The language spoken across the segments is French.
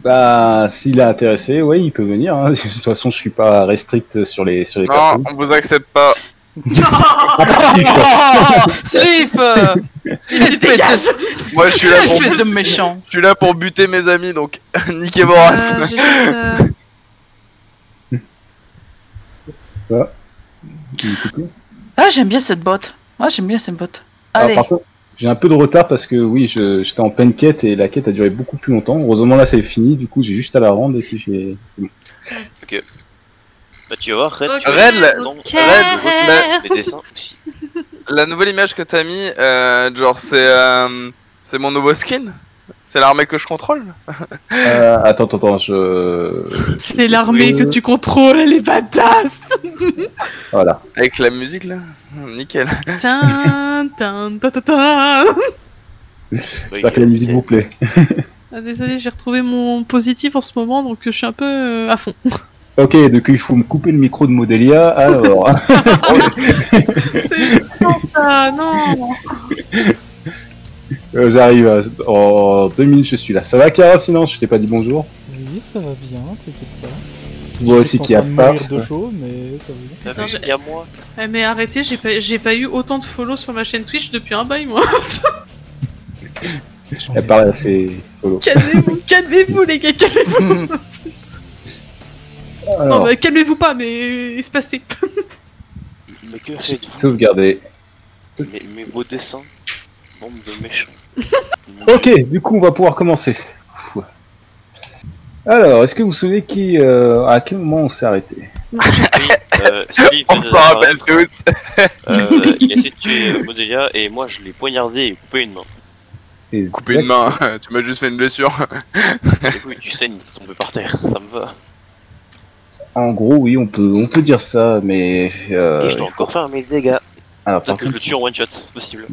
Bah, s'il est intéressé, ouais, il peut venir. Hein. De toute façon, je suis pas restrict sur les Non, cartons. on vous accepte pas. Slip Tu dégage. Moi, je suis là pour, Tu es de méchant. je suis là pour buter mes amis, donc niquez vos races. J'ai juste... Ah, j'aime bien cette botte. Ah, j'aime bien cette botte. Alors, Allez. par contre, j'ai un peu de retard parce que oui, j'étais en pleine quête et la quête a duré beaucoup plus longtemps. Heureusement là, c'est fini. Du coup, j'ai juste à la rendre et puis j'ai. Bah tu vas voir, Red, Ok. tu Red, vas la- dans Ok. les dessins aussi. La nouvelle image que t'as mis, genre c'est mon nouveau skin. C'est l'armée que je contrôle. Attends, C'est l'armée Oui. que tu contrôles, elle est badass. Voilà. Avec la musique là, nickel. Tin, tin, ta, ta, ta. Oui, J'espère que la musique vous plaît. Ah, désolé, j'ai retrouvé mon positif en ce moment, donc je suis un peu à fond. Ok, donc il faut me couper le micro de Modelia. Alors. C'est non ça, non. J'arrive. En 2 minutes, je suis là. Ça va, Kara? Sinon, je t'ai pas dit bonjour. Oui, ça va bien, t'inquiète pas. Moi Je aussi suis qui en a train de pas. mourir de chaud, mais ça va bien. T'as Attends, vu, j'ai- il y a moi. Eh, mais arrêtez, j'ai pas eu autant de follow sur ma chaîne Twitch depuis un bail, moi. J'en ai Elle parle assez follow. Calmez-vous, calmez-vous les gars, calmez-vous. Non, Alors, bah, calmez-vous pas, mais il se passait. Mais que faites-vous? sauvegarder. Mes beaux dessins. Bande de méchants. Ok, du coup, on va pouvoir commencer. Ouh. Alors, est-ce que vous vous souvenez à quel moment on s'est arrêté? Oui, Steve On s'en rappelle tous. il a essayé de tuer Modelia et moi je l'ai poignardé et coupé une main. Et- Couper une main, tu m'as juste fait une blessure. Du coup, tu saignes, t'es tombé par terre, ça me va. En gros, oui, on peut dire ça, mais. Et je dois encore faire mes dégâts. Alors, Peut-être par que je le contre, tue en one shot, c'est possible.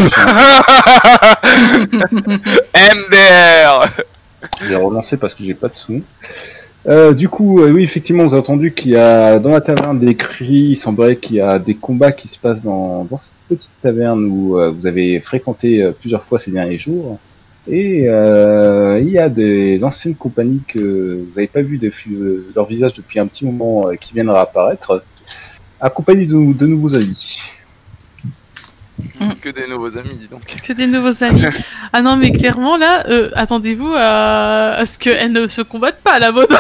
MDR. je vais relancer parce que j'ai pas de sous. Du coup, oui, effectivement, vous avez entendu qu'il y a dans la taverne des cris. Il semblerait qu'il y a des combats qui se passent dans cette petite taverne où vous avez fréquenté plusieurs fois ces derniers jours. Et il y a des anciennes compagnies que vous n'avez pas vu de leur visage depuis un petit moment qui viennent réapparaître, accompagnées de nouveaux amis. Que des nouveaux amis, dis donc. Que des nouveaux amis. Ah non, mais clairement, là, attendez-vous à ce qu'elles ne se combattent pas, la mode.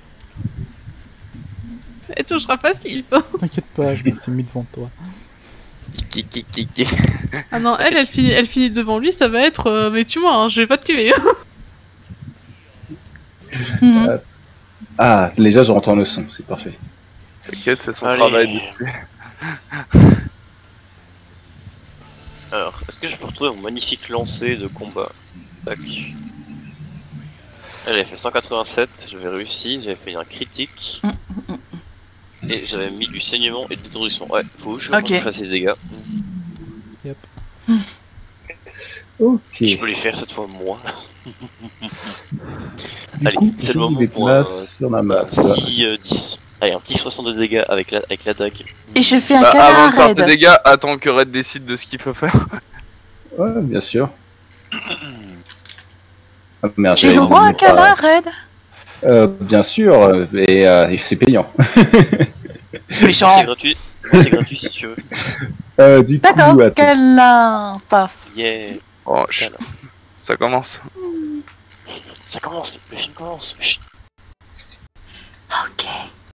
Elle touchera pas Slip. T'inquiète pas, je me suis mis devant toi. Kiki. Ah non, elle finit devant lui, ça va être mais tue-moi, hein, je vais pas te tuer. Ah, déjà, je rentre le son, c'est parfait. T'inquiète, c'est son Allez. travail. Alors, est-ce que je peux retrouver mon magnifique lancer de combat? Tac. Elle avait fait 187, j'avais réussi, j'avais fait un critique. Et j'avais mis du saignement et de l'étourdissement. Ouais, faut que je Ok. fasse des dégâts. Ok. Et je peux les faire cette fois moi. Du Allez, coup, c'est je le vous moment pour déplace sur la map. 6-10. Allez, un petit 62 dégâts avec la dague. Et je fais un Bah, avant câlin de faire raid. tes dégâts, attends que Red décide de ce qu'il peut faire. Ouais, bien sûr. Ah, merde, J'ai j'avais le droit à un dit pas- câlin raid. Bien sûr, et c'est payant. C'est Méchant. gratuit. C'est gratuit si tu veux. Du coup, D'accord, attends. câlin. Paf. Yeah. Oh, chut, ça commence. Ça commence, le film commence. Chut. Ok.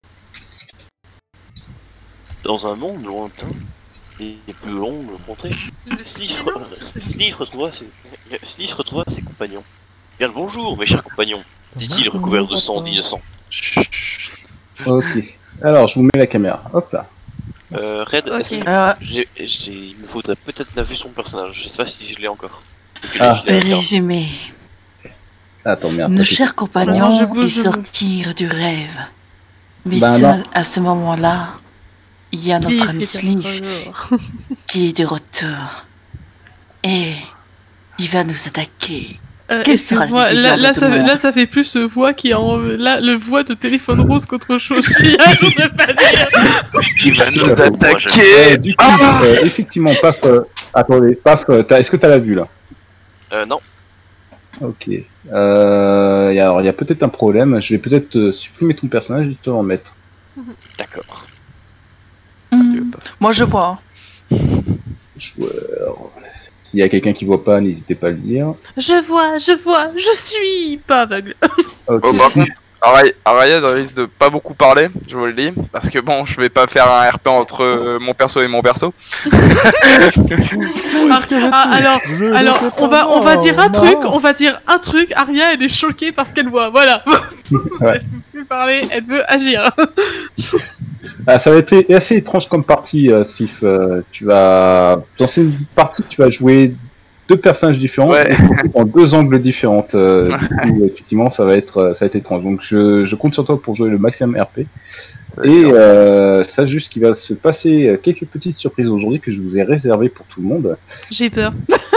Dans un monde lointain, des plus longues comtés, Sleeve retrouva ses compagnons. Bien le bonjour, mes chers compagnons, dit-il recouvert de sang d'innocent. Chut. Ok. Alors, je vous mets la caméra. Hop là. Red, Ok. est-ce que il me faudrait peut-être la vue sur mon personnage, je sais pas si je l'ai encore. Depuis Ah. je l'ai regardé. Résumé. Attends, merde. Nos ça, c'est- chers compagnons, Je bouge, ils je bouge. sortirent du rêve. Mais Ben non. à ce moment-là, il y a notre ami Sleeve qui est de retour. Et il va nous attaquer. Quelle sera la Excuse-moi, décision de là, tout le monde là, ça fait plus voix qui est en. Là, le voix de téléphone rose qu'autre chose. Je voudrais pas dire. Il va nous Moi, attaquer. Du coup, effectivement, Paf, attendez, Paf, est-ce que t'as la vue là? Non. Ok. Alors, il y a peut-être un problème. Je vais peut-être supprimer ton personnage et te le remettre. D'accord. Moi, je vois. Joueur. S'il y a quelqu'un qui voit pas, n'hésitez pas à le dire. Je vois, je suis pas aveugle. Ok. Oh, par contre, Araya risque de pas beaucoup parler, je vous le dis, parce que bon, je vais pas faire un RP entre mon perso et mon perso. Alors, on va dire un truc, Aria, elle est choquée parce qu'elle voit, voilà. Ouais. Elle veut plus parler, elle veut agir. Ah, ça va être assez étrange comme partie, Sif. Dans cette partie, tu vas jouer deux personnages différents, Ouais. en deux angles différents. Du coup, effectivement, ça va être étrange. Donc, je compte sur toi pour jouer le maximum RP. Et ça, juste qu'il va se passer quelques petites surprises aujourd'hui que je vous ai réservées pour tout le monde. J'ai peur.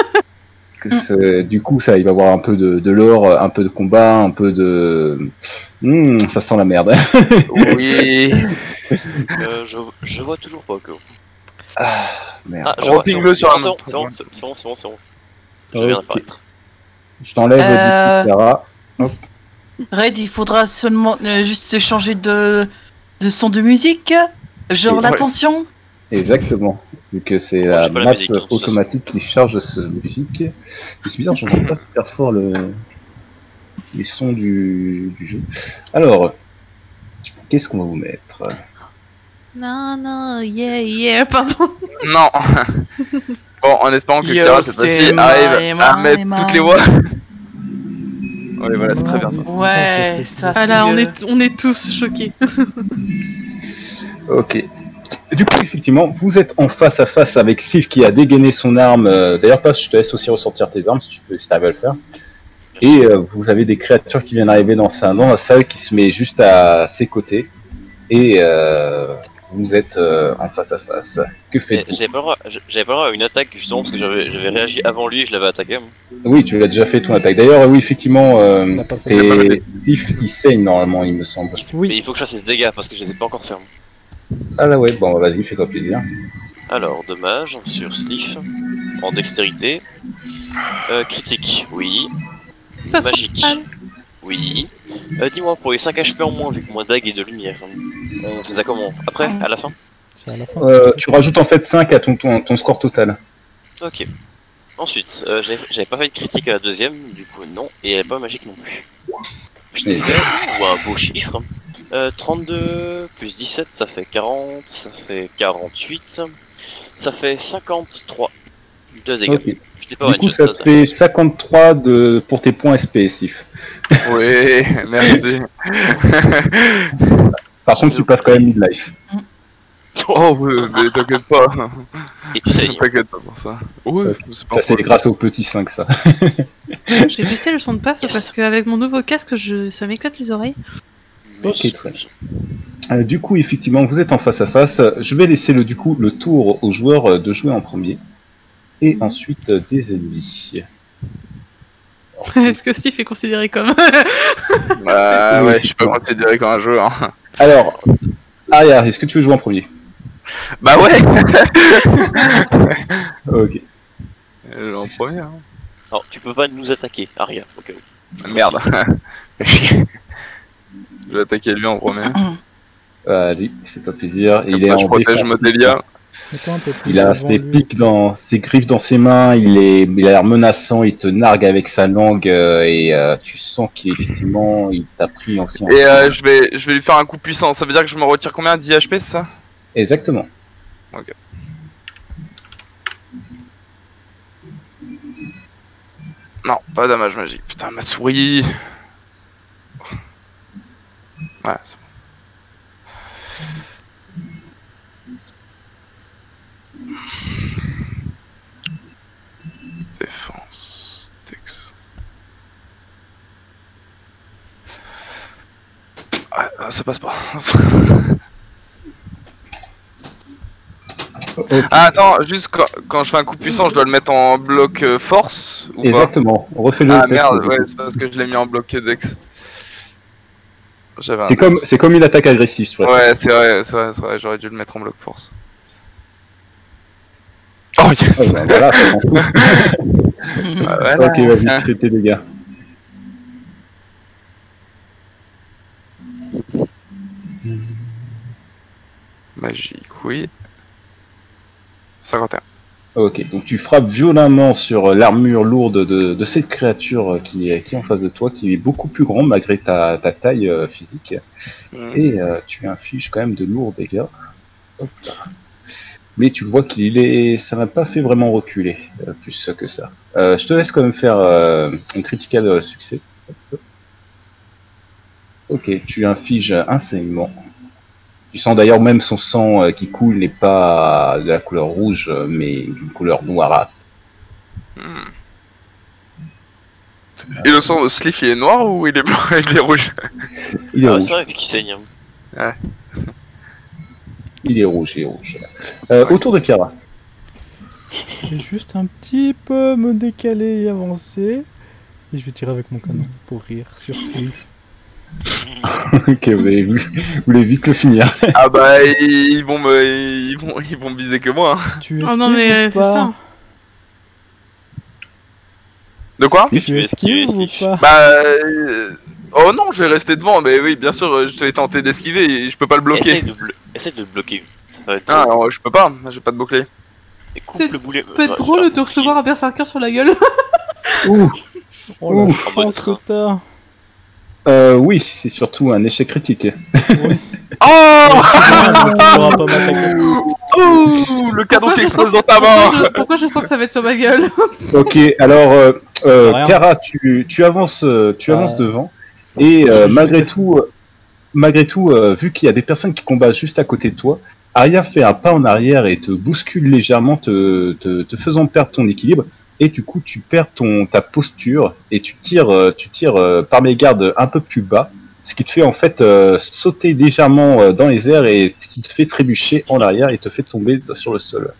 Du coup, il va y avoir un peu de lore, un peu de combat, un peu de... ça sent la merde. Oui. Je vois toujours pas, Ko. Ah, merde. Ah, je vois, Reping-le sur un c'est bon, autre. c'est bon. Je viens d'apparaître. Je t'enlève Sarah. Red, il faudra seulement juste changer de son de musique. Genre Et- l'attention. Exactement. Vu que c'est Moi, la j'ai pas la map musique, hein, de toute automatique qui charge ce musique. Et c'est bizarre, j'entends pas super fort les sons du jeu. Alors, qu'est-ce qu'on va vous mettre? Non, yeah, pardon. Non. Bon, en espérant que Yo, Kara cette fois-ci c'est arrive à mettre Emma. toutes les voix. Oui, voilà, c'est très bien ça. Ouais, ça c'est Voilà, mieux. on est tous choqués. Ok. Du coup, effectivement, vous êtes en face à face avec Sif qui a dégainé son arme. D'ailleurs, Pass, je te laisse aussi ressortir tes armes si tu arrives à le faire. Et vous avez des créatures qui viennent d'arriver dans la salle qui se met juste à ses côtés. Et vous êtes en face à face. Que faites-vous? J'avais pas le droit à une attaque justement parce que j'avais réagi avant lui et je l'avais attaqué. Moi. Oui, tu l'as déjà fait ton attaque. D'ailleurs, oui, effectivement, n'a pas fait. et Sif, il saigne normalement, il me semble. Mais Oui. il faut que je fasse des dégâts parce que je les ai pas encore fait. moi. Ah là ouais, bon, vas-y, fais-toi plaisir. Alors, dommage sur Sliff, en dextérité. Critique, oui. Pas trop Magique, mal. oui. Dis-moi, pour les 5 HP en moins, vu que moins dague et de lumière, on fait ça comment? Après, à la fin? C'est à la fin. Tu rajoutes en fait 5 à ton score total. Ok. Ensuite, j'avais pas fait de critique à la deuxième, du coup non, et elle est pas magique non plus. Je t'ai fait un beau chiffre. 32 plus 17, ça fait 40, ça fait 48, ça fait 53 de dégâts. Ok. Je t'ai pas Du coup, one ça shot. fait 53 pour tes points SP, Sif. Oui, merci. Par contre, tu passes quand même midlife. Oh, oui, mais t'inquiète pas. Et tu saignes. T'inquiète pas pour ça. Oui, c'est pas Ça, un c'est problème. grâce au petit 5, ça. J'ai baissé le son de paf Yes. parce qu'avec mon nouveau casque, ça m'éclate les oreilles. Ok, très bien. Du coup, effectivement, vous êtes en face à face. Je vais laisser le tour aux joueurs de jouer en premier. Et ensuite des ennemis. Est-ce que Steve est considéré comme Bah ouais, je suis pas considéré comme un joueur. hein. Alors, Aria, est-ce que tu veux jouer en premier? Bah ouais. Ok. En premier. Hein. Alors, tu peux pas nous attaquer, Aria, au cas où. Merde. Je vais attaquer lui en premier. Vas-y, fais-toi plaisir. Comme ça, je protège Modelia. Mets-toi un peu plus Il a devant ses lui. pics ses griffes dans ses mains, il a l'air menaçant, il te nargue avec sa langue et tu sens qu'effectivement il t'a pris aussi en Et je vais lui faire un coup puissant. Ça veut dire que je me retire combien? 10 HP, c'est ça? Exactement. Ok. Non, pas damage magique. Putain, ma souris. Ouais, c'est bon. Défense. Dex. Ah, ça passe pas. Ah, attends, juste quand je fais un coup puissant, je dois le mettre en bloc force ou pas? Exactement. Refais-le. Ah test. merde, ouais, c'est parce que je l'ai mis en bloc Dex. J'avais un C'est comme une attaque agressive, sur la Ouais, c'est vrai, j'aurais dû le mettre en bloc force. Oh yes! Oh, bah, voilà, ça s'en fout. Ah, voilà. Ok, vas-y, fais tes dégâts. Magique, oui. 51. Ok, donc tu frappes violemment sur l'armure lourde de cette créature qui est en face de toi, qui est beaucoup plus grande malgré ta taille physique. Et tu infliges quand même de lourds dégâts. Hop là. Mais tu vois ça n'a pas fait vraiment reculer plus que ça. Je te laisse quand même faire un critical succès. Ok, tu infliges un saignement. Tu sens d'ailleurs même son sang qui coule n'est pas de la couleur rouge, mais d'une couleur noirâtre. Et le sang de Sliff, il est noir ou il est blanc avec les rouges? Il est rouge. C'est vrai, vu qu'il saigne. Ouais. Il est rouge, Autour de Kara. Je vais juste un petit peu me décaler et avancer. Et je vais tirer avec mon canon pour rire sur Sliff. Ok, vous voulez vite le finir. Ah bah ils vont me viser que moi. Hein. Tu Oh non mais c'est ça. De quoi? Tu esquives ou pas? Bah oh non, je vais rester devant. Mais oui, bien sûr, je t'ai tenté d'esquiver et je peux pas le bloquer. Essaye de le bloquer. Ah, alors, je peux pas. J'ai pas de bouclier. Et coupe le boulet. Peut être drôle de recevoir un berserker sur la gueule. Ouh. Oh la chance que t'as. Oui, c'est surtout un échec critique. Oui. Oh Oh, le cadeau qui explose dans ta main. Pourquoi je sens que ça va être sur ma gueule? Ok, alors Kara, tu avances devant et malgré tout, vu qu'il y a des personnes qui combattent juste à côté de toi, Arya fait un pas en arrière et te bouscule légèrement, te faisant perdre ton équilibre. Et du coup, tu perds ta posture et tu tires par mégarde un peu plus bas, ce qui te fait en fait sauter légèrement dans les airs et ce qui te fait trébucher en arrière et te fait tomber sur le sol.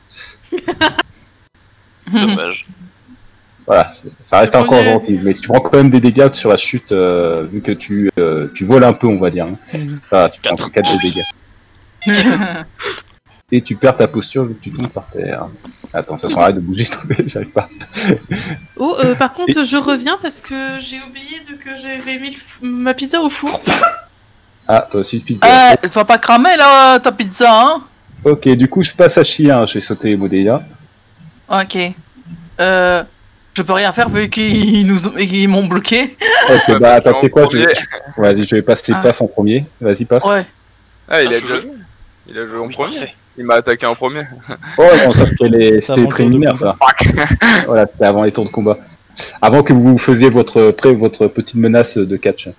Dommage. Voilà, ça reste encore gentil, mais tu prends quand même des dégâts sur la chute vu que tu voles un peu, on va dire. Hein. Voilà, tu prends 4 de dégâts. Et tu perds ta posture vu que tu tombes par terre. Attends, ça arrête de bouger, j'arrive pas. Oh, par contre, je reviens parce que j'ai oublié que j'avais mis ma pizza au four. Ah, toi aussi, pizza. Va pas cramer là ta pizza, hein. Ok, du coup, je passe à Chien, je vais sauter Modélia. Ok. Je peux rien faire vu qu'ils m'ont bloqué. Ok, bah attends, c'est quoi Vas-y, je vais passer Paf en premier. Vas-y, Paf. Ouais. Ah, il a déjà joué. Il a joué en premier. Parfait. Il m'a attaqué en premier. Oh non, ça c'était préliminaire ça. Voilà, c'était avant les tours de combat. Avant que vous faisiez votre petite menace de catch.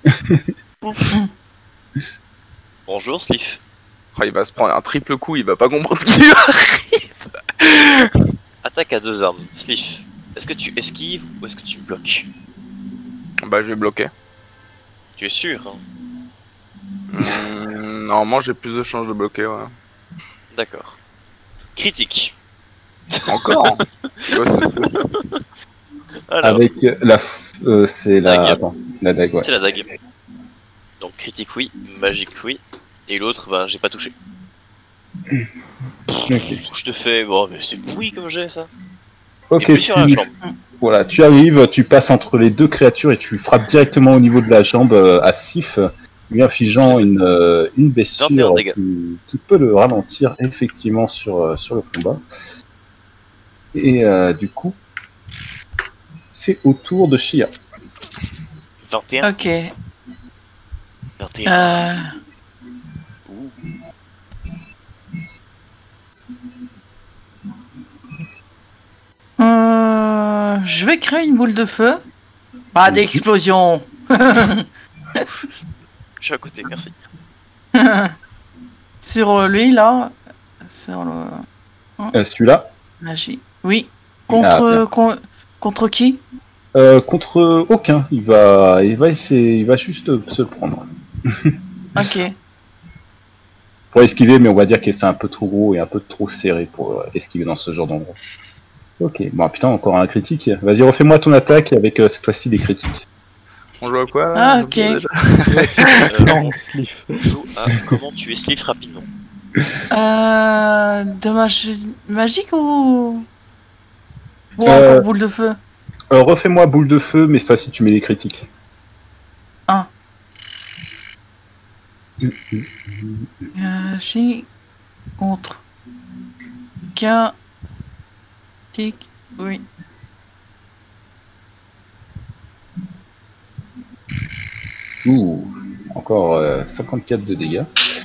Bonjour Sliff. Oh, il va se prendre un triple coup, il va pas comprendre ce qui lui arrive. Attaque à 2 armes. Sliff, est-ce que tu esquives ou est-ce que tu bloques? Bah je vais bloquer. Tu es sûr hein? Normalement j'ai plus de chances de bloquer, ouais. D'accord. Critique. Encore. Alors, avec c'est la dague. Attends, la dague, ouais. C'est la dague. Donc critique oui, magique oui, et l'autre bah j'ai pas touché. Okay. Je te fais bon mais c'est pourri comme j'ai ça. Ok, Et puis sur la jambe. Voilà, tu arrives, tu passes entre les deux créatures et tu frappes directement au niveau de la jambe à Sif, lui infligeant une blessure qui peut le ralentir effectivement sur le combat. Et du coup, c'est au tour de Shia. 21. Ok. 21. Ouh. Je vais créer une boule de feu. Pas d'explosion. Je suis à côté, merci. Sur lui là. Sur le. Celui-là Magie. Oui. Contre qui? Contre aucun. Il va essayer, il va juste se prendre. Ok. Pour esquiver, mais on va dire que c'est un peu trop gros et un peu trop serré pour esquiver dans ce genre d'endroit. Ok, bon putain, encore un critique. Vas-y, refais-moi ton attaque avec cette fois-ci des critiques. On joue à quoi? Ah, ok. Non, Sliff. Joue à comment tuer Sliff rapidement. De magique ou encore boule de feu? Refais-moi boule de feu, mais cette fois-ci tu mets des critiques. J'ai contre. Qu'un. Tic. Oui. Ouh, encore 54 de dégâts.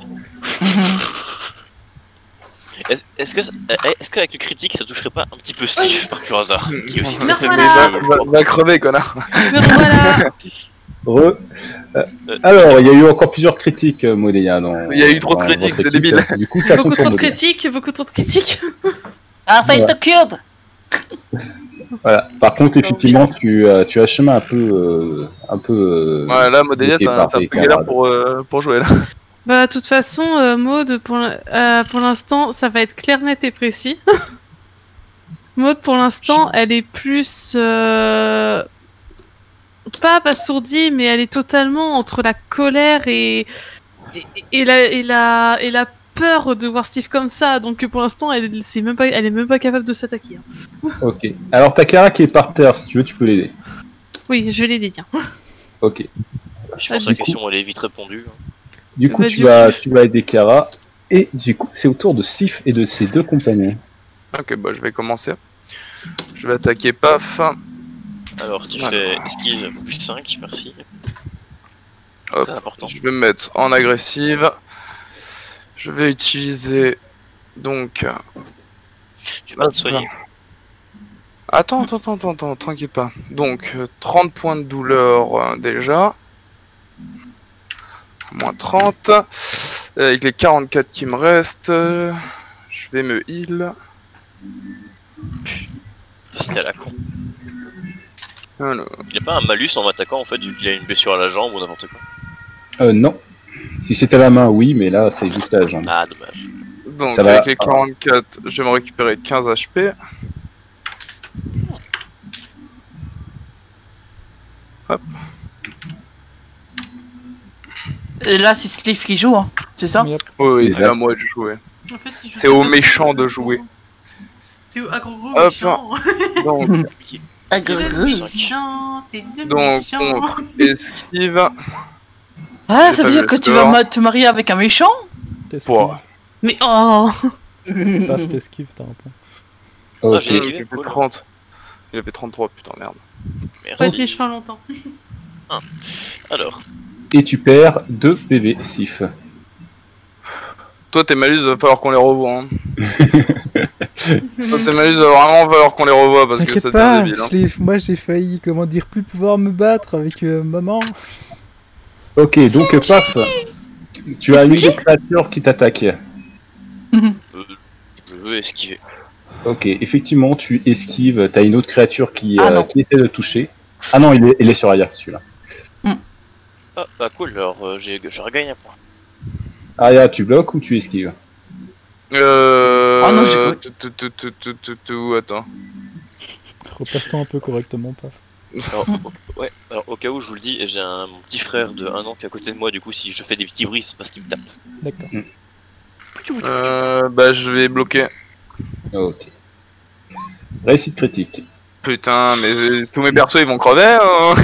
Est-ce que avec le critique ça toucherait pas un petit peu Steve par pur hasard qui est aussi Non, très faible voilà. Va crever, connard. Mais voilà. Alors, il y a eu encore plusieurs critiques, Modéa. Il y a eu trop de critiques, c'est débile. Du coup, ça Beaucoup compte trop pour de Modéa. critiques, beaucoup trop de critiques. Ah, fight the cube. Voilà. Par contre, effectivement, tu as chemin un peu. Ouais, là, Modélia, bloqué c'est par un tes peu galère camarades. pour jouer là. Bah, de toute façon, Maud, pour l'instant, ça va être clair, net et précis. Maud, pour l'instant, elle est plus... pas abasourdie, mais elle est totalement entre la colère et la peur de voir Steve comme ça. Donc, pour l'instant, elle est même pas capable de s'attaquer. Hein. Ok. Alors, Takara qui est par terre, si tu veux, tu peux l'aider. Oui, je l'ai dit, tiens. Ok. Je pense que la question elle est vite répondue. Du coup, Bah, tu vas aider Kara. Et du coup, c'est au tour de Sif et de ses deux compagnons. Ok, bah je vais commencer. Je vais attaquer Paf. Alors tu fais esquive plus 5, merci. Hop, C'est important. je vais me mettre en agressive. Je vais utiliser donc. Tu vas te soigner. Attends, tranquille pas. Donc 30 points de douleur déjà. Moins 30. Avec les 44 qui me restent, je vais me heal. C'était à la con. Alors. Il n'y a pas un malus en m'attaquant en fait vu qu'il a une blessure à la jambe ou n'importe quoi. Non. Si c'était à la main, oui, mais là, c'est juste à la jambe. Ah dommage. Donc Ça va. avec les 44, je vais me récupérer 15 HP. Hop. Et là, c'est Cliff qui joue, hein. C'est ça? Yep. Oui, c'est Exact. à moi de jouer. En fait, il joue C'est pas aux mal. méchants de jouer. C'est au gros Hop. méchant. Donc, Agreux. Méchant, c'est le donc méchant. contre esquive. Ah, J'ai ça pas veut vu dire le que tu score. vas te marier avec un méchant? T'esquives. Pouah. Mais oh. Paf, t'esquives, t'as un point. Ok. j'ai esquivé, Il a fait cool. 30. Il a fait 33, putain merde. Pas être Merci. méchant longtemps. Alors, Et tu perds 2 PV, Sif. Toi tes malus, il va falloir qu'on les revoie. Hein. Toi tes malus, il va vraiment falloir qu'on les revoie parce que ça T'inquiète devient pas, débile. Hein. Sliff, moi j'ai failli, comment dire, plus pouvoir me battre avec maman. Ok, donc Paf, tu as une des créatures qui t'attaque. je veux esquiver. Ok, effectivement, tu esquives, t'as une autre créature qui Ah, non. essaie de toucher. Ah non, il est sur Aya, celui-là. Ah bah cool, alors je regagne un point. Aya, tu bloques ou tu esquives? Oh non, j'ai Attends. Repasse-toi un peu correctement, Paf. Alors, ouais, alors au cas où je vous le dis, j'ai mon petit frère de 1 an qui est à côté de moi, du coup si je fais des petits bruits c'est parce qu'il me tape. D'accord. Bah je vais bloquer. Ok. Réussite critique. Putain, mais tous mes persos ils vont crever.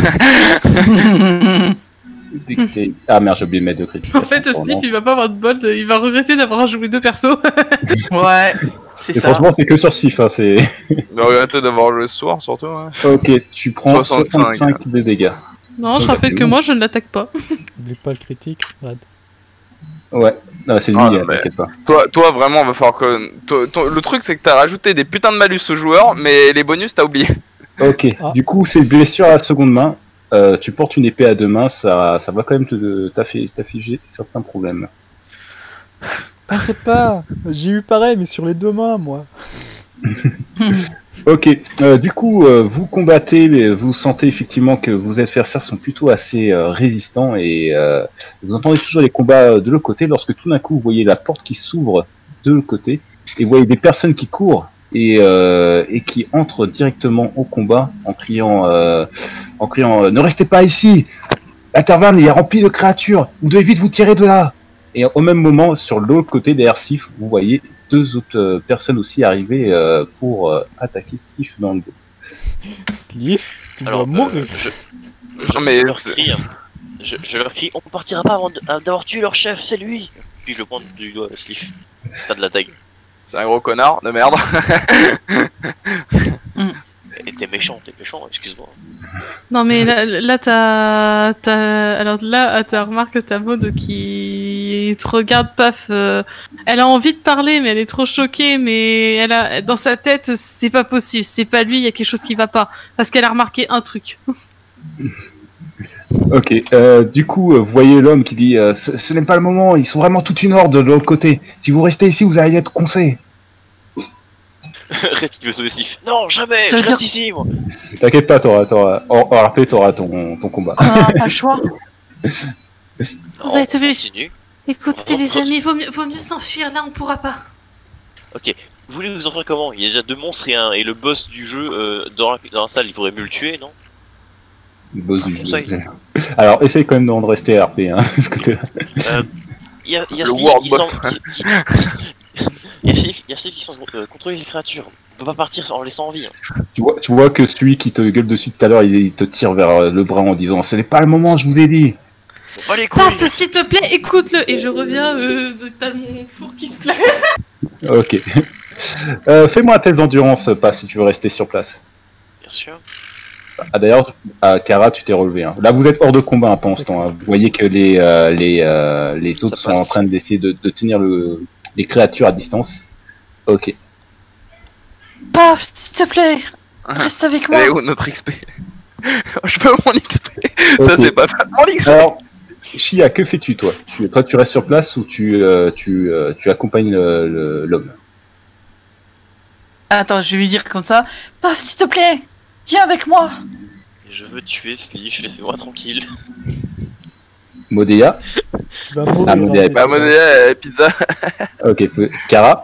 Ah merde, j'ai oublié de mettre 2 critiques. En fait, Steve, il va pas avoir de bol, il va regretter d'avoir joué 2 persos. Ouais, c'est Et ça. franchement, c'est que sur Sif, hein, c'est... Mais regrettez d'avoir joué ce soir surtout. Hein. Ok, tu prends 65. 65 de dégâts. Non, je rappelle que moi, je ne l'attaque pas. Oublie pas le critique, Rad. Ouais, non, c'est lui, Ah, non, mais- t'inquiète pas. Toi vraiment, va falloir que. Le truc c'est que t'as rajouté des putains de malus aux joueurs, mais les bonus t'as oublié. Ok, Ah. du coup, c'est blessure à la seconde main. Tu portes une épée à 2 mains, ça va quand même t'afficher certains problèmes. T'inquiète pas, j'ai eu pareil, mais sur les 2 mains, moi. Ok, du coup, vous combattez, mais vous sentez effectivement que vos adversaires sont plutôt assez résistants et vous entendez toujours les combats de l'autre côté lorsque tout d'un coup vous voyez la porte qui s'ouvre de l'autre côté et vous voyez des personnes qui courent et qui entrent directement au combat en criant ne restez pas ici, la taverne il est remplie de créatures, vous devez vite vous tirer de là. Et au même moment, sur l'autre côté derrière Sif, vous voyez 2 autres personnes aussi arriver pour attaquer Sif dans le dos. Sliff, tu vas Alors mourir. je Non mais leur crie, hein. je leur crie, on partira pas avant d'avoir tué leur chef, c'est lui. Puis je le pointe du doigt, Sliff. T'as de la taille. C'est un gros connard de merde. Et t'es méchant, excuse-moi. Non mais là alors là t'as remarqué que t'as Maud qui te regarde paf. Elle a envie de parler mais elle est trop choquée, mais elle a dans sa tête c'est pas possible, c'est pas lui, il y a quelque chose qui va pas parce qu'elle a remarqué un truc. Ok, du coup, vous voyez l'homme qui dit ce n'est pas le moment, ils sont vraiment toute une horde de l'autre côté. Si vous restez ici, vous allez être coincés. Red qui veut sauver Sliff. Non, jamais, je reste ici, moi. T'inquiète pas, t'auras ton combat. On n'a pas le choix. Non, Ouais, t'as vu. continue. Écoutez les amis, vaut mieux s'enfuir, là on pourra pas. Ok, vous voulez vous en faire comment? Il y a déjà 2 monstres et le boss du jeu dans la salle, il faudrait mieux le tuer, non? Le boss du conseil. jeu. Alors, essaye quand même de rester RP, hein, de ce côté-là. Il y a Le Sliff World qui Boss. Il y a Sliff qui semble contrôler les créatures. On peut pas partir en laissant en vie. Hein. Tu vois que celui qui te gueule dessus tout à l'heure, il te tire vers le bras en disant ce n'est pas le moment, je vous ai dit. Bon, pas les couilles. Paf, s'il te plaît, écoute-le. Et je reviens, t'as mon four qui se lève. Ok. Fais-moi un test d'endurance, pas si tu veux rester sur place. Bien sûr. Ah, d'ailleurs, Kara, tu t'es relevé. Hein. Là, vous êtes hors de combat pendant ce temps. Hein. Vous voyez que les autres sont en train d'essayer de tenir les créatures à distance. Ok. Paf, s'il te plaît, reste avec moi. Elle est où notre XP? Je peux mon XP. Ok. Ça c'est pas mon XP. Alors, Shia, que fais-tu toi? Tu restes sur place ou tu accompagnes l'homme? Attends, je vais lui dire comme ça. Paf, s'il te plaît, viens avec moi. Je veux tuer Sliff, laissez-moi tranquille. Modéa? Tu vas mourir. Ah, Modéa est Bah monnaie pizza. Ok. Kara?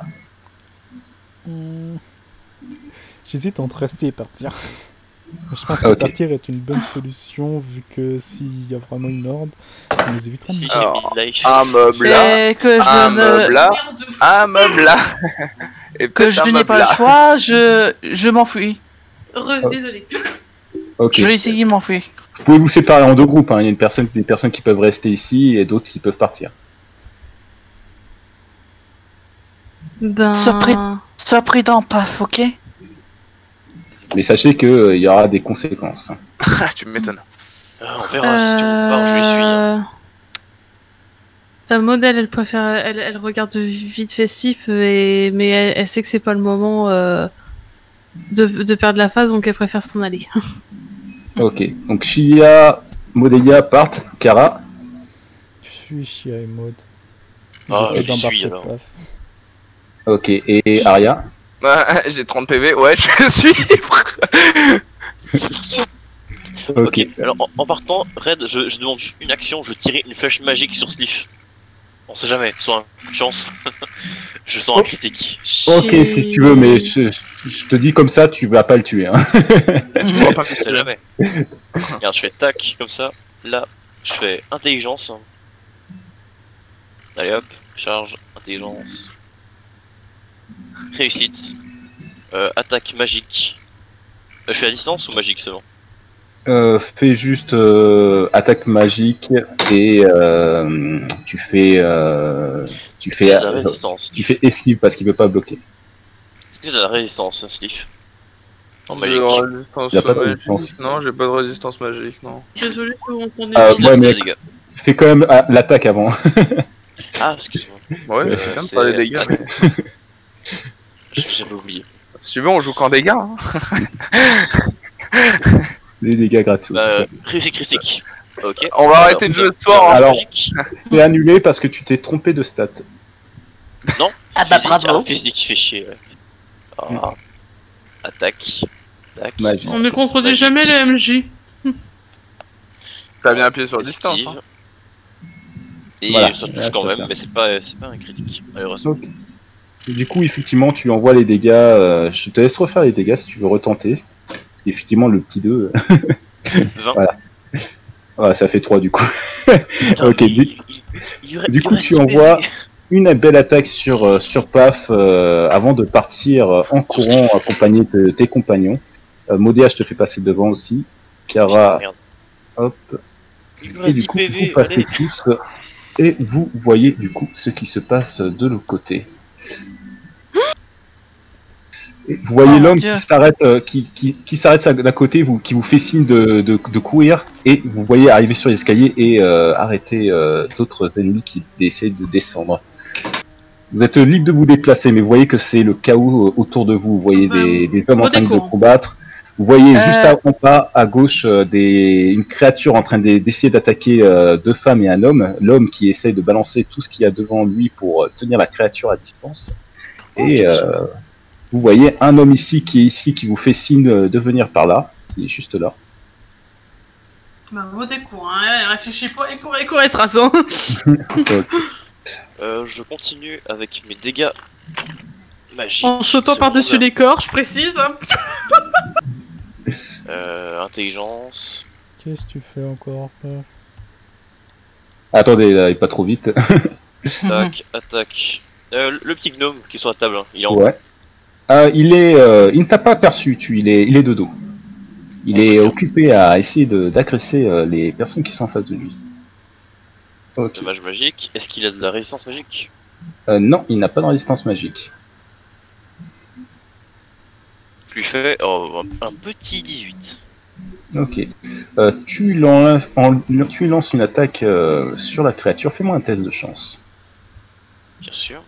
J'hésite entre rester et partir. Je pense Ah, que ok. partir est une bonne solution vu que s'il y a vraiment une horde, ça nous évitera de Si mourir. j'ai mis life. Un meuble là. Et que Un je meuble ne, là. Un meuble là. Et que peut-être je un n'ai meuble pas le là. choix, je m'enfuis. Désolé. Ok. Je vais essayer de m'enfuir. Vous pouvez vous séparer en 2 groupes. Hein. Il y a des personnes qui peuvent rester ici et d'autres qui peuvent partir. Ben. Sois prudent, Paf, ok? Mais sachez que il y aura des conséquences. Ah, tu m'étonnes. On verra si tu repars, je les suis. Hein. Sa modèle, elle préfère, elle regarde vite fait Sif, mais elle sait que c'est pas le moment de perdre la phase, donc elle préfère s'en aller. Ok. Donc Shia, Modéa partent. Kara? Je suis Shia et Maud. Ah, J'essaie je les suis, d'embarquer alors. Paf. Ok. Et Aria? J'ai 30 PV. Ouais, je suis. Ok. Alors en partant, Red, je demande une action, je tirais une flèche magique sur Sliff. On sait jamais, soit un coup de chance. Je sens un critique. Ok, si tu veux, mais je te dis comme ça, tu vas pas le tuer. Hein. Tu vois pas, on sait jamais. Regarde, je fais tac, comme ça. Là, je fais intelligence. Allez hop, charge, intelligence. Réussite. Attaque magique. Je fais à distance ou magique seulement? Fais juste attaque magique et tu fais C'est de la résistance. tu fais esquive parce qu'il peut pas bloquer. Est-ce que j'ai de la résistance, Sliff? En J'ai magique. de résistance Il y a pas de magique. résistance. Non, j'ai pas de résistance magique, non. Désolé pour mon tourner. Ouais, mais- Les gars. Fais quand même l'attaque avant. Ah, excuse-moi. Ouais, Euh, je quand même c'est- pas les dégâts. Mais... J'avais oublié. Si tu veux, on joue qu'en dégâts. Hein. Les dégâts gratuits. Réussite critique. Ok. On va arrêter de jouer ce soir. Hein. Alors- Magique. C'est annulé parce que tu t'es trompé de stat. Non. Ah bah Physique. bravo. Ah, physique, fait chier. Ouais. Ah. Attaque. Tac. Magique. On ne contredit jamais le MJ. T'as bien appuyé sur distance. Esquive. Hein. Et Voilà. ça touche Ouais, quand c'est même, ça. mais c'est pas un critique, malheureusement. Ok. Et du coup, effectivement, tu envoies les dégâts. Je te laisse refaire les dégâts si tu veux retenter. Parce qu'effectivement, le petit 2, 20. ouais, ça fait 3 du coup. Putain, Ok, mais du il coup, reste tu 10 envoies PV. une belle attaque sur Paf avant de partir en courant accompagné de tes compagnons. Modéa, je te fais passer devant aussi. Kara, Merde. hop. Il me Et reste du 10 coup, PV, vous passez allez. tous et vous voyez du coup ce qui se passe de l'autre côté. Et vous voyez Oh, mon l'homme Dieu. qui s'arrête, qui s'arrête d'à côté, qui vous fait signe de courir, et vous voyez arriver sur l'escalier et arrêter d'autres ennemis qui essaient de descendre. Vous êtes libre de vous déplacer, mais vous voyez que c'est le chaos autour de vous. Vous voyez des hommes en train de combattre. Vous voyez juste en bas, à gauche, une créature en train d'essayer d'attaquer deux femmes et un homme. L'homme qui essaye de balancer tout ce qu'il y a devant lui pour tenir la créature à distance. Et vous voyez un homme ici qui vous fait signe de venir par là. Il est juste là. Bah, vaut des coups, hein. Réfléchis pas et cours et trace, hein. Je continue avec mes dégâts magiques. En sautant par-dessus les corps, je précise. Intelligence. Qu'est-ce que tu fais encore, Paf? Attendez, là, pas trop vite. Attaque, attaque. Le petit gnome qui est sur la table, hein, il est en Ouais. Il ne t'a pas aperçu, il est de dos. Il est occupé à essayer d'agresser les personnes qui sont en face de lui. Ok. dommage magique. Est-ce qu'il a de la résistance magique? Non, il n'a pas de résistance magique. Je lui fais un petit 18. Ok. Tu lances une attaque sur la créature. Fais-moi un test de chance. Bien sûr.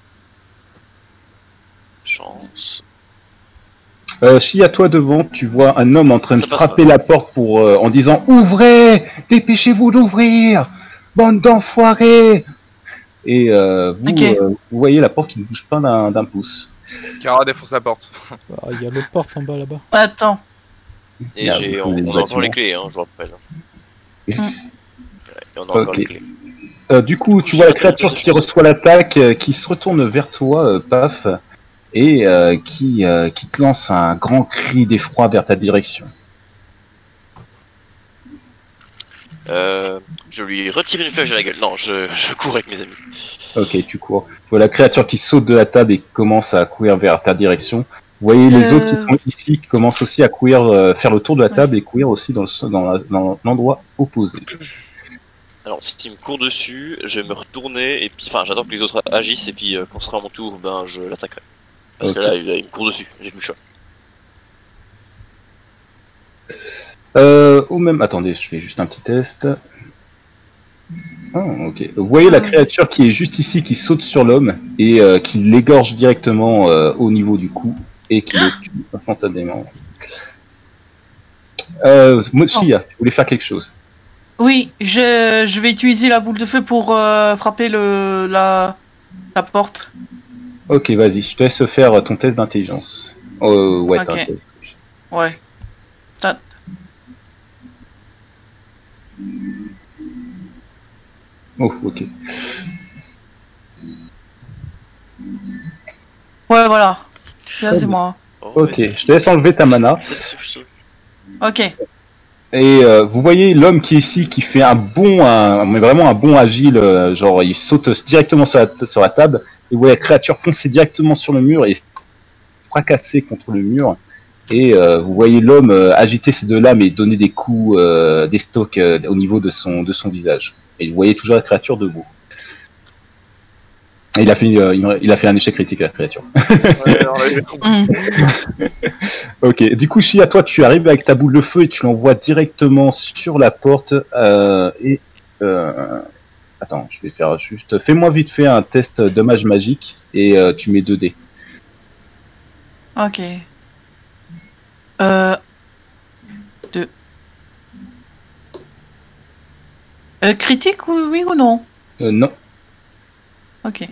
Chance. Si à toi devant, tu vois un homme en train de Ça passe frapper la porte en disant « Ouvrez! Dépêchez-vous d'ouvrir! Bande d'enfoirés !» Et vous voyez la porte qui ne bouge pas d'un pouce. Kara défonce la porte. Il y a l'autre porte en bas là-bas. Attends. Et on a encore les clés, hein, je vous rappelle. Et on a encore les clés. Du coup, tu vois la créature qui reçoit l'attaque, qui se retourne vers toi, Paf, et qui te lance un grand cri d'effroi vers ta direction. Je lui retire une flèche à la gueule. Non, je cours avec mes amis. Ok, tu cours. Tu vois la créature qui saute de la table et commence à courir vers ta direction. Vous voyez les autres qui sont ici qui commencent aussi à courir, faire le tour de la table et courir aussi dans l'endroit opposé. Alors, s'il me court dessus, je vais me retourner et puis, enfin, j'attends que les autres agissent et puis quand ce sera à mon tour, ben, je l'attaquerai. Parce que là, il me court dessus, j'ai plus le choix. Attendez, je fais juste un petit test. Oh, ok. Vous voyez la créature qui est juste ici, qui saute sur l'homme et qui l'égorge directement au niveau du cou et qui le tue instantanément. Mochia, tu voulais faire quelque chose? Oui, je vais utiliser la boule de feu pour frapper la porte. Ok, vas-y, je te laisse faire ton test d'intelligence. Ouais, ok. Ouais. Start. Oh, ok. Ouais, voilà. C'est moi. Ok, je te laisse enlever ta mana. Ok. Et vous voyez l'homme qui est ici, qui fait mais vraiment un bond agile, genre il saute directement sur la table, et vous voyez la créature foncer directement sur le mur et fracasser contre le mur. Et vous voyez l'homme agiter ses deux lames et donner des coups, des stocks au niveau de son visage. Et vous voyez toujours la créature debout. Et il a fait un échec critique à la créature. Ouais, on l'avait compris. Ok, du coup, Chia, toi, tu arrives avec ta boule de feu et tu l'envoies directement sur la porte. Attends, je vais faire juste. Fais-moi vite fait un test dommage magique et tu mets 2 dés. Ok. 2. Critique, oui ou non? Non. Ok.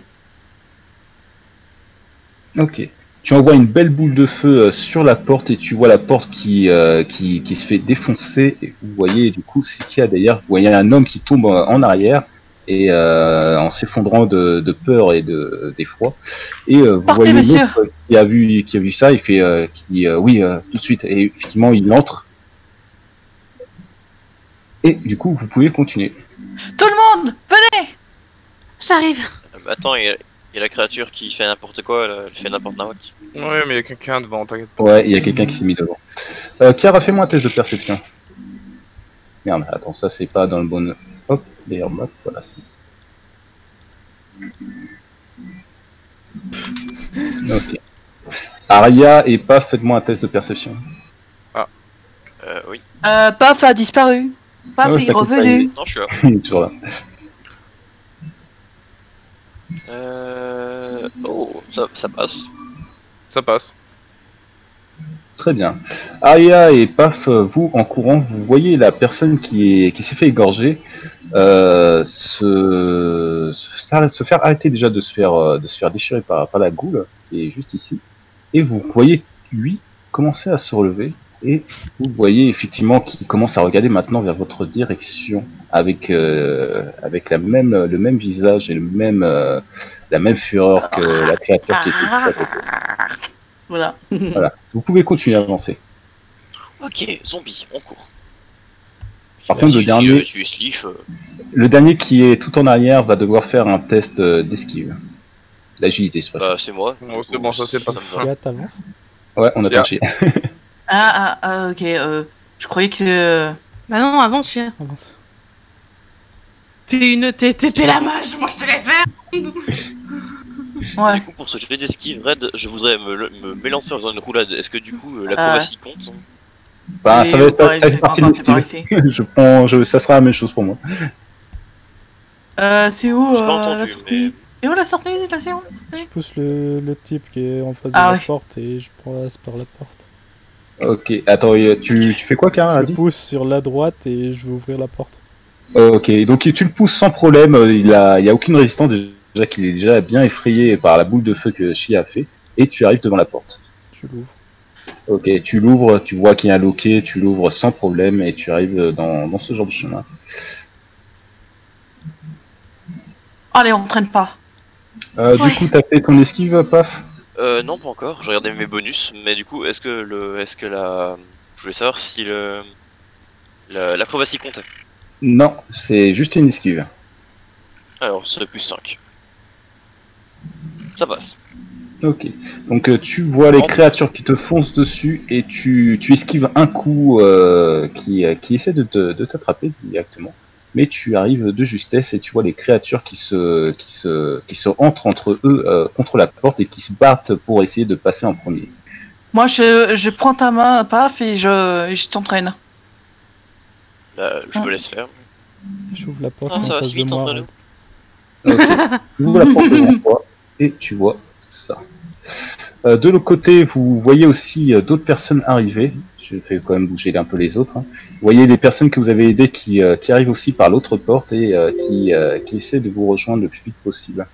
Ok. Tu envoies une belle boule de feu sur la porte et tu vois la porte qui se fait défoncer. Et vous voyez, du coup, c'est qu'il y a d'ailleurs, vous voyez un homme qui tombe en arrière et en s'effondrant de peur et d'effroi. Et vous voyez l'autre qui a vu ça, il fait oui, tout de suite. Et effectivement, il entre. Et du coup, vous pouvez continuer. Tout le monde, venez! J'arrive. Attends, il y a la créature qui fait n'importe quoi, elle fait n'importe quoi. Ouais, mais il y a quelqu'un devant, t'inquiète pas. Ouais, il y a quelqu'un qui s'est mis devant. Chiara, fais-moi un test de perception. Merde, attends, ça c'est pas dans le bon... Hop, d'ailleurs, hop, voilà. Ok. Aria et Paf, faites-moi un test de perception. Oui. Paf a disparu. Paf Ouais, est t'inquiète pas, revenu. Non, je suis là. Il est toujours là. Oh, ça passe. Ça passe. Très bien. Aria et Paf, vous, en courant, vous voyez la personne qui s'est fait égorger se faire arrêter déjà de se faire déchirer par la goule, qui est juste ici. Et vous voyez lui commencer à se relever. Et vous voyez effectivement qu'il commence à regarder maintenant vers votre direction avec le même visage et la même fureur que la créature qui était juste à côté. Voilà. Voilà. Vous pouvez continuer à avancer. Ok, zombie, on court. Par contre, Tu es Sliff. le dernier qui est tout en arrière va devoir faire un test d'esquive. D'agilité, c'est pas Bah, c'est moi. Bon, c'est bon, ça c'est pas. me va. Chia, t'avances. Ouais, on a Chia. touché. Ok. Je croyais que... Bah non, avant, chien. Avance. T'es la mage, moi je te laisse faire. Ouais. Du coup, pour ce jet d'esquive, Red, je voudrais m'élancer en faisant une roulade. Est-ce que du coup, l'acrobatie compte? Bah, ça va être pareil, ça fait c'est partie pas de par l'esquive. ici. Ça sera la même chose pour moi. C'est où J'ai pas entendu, la sortie? Et où la sortie? La séance? Je pousse le type qui est en face de Ah la ouais. porte et je passe par la porte. Ok, attends, tu fais quoi, Kara? Je pousse sur la droite et je vais ouvrir la porte. Ok, donc tu le pousses sans problème, il y a aucune résistance, déjà qu'il est déjà bien effrayé par la boule de feu que Chia a fait, et tu arrives devant la porte. Je l'ouvre. Ok, tu l'ouvres, tu vois qu'il y a un loquet, tu l'ouvres sans problème, et tu arrives dans ce genre de chemin. Allez, on traîne pas. Du coup, t'as fait ton esquive, Paf? Non, pas encore. Je regardais mes bonus, mais du coup, je voulais savoir si l'acrobatie comptait. Non, c'est juste une esquive. Alors, c'est plus 5. Ça passe. Ok, donc tu vois les créatures qui te foncent dessus, et tu esquives un coup qui essaie de t'attraper directement. Mais tu arrives de justesse et tu vois les créatures qui se entrent entre eux contre la porte et qui se battent pour essayer de passer en premier. Moi, je prends ta main, Paf, et je t'entraîne. Je me laisse faire. J'ouvre la porte Ah, en ça va face si de vite moi. entre nous. Ok. Tu ouvres la porte devant toi et tu vois ça. De l'autre côté, vous voyez aussi d'autres personnes arriver. Je fais quand même bouger un peu les autres. Hein. Vous voyez des personnes que vous avez aidées qui arrivent aussi par l'autre porte et qui essaient de vous rejoindre le plus vite possible.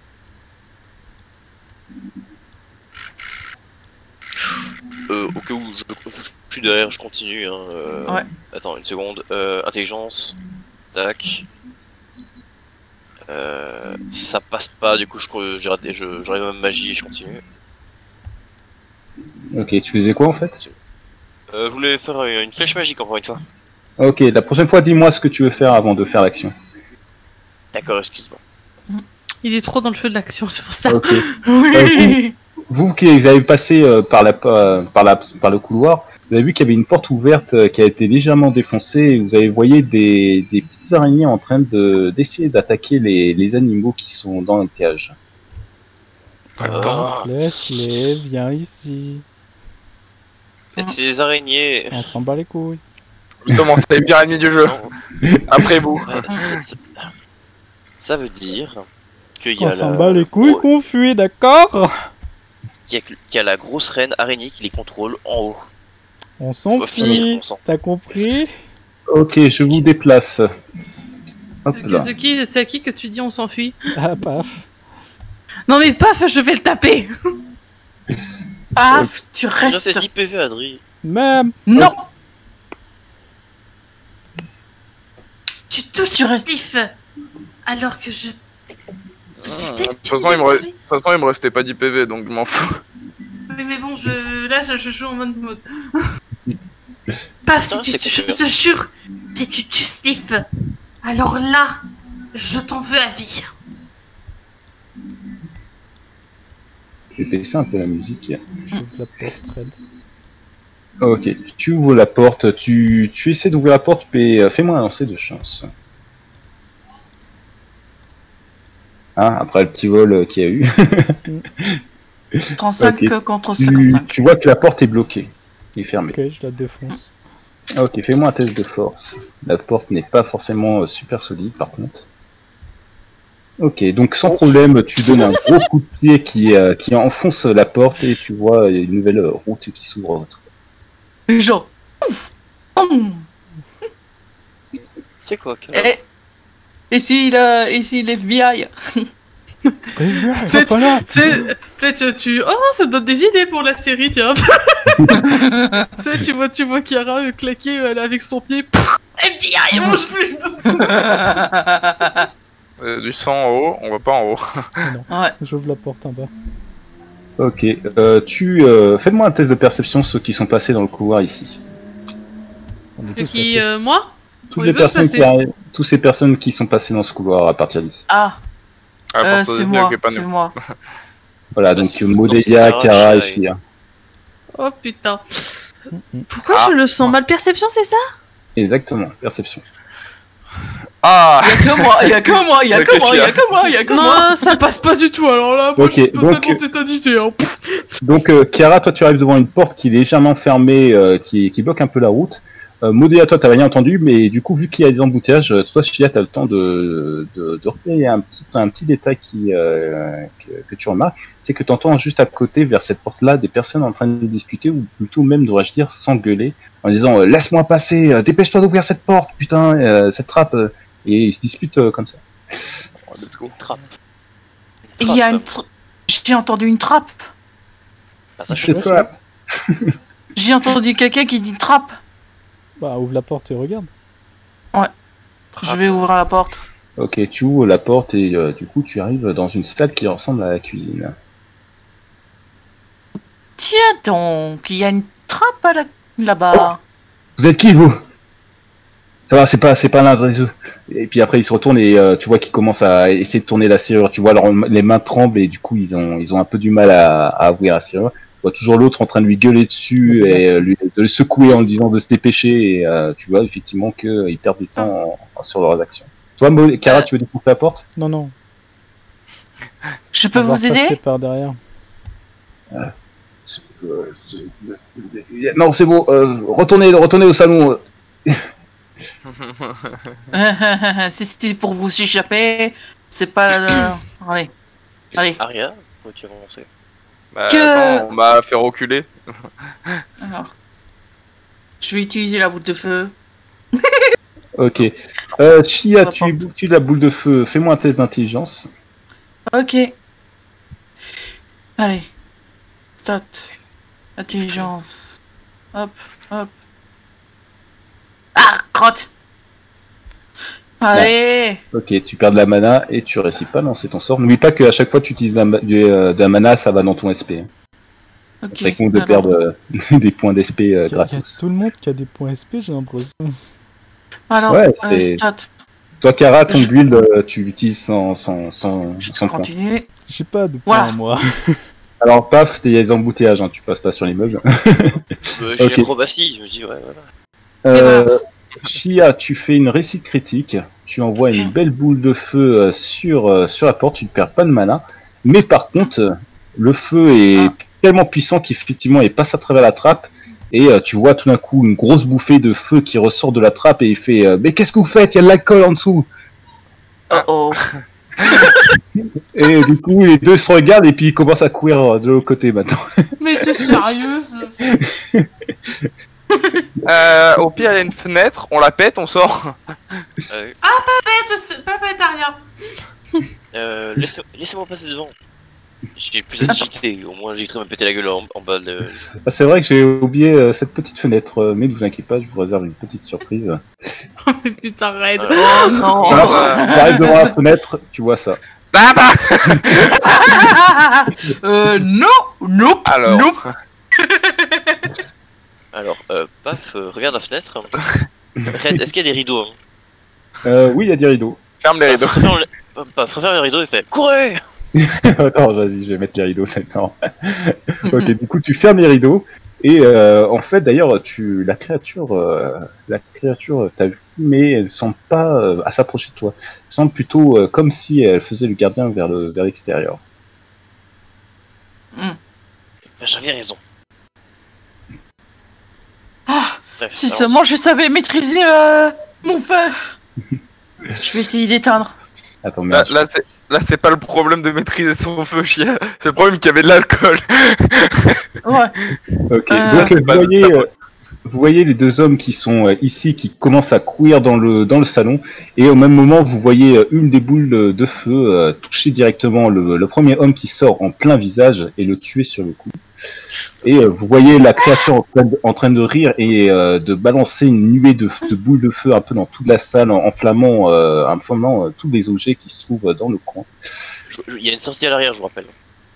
Au cas où je suis derrière, je continue. Hein, Ouais. Attends une seconde. Intelligence. Tac. Si ça passe pas, du coup, j'arrive à ma magie et je continue. Ok, tu faisais quoi en fait? Je voulais faire une flèche magique encore une fois. Ok, la prochaine fois, dis-moi ce que tu veux faire avant de faire l'action. D'accord, excuse-moi. Il est trop dans le feu de l'action, c'est pour ça. Ok. Oui. Vous qui avez passé par le couloir, vous avez vu qu'il y avait une porte ouverte qui a été légèrement défoncée et vous avez voyé des petites araignées en train d'essayer d'attaquer les animaux qui sont dans le cage. Attends. Laisse-les, viens ici. Et ces araignées. On s'en bat les couilles. Justement, c'est le pire ennemi du jeu. Après vous. Ça veut dire qu'il y On a s'en bat les couilles qu'on fuit, d'accord? qu'il y a la grosse reine araignée qui les contrôle en haut. On On va finir s'enfuit. on s'en- T'as compris? Ok, je vous déplace. Hop là. De qui, c'est à qui que tu dis on s'enfuit? Ah, paf. Non mais paf, je vais le taper. Paf, tu Non, restes. c'est 10 PV, Adri. Même. Non. Tu touches Tu restes. Sliff. Alors que je... De toute façon, il me restait pas 10 PV, donc je m'en fous. Mais bon, là, je joue en mode. Paf, Putain, si c'est tu, je cool, te jure, si tu tues Sliff, alors là, je t'en veux à vie. Je vais baisser un peu la musique. J'ouvre la porte, Red. Ok, tu ouvres la porte, tu essaies d'ouvrir la porte, mais fais-moi un lancer de chance. Hein, après le petit vol qu'il y a eu. 35 Ok. contre 55. Tu vois que la porte est bloquée, est fermée. Ok, je la défonce. Ok, fais-moi un test de force. La porte n'est pas forcément super solide par contre. Ok, donc sans problème, tu donnes un gros coup de pied qui enfonce la porte et tu vois une nouvelle route qui s'ouvre. Genre. Ouf, boum. C'est quoi, Kara? Ici l'FBI. C'est- Oh, ça me donne des idées pour la série, tiens. Tu vois Kiara claquer avec son pied. FBI, on mange plus. Du sang en haut, on va pas en haut. Ouais. J'ouvre la porte en bas. Ok, faites-moi un test de perception ceux qui sont passés dans le couloir ici. On est C'est tous qui, passés. moi? Toutes les les autres personnes passés. qui arrivent, toutes ces personnes qui sont passées dans ce couloir à partir d'ici. Ah, À partir c'est de moi, que pas c'est nous. moi. Voilà, Bah, donc c'est Modelia, Kara, Kara et Shia et- Shia. Oh putain. Pourquoi Ah. je le sens mal? Perception, c'est ça? Exactement, perception. Ah Y'a que moi, y'a que moi, y'a que moi, y'a que moi, y'a que moi. Non, ça passe pas du tout. Alors là, moi, Ok, je suis totalement donc- tétanisé. Hein. Donc Chiara, toi tu arrives devant une porte qui est légèrement fermée, qui bloque un peu la route. Modelia, toi t'as rien entendu, mais du coup vu qu'il y a des embouteillages, toi Shia t'as le temps de repérer un petit détail que tu remarques, c'est que tu entends juste à côté, vers cette porte-là, des personnes en train de discuter, ou plutôt même, devrais-je dire, s'engueuler, en disant laisse-moi passer, dépêche-toi d'ouvrir cette porte, putain, cette trappe, et ils se disputent comme ça. Let's go. Trappe. Il y a une j'ai entendu une trappe. Ah, ça C'est chauffe. toi. J'ai entendu quelqu'un qui dit trappe. Bah, ouvre la porte et regarde. Je vais ouvrir la porte. Ok, tu ouvres la porte et du coup tu arrives dans une salle qui ressemble à la cuisine. Tiens donc, il y a une trappe là-bas. Vous êtes qui vous? Ça va, c'est pas l'un des eux. Et puis après ils se retournent et tu vois qu'ils commencent à essayer de tourner la serrure. Tu vois les mains tremblent et du coup ils ont un peu du mal à ouvrir la serrure. Tu vois toujours l'autre en train de lui gueuler dessus et de le secouer en lui disant de se dépêcher et tu vois effectivement qu'ils perdent du temps sur leurs actions. Toi, Kara, tu veux défoncer la porte? Non, non. Je peux On va vous aider? repasser par derrière. Non, c'est bon. Retournez au salon. Si c'est pour vous échapper, c'est pas... Allez, allez. Aria, pourquoi tu as avancé? Bah, Que- attends, on m'a fait reculer. Alors, je vais utiliser la boule de feu. Ok. Chia, tu la boule de feu. Fais-moi un test d'intelligence. Ok. Allez. Start. Intelligence. Hop, hop. Ah, crotte. Allez. Ok, tu perds de la mana et tu réussis pas à lancer ton sort. N'oublie pas qu'à chaque fois que tu utilises de la mana, ça va dans ton SP. Ok. C'est con de alors. perdre des points d'SP Il y a gratos. tout le monde qui a des points SP, j'ai l'impression. Alors, Ouais, c'est- start. Toi, Kara, ton Je- build, tu l'utilises sans Je point. continue. J'ai pas de points, Voilà. moi. Alors, paf, il y a des embouteillages, hein, tu passes pas sur l'immeuble. J'ai Ok. l'acrobatie, je me dis, ouais, voilà. Chia, tu fais une réussite critique. Tu envoies une belle boule de feu sur la porte, tu ne perds pas de mana. Mais par contre, le feu est tellement puissant qu'effectivement, il passe à travers la trappe. Et tu vois tout d'un coup une grosse bouffée de feu qui ressort de la trappe et il fait mais qu'est-ce que vous faites? Il y a de l'alcool en dessous. Oh oh. Et du coup, les deux se regardent et puis ils commencent à courir de l'autre côté maintenant. Mais t'es sérieuse? Au pire, il y a une fenêtre, on la pète, on sort. Papa est arrière. Laissez-moi passer devant. J'ai plus d'agilité, au moins j'éviterai de me péter la gueule en bas de... Ah, c'est vrai que j'ai oublié cette petite fenêtre, mais ne vous inquiétez pas, je vous réserve une petite surprise. Mais putain, raide. Oh non. Alors, tu arrives devant la fenêtre, tu vois ça. Ah bah Non, non, Alors, non. Alors, paf, regarde la fenêtre. Red, est-ce qu'il y a des rideaux Oui, il y a des rideaux. ferme les rideaux. Préfère les rideaux et fait courez. Attends, vas-y, je vais mettre les rideaux, c'est marrant. Ok, du coup, tu fermes les rideaux Et en fait, d'ailleurs, la créature t'a vu, mais elle semble pas à s'approcher de toi. Elle semble plutôt comme si elle faisait le gardien vers l'extérieur. J'avais raison. Bref, Si seulement je savais maîtriser mon feu. Je vais essayer d'éteindre. Attends, merde. Là, c'est pas le problème de maîtriser son feu, Chia. C'est le problème qu'il y avait de l'alcool. Ouais. Ok, donc vous voyez les deux hommes qui sont ici, qui commencent à courir dans le salon, et au même moment, vous voyez une des boules de feu toucher directement le premier homme qui sort en plein visage et le tuer sur le coup. Et vous voyez la créature en train de rire et de balancer une nuée de boules de feu un peu dans toute la salle, enflammant tous les objets qui se trouvent dans le coin. Il y a une sortie à l'arrière, je vous rappelle.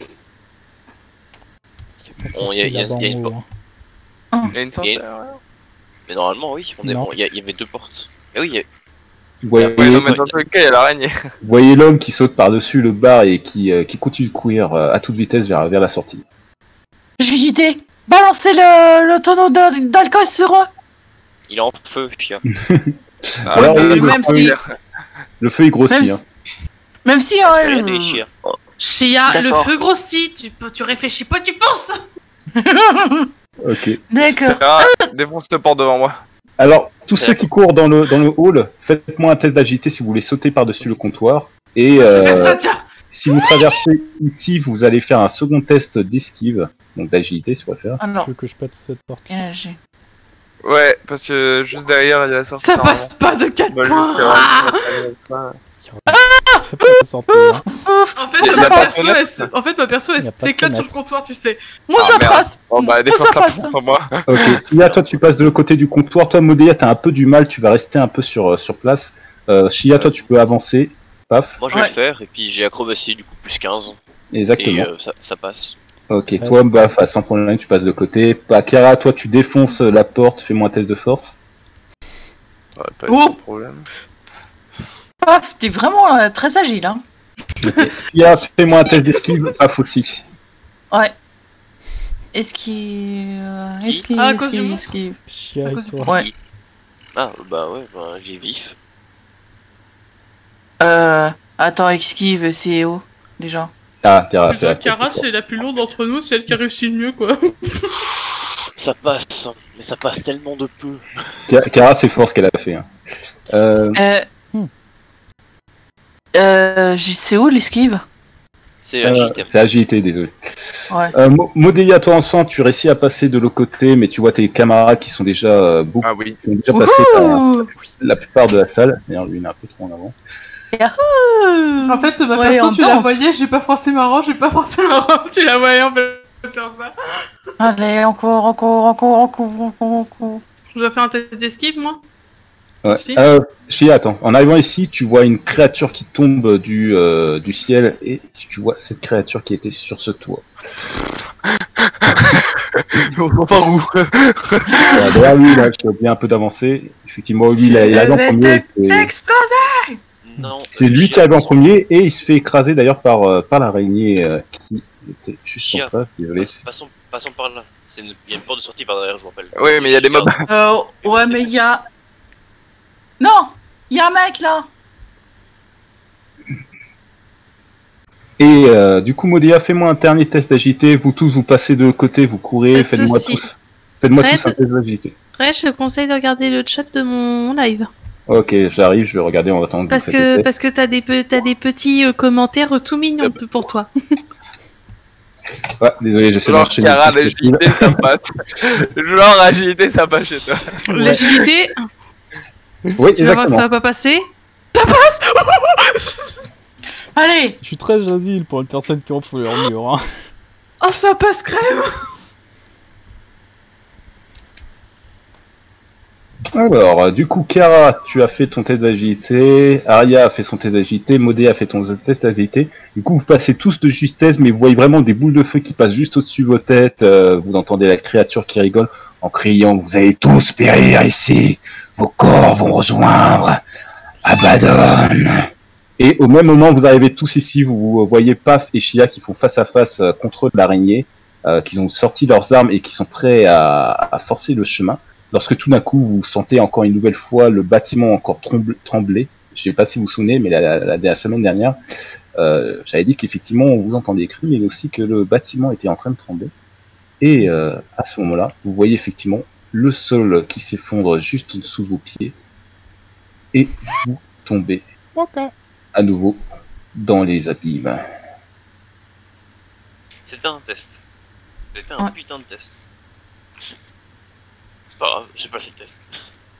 Il y a une porte. Il y a une sortie. Mais normalement, oui, il y avait deux portes. Et oui, Vous voyez, non, mais dans tous les cas, il y a l'araignée. vous voyez l'homme qui saute par-dessus le bar et qui continue de courir à toute vitesse vers la sortie. JJT, balancez le tonneau d'alcool sur eux. il est en feu, Chia. Alors, même si- le feu il grossit. Même si... Regardez, Chia. Chia, le D'accord. feu grossit, tu réfléchis pas, tu fonces. Ok. D'accord. Ah, défonce cette porte devant moi. Alors, tous ceux qui courent dans le hall, faites-moi un test d'agilité si vous voulez sauter par-dessus le comptoir. Et Fais ça, tiens. si vous traversez ici, vous allez faire un second test d'esquive, donc d'agilité si vous préférez. Alors, Tu veux que je pète cette porte? j'ai... Ouais, parce que juste derrière, il y a la sortie. Ça passe pas de 4 Bah, points. juste, Ah C'est pas la sortie, hein. En fait, Il y a ma pas de perso, fenêtre. elle Il y a pas de s'éclate sur le fenêtre. comptoir, tu sais. Moi Ah, ça merde. passe. Bon, bah, Moi, défonce ça la passe. porte sans moi. Ok. Shia, toi tu passes de l'autre côté du comptoir. Toi, Modéa, t'as un peu du mal, tu vas rester un peu sur place. Shia, toi tu peux avancer. Paf. Moi, je vais Ouais. le faire, et puis j'ai acrobatie, du coup, plus 15. Exactement. Et ça passe. Ok, Ouais. toi, Baf, sans problème, tu passes de côté. Akira, toi tu défonces la porte, fais-moi un test de force. Ouais, pas Oh. de problème. Paf, t'es vraiment très agile, hein. Shia, fais-moi un test d'esquive, Paf aussi. Ouais. Esquive... Ah, à cause du monstre. esquive. Chia et toi. Ouais. Ah, bah ouais, bah, j'ai vif. Attends, esquive, c'est où, déjà? Ah, Kara, Putain, Kara, c'est la plus lourde d'entre nous, c'est elle qui a réussi le mieux, quoi. Ça passe, mais ça passe tellement de peu. Kara, c'est fort ce qu'elle a fait. Hein. C'est où l'esquive? C'est agité. C'est agilité, désolé. Ouais. Modéa, toi en tu réussis à passer de l'autre côté, mais tu vois tes camarades qui sont déjà beaucoup, Ah oui. qui ont déjà passé Wouhou. la plupart de la salle. D'ailleurs, lui, il est un peu trop en avant. En fait, ma Ouais, perso, on tu la danse. voyais, j'ai pas forcé ma robe, tu la voyais en fait faire ça. Allez, encore. Je dois faire un test d'esquive, moi. Ouais. Si. Chia, attends. En arrivant ici, tu vois une créature qui tombe du ciel et tu vois cette créature qui était sur ce toit. On va par où? Derrière lui, là, tu vois bien un peu d'avancer. Effectivement, lui, il arrive en premier. Explose. Non. C'est lui Chia, qui arrive en premier et il se fait écraser d'ailleurs par l'araignée qui était juste Chia. en face. Désolé. Passons par là. Il y a une porte de sortie par derrière, je vous rappelle. Oui, mais il y a des mobs. Ouais, mais il y a... Non, il y a un mec, là. Et du coup, Modéa, fais-moi un dernier test d'agilité. Vous tous, vous passez de côté, vous courez. Pas de Faites-moi soucis. tous un Fred. test d'agilité. Après, je te conseille de regarder le chat de mon live. Ok, j'arrive, je vais regarder en attendant. Parce que t'as des petits commentaires tout mignons pour toi. Ouais, désolé, j'essaie Genre, d'enchaîner. Kara, le plus possible. l'agilité, ça passe. Genre, agilité, ça passe chez toi. L'agilité, Oui, tu vas voir que ça exactement. va pas passer. Ça passe. Allez. Je suis très agile pour une personne qui en fout leur mur. Hein. Oh, ça passe crème. Alors, du coup, Kara, tu as fait ton test d'agilité, Aria a fait son test d'agilité, Modé a fait ton test d'agilité. Du coup, vous passez tous de justesse, mais vous voyez vraiment des boules de feu qui passent juste au-dessus de vos têtes. Vous entendez la créature qui rigole en criant « Vous allez tous périr ici, vos corps vont rejoindre Abaddon !» Et au même moment, vous arrivez tous ici, vous voyez Paf et Chia qui font face à face contre l'araignée. qu'ils ont sorti leurs armes et qui sont prêts à forcer le chemin, lorsque tout d'un coup vous sentez encore une nouvelle fois le bâtiment encore trembler. Je sais pas si vous vous souvenez, mais la semaine dernière, j'avais dit qu'effectivement on vous entendait des cris, mais aussi que le bâtiment était en train de trembler. Et à ce moment-là, vous voyez effectivement le sol qui s'effondre juste en dessous de vos pieds, et vous tombez à nouveau dans les abîmes. C'était un test. C'était un putain de test. C'est pas grave, j'ai passé le test.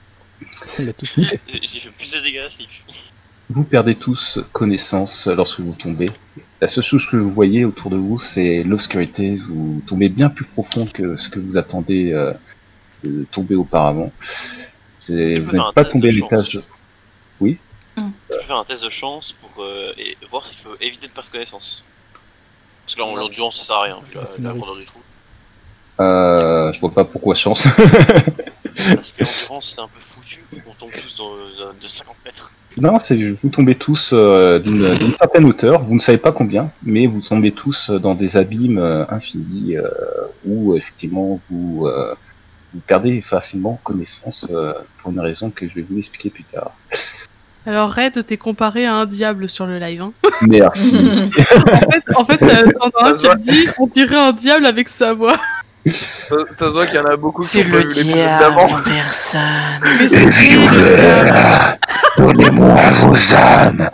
J'ai fait plus de dégâts à Slip. Vous perdez tous connaissance lorsque vous tombez. La seule chose que vous voyez autour de vous, c'est l'obscurité. Vous tombez bien plus profond que ce que vous attendez de tomber auparavant. Vous n'êtes pas tombé à l'étage. Oui. Je vais faire un test de chance pour voir si je peux éviter de perdre connaissance. Parce que là, en l'endurance, ça sert à rien. La grandeur du trou. Je vois pas pourquoi chance. Parce que l'endurance, c'est un peu foutu. On tombe tous de 50 mètres. Non, vous tombez tous d'une certaine hauteur, vous ne savez pas combien, mais vous tombez tous dans des abîmes infinis où effectivement vous perdez facilement connaissance pour une raison que je vais vous expliquer plus tard. Alors Red, t'es comparé à un diable sur le live. Hein. Merci. en fait, t'en as un qui a dit on dirait un diable avec sa voix. Ça se voit qu'il y en a beaucoup qui C'est ont pas le vu l'épisode diable d'avant. en personne. Mais c'est le diable. Donnez-moi vos âmes.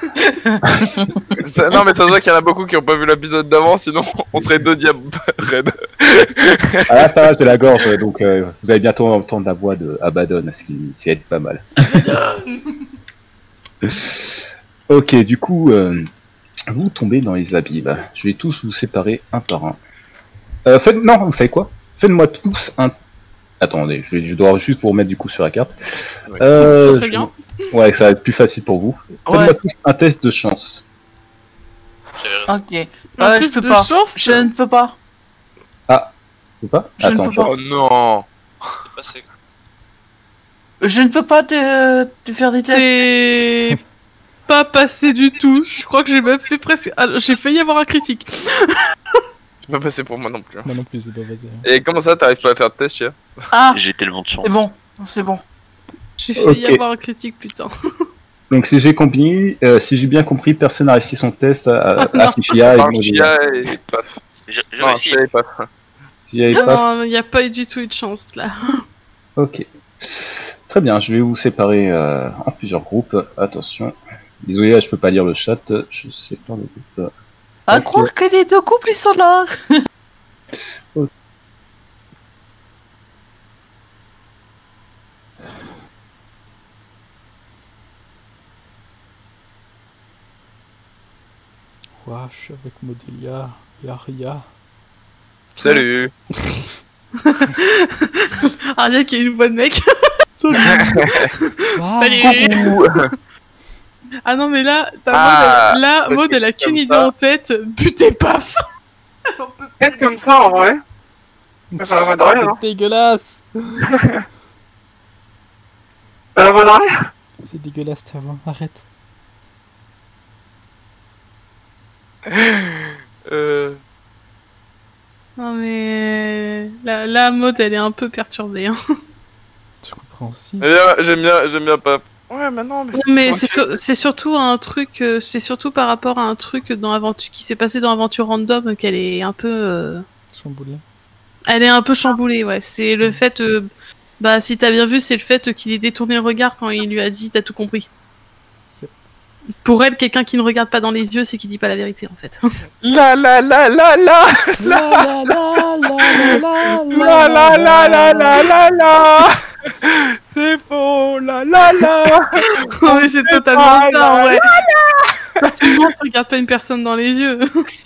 Non mais ça se voit qu'il y en a beaucoup qui ont pas vu l'épisode d'avant, sinon on serait deux diables Red. Ah là, ça va, j'ai la gorge, donc vous allez bientôt entendre la voix de Abaddon, ce qui aide pas mal. Ok, du coup, vous tombez dans les abîmes. Je vais tous vous séparer un par un. Non, vous savez quoi? Faites-moi tous un... Attendez, je dois juste vous remettre du coup sur la carte. Ça serait bien. Ouais, ça va être plus facile pour vous. Faites-moi tous un test de chance. Ok. Je peux pas. Chance. Je ne peux pas. Ah, tu peux pas? Je ne peux pas. Oh non. C'est passé. Je ne peux pas te faire des tests. C'est pas passé du tout. Je crois que j'ai même fait presque... Ah, j'ai failli avoir un critique. C'est pas passé pour moi non plus. Moi non plus, c'est pas passé. Et comment ça, t'arrives pas à faire de test, Chia? Ah, J'ai tellement de chance. c'est bon. C'est bon. J'ai failli Ok. avoir un critique, putain. Donc si j'ai bien compris, personne n'a réussi son test à Chia et Par moi, Chia et paf. J'ai Non, réussi. Chia et paf. Chia et Paf. Non, il n'y a pas eu du tout eu de chance, là. Ok. Très bien, je vais vous séparer en plusieurs groupes. Attention. Désolé, là, je peux pas lire le chat. Je sais pas le groupe. À Ok. croire que les deux couples ils sont là. Wesh, avec Modelia et Aria. Salut. Ardia qui a une voix de mec. Salut. Salut. Ah non, mais là, Maud, elle a qu'une idée en tête. Butez paf. Être comme ça en vrai. Ça va de rien, hein. C'est dégueulasse. Ça va de rien. C'est dégueulasse, ta voix. Arrête. Non mais la Maud, elle est un peu perturbée. Hein. Je comprends aussi. J'aime bien Paf. Ouais, mais non, mais. Mais c'est surtout un truc, c'est surtout par rapport à un truc dans Aventure qui s'est passé dans Aventure Random qu'elle est un peu. Chamboulé. Elle est un peu chamboulée, ouais. C'est le fait, bah si t'as bien vu, c'est le fait qu'il ait détourné le regard quand il lui a dit t'as tout compris. Pour elle, quelqu'un qui ne regarde pas dans les yeux, c'est qu'il dit pas la vérité en fait. La la la la la La la la la la la la la la la la. C'est faux, la la la. Non mais c'est totalement ça, ouais. Parce que moi, tu regardes pas une personne dans les yeux.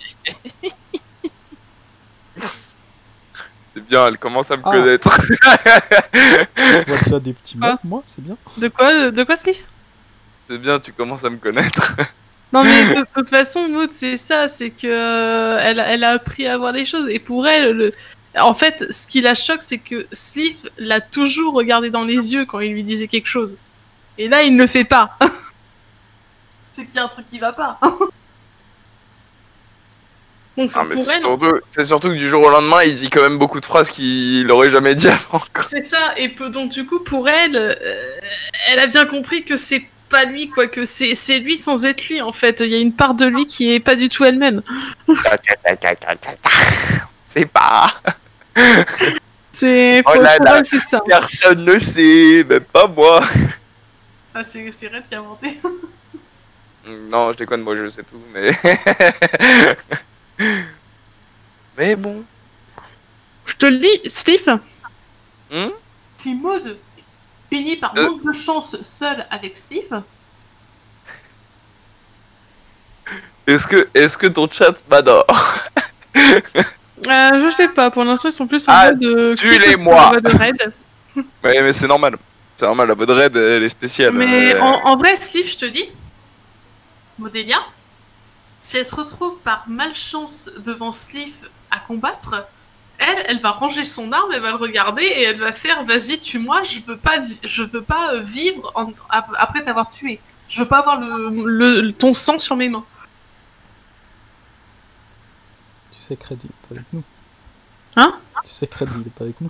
C'est bien, elle commence à me Ah. connaître. Je vois déjà des petits mots, Ah. moi, c'est bien. De quoi, Steve? C'est bien, tu commences à me connaître. Non mais de toute façon, Maud, c'est ça, c'est que elle a appris à voir les choses et pour elle, en fait, ce qui la choque, c'est que Sliff l'a toujours regardé dans les yeux quand il lui disait quelque chose. Et là, il ne le fait pas. C'est qu'il y a un truc qui va pas. Donc c'est pour elle. C'est surtout que du jour au lendemain, il dit quand même beaucoup de phrases qu'il aurait jamais dit avant. C'est ça, et donc du coup pour elle, elle a bien compris que c'est pas lui, quoi, que c'est lui sans être lui en fait. Il y a une part de lui qui est pas du tout elle-même. C'est pas. C'est Oh pour là là, elle, c'est ça. Personne ne sait, même pas moi. Ah, c'est Red qui a inventé. Non, je déconne, moi je sais tout, mais. Mais bon. Je te le dis, Steve. Hmm, Si Maud finit par manque de chance seule avec Steve. Est-ce que ton chat m'adore? Je sais pas, pour l'instant ils sont plus en mode de. Tuez-les-moi. De Red. Ouais, mais c'est normal. C'est normal, la mode raid, elle est spéciale. Mais en vrai, Steve, je te dis, Modélia, si elle se retrouve par malchance devant Sleeve à combattre, elle va ranger son arme, elle va le regarder et elle va faire vas-y tue-moi, je veux pas vivre après t'avoir tué. Je veux pas avoir ton sang sur mes mains. Tu sais que Red, il est pas avec nous. Hein? Tu sais que Red, il est pas avec nous.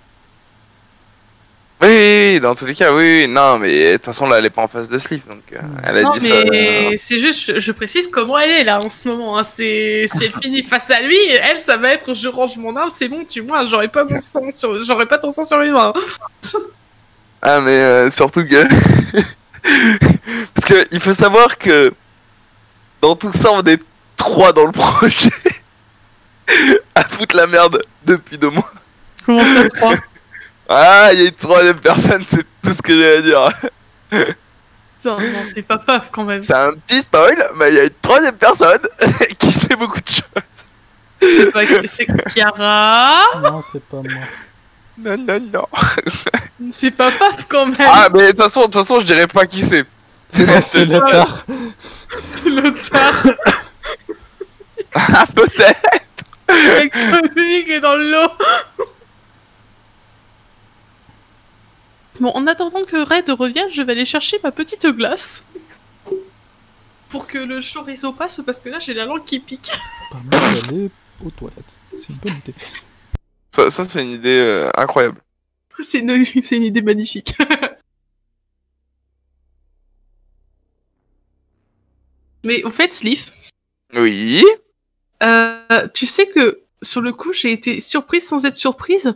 Oui, dans tous les cas, oui. Non, mais de toute façon, là, elle est pas en face de Sleeve, donc elle a Non, dit ça. mais c'est juste, je précise comment elle est là en ce moment. Hein. Si elle finit face à lui, elle, ça va être je range mon arme, c'est bon, tue-moi, j'aurai pas ton sang sur mes mains. Ah, mais surtout que. Parce que il faut savoir que dans tout ça, on est 3 dans le projet à foutre la merde depuis 2 mois. Comment ça, 3? Ah, il y a une 3e personne, c'est tout ce que j'ai à dire. Non, c'est pas paf quand même. C'est un petit spoil, mais il y a une 3e personne qui sait beaucoup de choses. C'est Chiara. Non, c'est pas moi. Non, non, non. C'est pas paf quand même. Ah, mais de toute façon, je dirais pas qui c'est. C'est Lothar. C'est Lothar. Ah, peut-être. Avec lui qui est dans le lot. Bon, en attendant que Red revienne, je vais aller chercher ma petite glace. Pour que le chorizo passe, parce que là j'ai la langue qui pique. Bah, moi, je vais aller aux toilettes. C'est une bonne idée. Ça c'est une idée incroyable. C'est une idée magnifique. Mais au fait, Sleeve, Oui. tu sais que sur le coup, j'ai été surprise sans être surprise.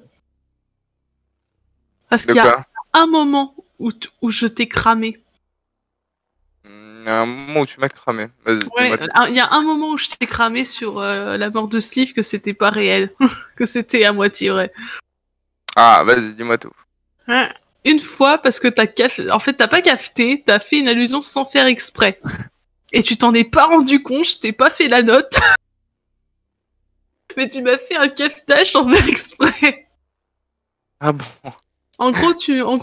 Parce qu'il y a un moment où je t'ai cramé. Il y a un moment où tu m'as cramé. Vas-y. Ouais, il y a un moment où je t'ai cramé sur la mort de Sleeve que c'était pas réel. Que c'était à moitié vrai. Ah, vas-y, dis-moi tout. Ouais. Une fois, parce que en fait, t'as pas capté, t'as fait une allusion sans faire exprès. Et tu t'en es pas rendu compte, je t'ai pas fait la note. Mais tu m'as fait un cafetage sans faire exprès. Ah bon? En gros,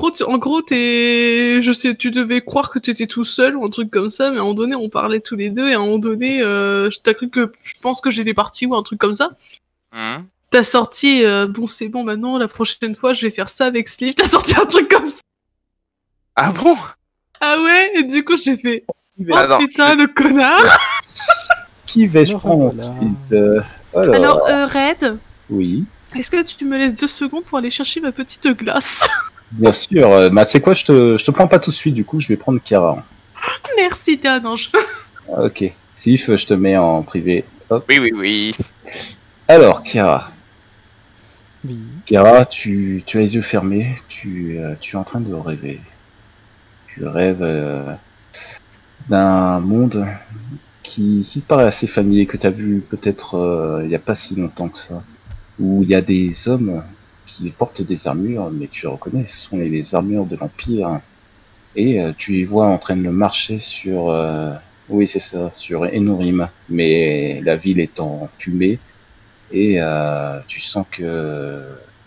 je sais, tu devais croire que t'étais tout seul ou un truc comme ça, mais à un moment donné, on parlait tous les deux et à un moment donné, t'as cru que je pense que j'étais parti ou un truc comme ça. T'as sorti, bon, c'est bon, maintenant, la prochaine fois, je vais faire ça avec Sleeve. T'as sorti un truc comme ça. Ah bon? Ah ouais? Et du coup, j'ai fait, Attends, putain, le connard! Qui vais-je prendre ensuite Alors, Red? Oui. Est-ce que tu me laisses 2 secondes pour aller chercher ma petite glace? Bien sûr. Bah, tu sais quoi, je te prends pas tout de suite, du coup, je vais prendre Chiara. Merci, t'es un ange. Ok. Sif, je te mets en privé. Hop. Oui. Alors, Chiara. Oui. Chiara, tu as les yeux fermés, tu es en train de rêver. Tu rêves d'un monde qui te paraît assez familier, que tu as vu peut-être il n'y a pas si longtemps que ça, où il y a des hommes qui portent des armures, mais tu reconnais, ce sont les armures de l'Empire, et tu les vois en train de marcher sur, oui c'est ça, sur Enorim, mais la ville est en fumée, et tu sens que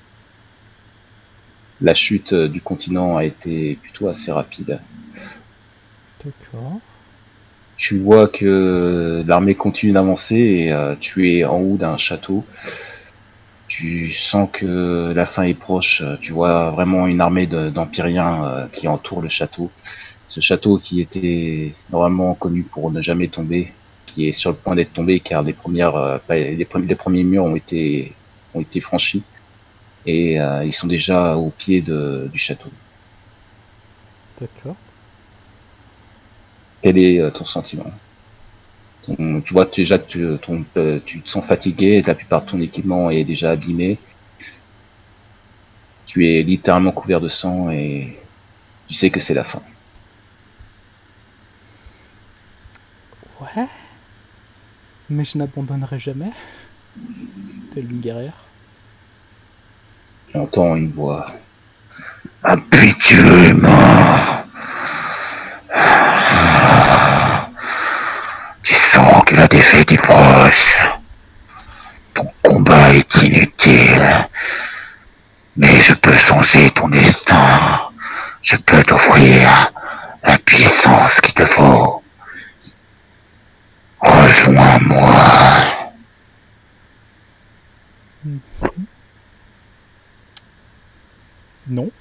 la chute du continent a été plutôt assez rapide. D'accord. Tu vois que l'armée continue d'avancer et tu es en haut d'un château. Tu sens que la fin est proche. Tu vois vraiment une armée d'Empyriens qui entoure le château. Ce château qui était normalement connu pour ne jamais tomber, qui est sur le point d'être tombée car les premiers murs ont été franchis et ils sont déjà au pied du château. D'accord. Quel est ton sentiment? Tu vois déjà que tu te sens fatigué, la plupart de ton équipement est déjà abîmé. Tu es littéralement couvert de sang et tu sais que c'est la fin. Ouais. Mais je n'abandonnerai jamais. Telle une guerrière. J'entends une voix. Habituellement. Tu sens que la défaite est proche. Ton combat est inutile. Mais je peux changer ton destin. Je peux t'offrir la puissance qu'il te faut. Rejoins-moi. Non.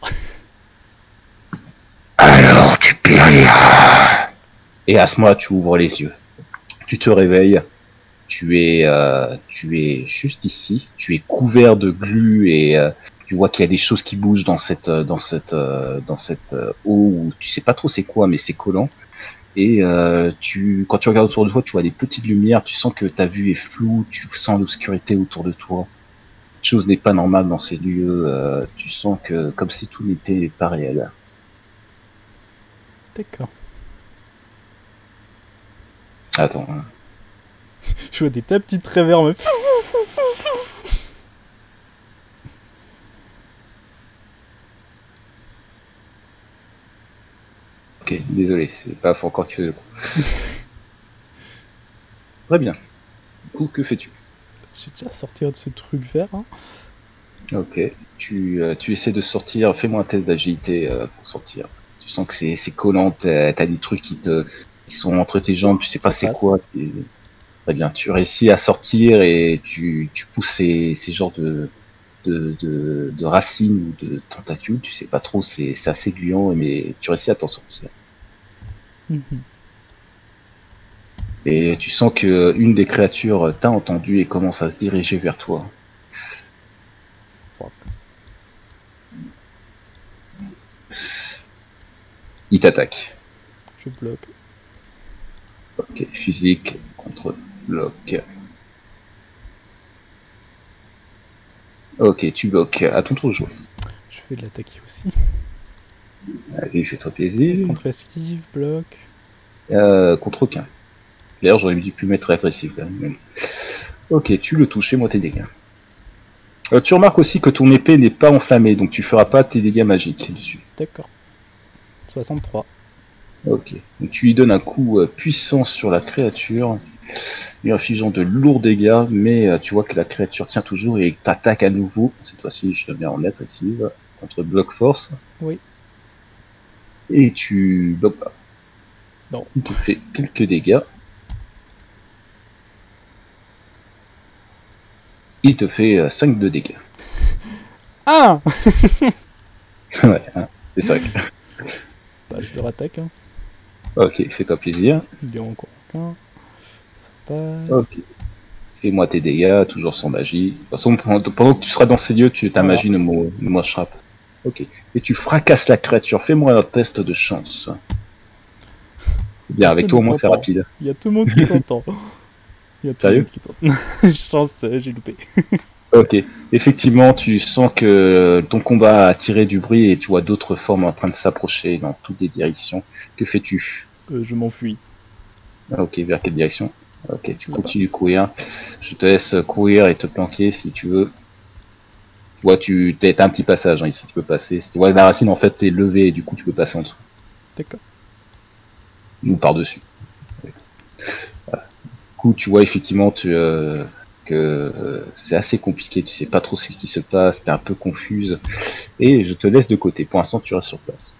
Alors tu périras. Et à ce moment-là, tu ouvres les yeux. Tu te réveilles. Tu es juste ici. Tu es couvert de glu et tu vois qu'il y a des choses qui bougent dans cette eau où tu sais pas trop c'est quoi, mais c'est collant. Et quand tu regardes autour de toi, tu vois des petites lumières. Tu sens que ta vue est floue. Tu sens l'obscurité autour de toi. Quelque chose n'est pas normal dans ces lieux. Tu sens que comme si tout n'était pas réel. D'accord. Attends. Hein. Je vois des tas de petites réverbes. Ok, désolé, c'est pas encore que le coup. Très bien. Du coup, que fais-tu? Je vais déjà sortir de ce truc vert. Hein. Ok, tu essaies de sortir, fais-moi un test d'agilité pour sortir. Tu sens que c'est collant, t'as des trucs qui sont entre tes jambes, tu sais pas c'est quoi. Très bien, tu réussis à sortir et tu pousses ces genres de racines ou de tentacules, tu sais pas trop, c'est assez gluant, mais tu réussis à t'en sortir. Et tu sens que une des créatures t'a entendu et commence à se diriger vers toi. Il t'attaque. Je bloque. Ok, physique contre bloc. Ok, tu bloques. À ton tour de jouer. Je vais l'attaquer aussi. Allez, fais-toi plaisir. Contre esquive, bloc. Contre aucun. D'ailleurs, j'aurais dû plus mettre agressif quand même. Ok, tu le touches, moi tes dégâts. Tu remarques aussi que ton épée n'est pas enflammée, donc tu feras pas tes dégâts magiques dessus. D'accord. 63. Ok, donc tu lui donnes un coup puissant sur la créature, lui infligeant de lourds dégâts, mais tu vois que la créature tient toujours et t'attaque à nouveau. Cette fois-ci, je te mets en agressive contre bloc force. Oui. Et tu bloques pas. Non. Il te fait quelques dégâts. Il te fait 5 de dégâts. Ah Ouais, hein, c'est ça. Bah, je le rattaque. Hein. Ok, fais-toi plaisir. Il y a encore un. Ça passe. Ok. Fais-moi tes dégâts, toujours sans magie. De toute façon, pendant que tu seras dans ces lieux, ta magie ne m'échappe. Ok. Et tu fracasses la créature. Fais-moi un test de chance. Bien, avec toi au moins c'est rapide. Il y a tout le monde qui t'entend. Il y a tout le monde qui t'entend. Chance, j'ai loupé. Ok. Effectivement, tu sens que ton combat a tiré du bruit et tu vois d'autres formes en train de s'approcher dans toutes les directions. Que fais-tu? Je m'enfuis. Ok, vers quelle direction? Ok, tu continues de courir. Je te laisse courir et te planquer si tu veux. Tu vois, t'as un petit passage hein, ici, tu peux passer. Tu vois, la racine en fait est levée et du coup tu peux passer en dessous. D'accord. Ou par-dessus. Voilà. Du coup, tu vois effectivement que c'est assez compliqué, tu sais pas trop ce qui se passe, t'es un peu confuse. Et je te laisse de côté. Pour l'instant, tu restes sur place.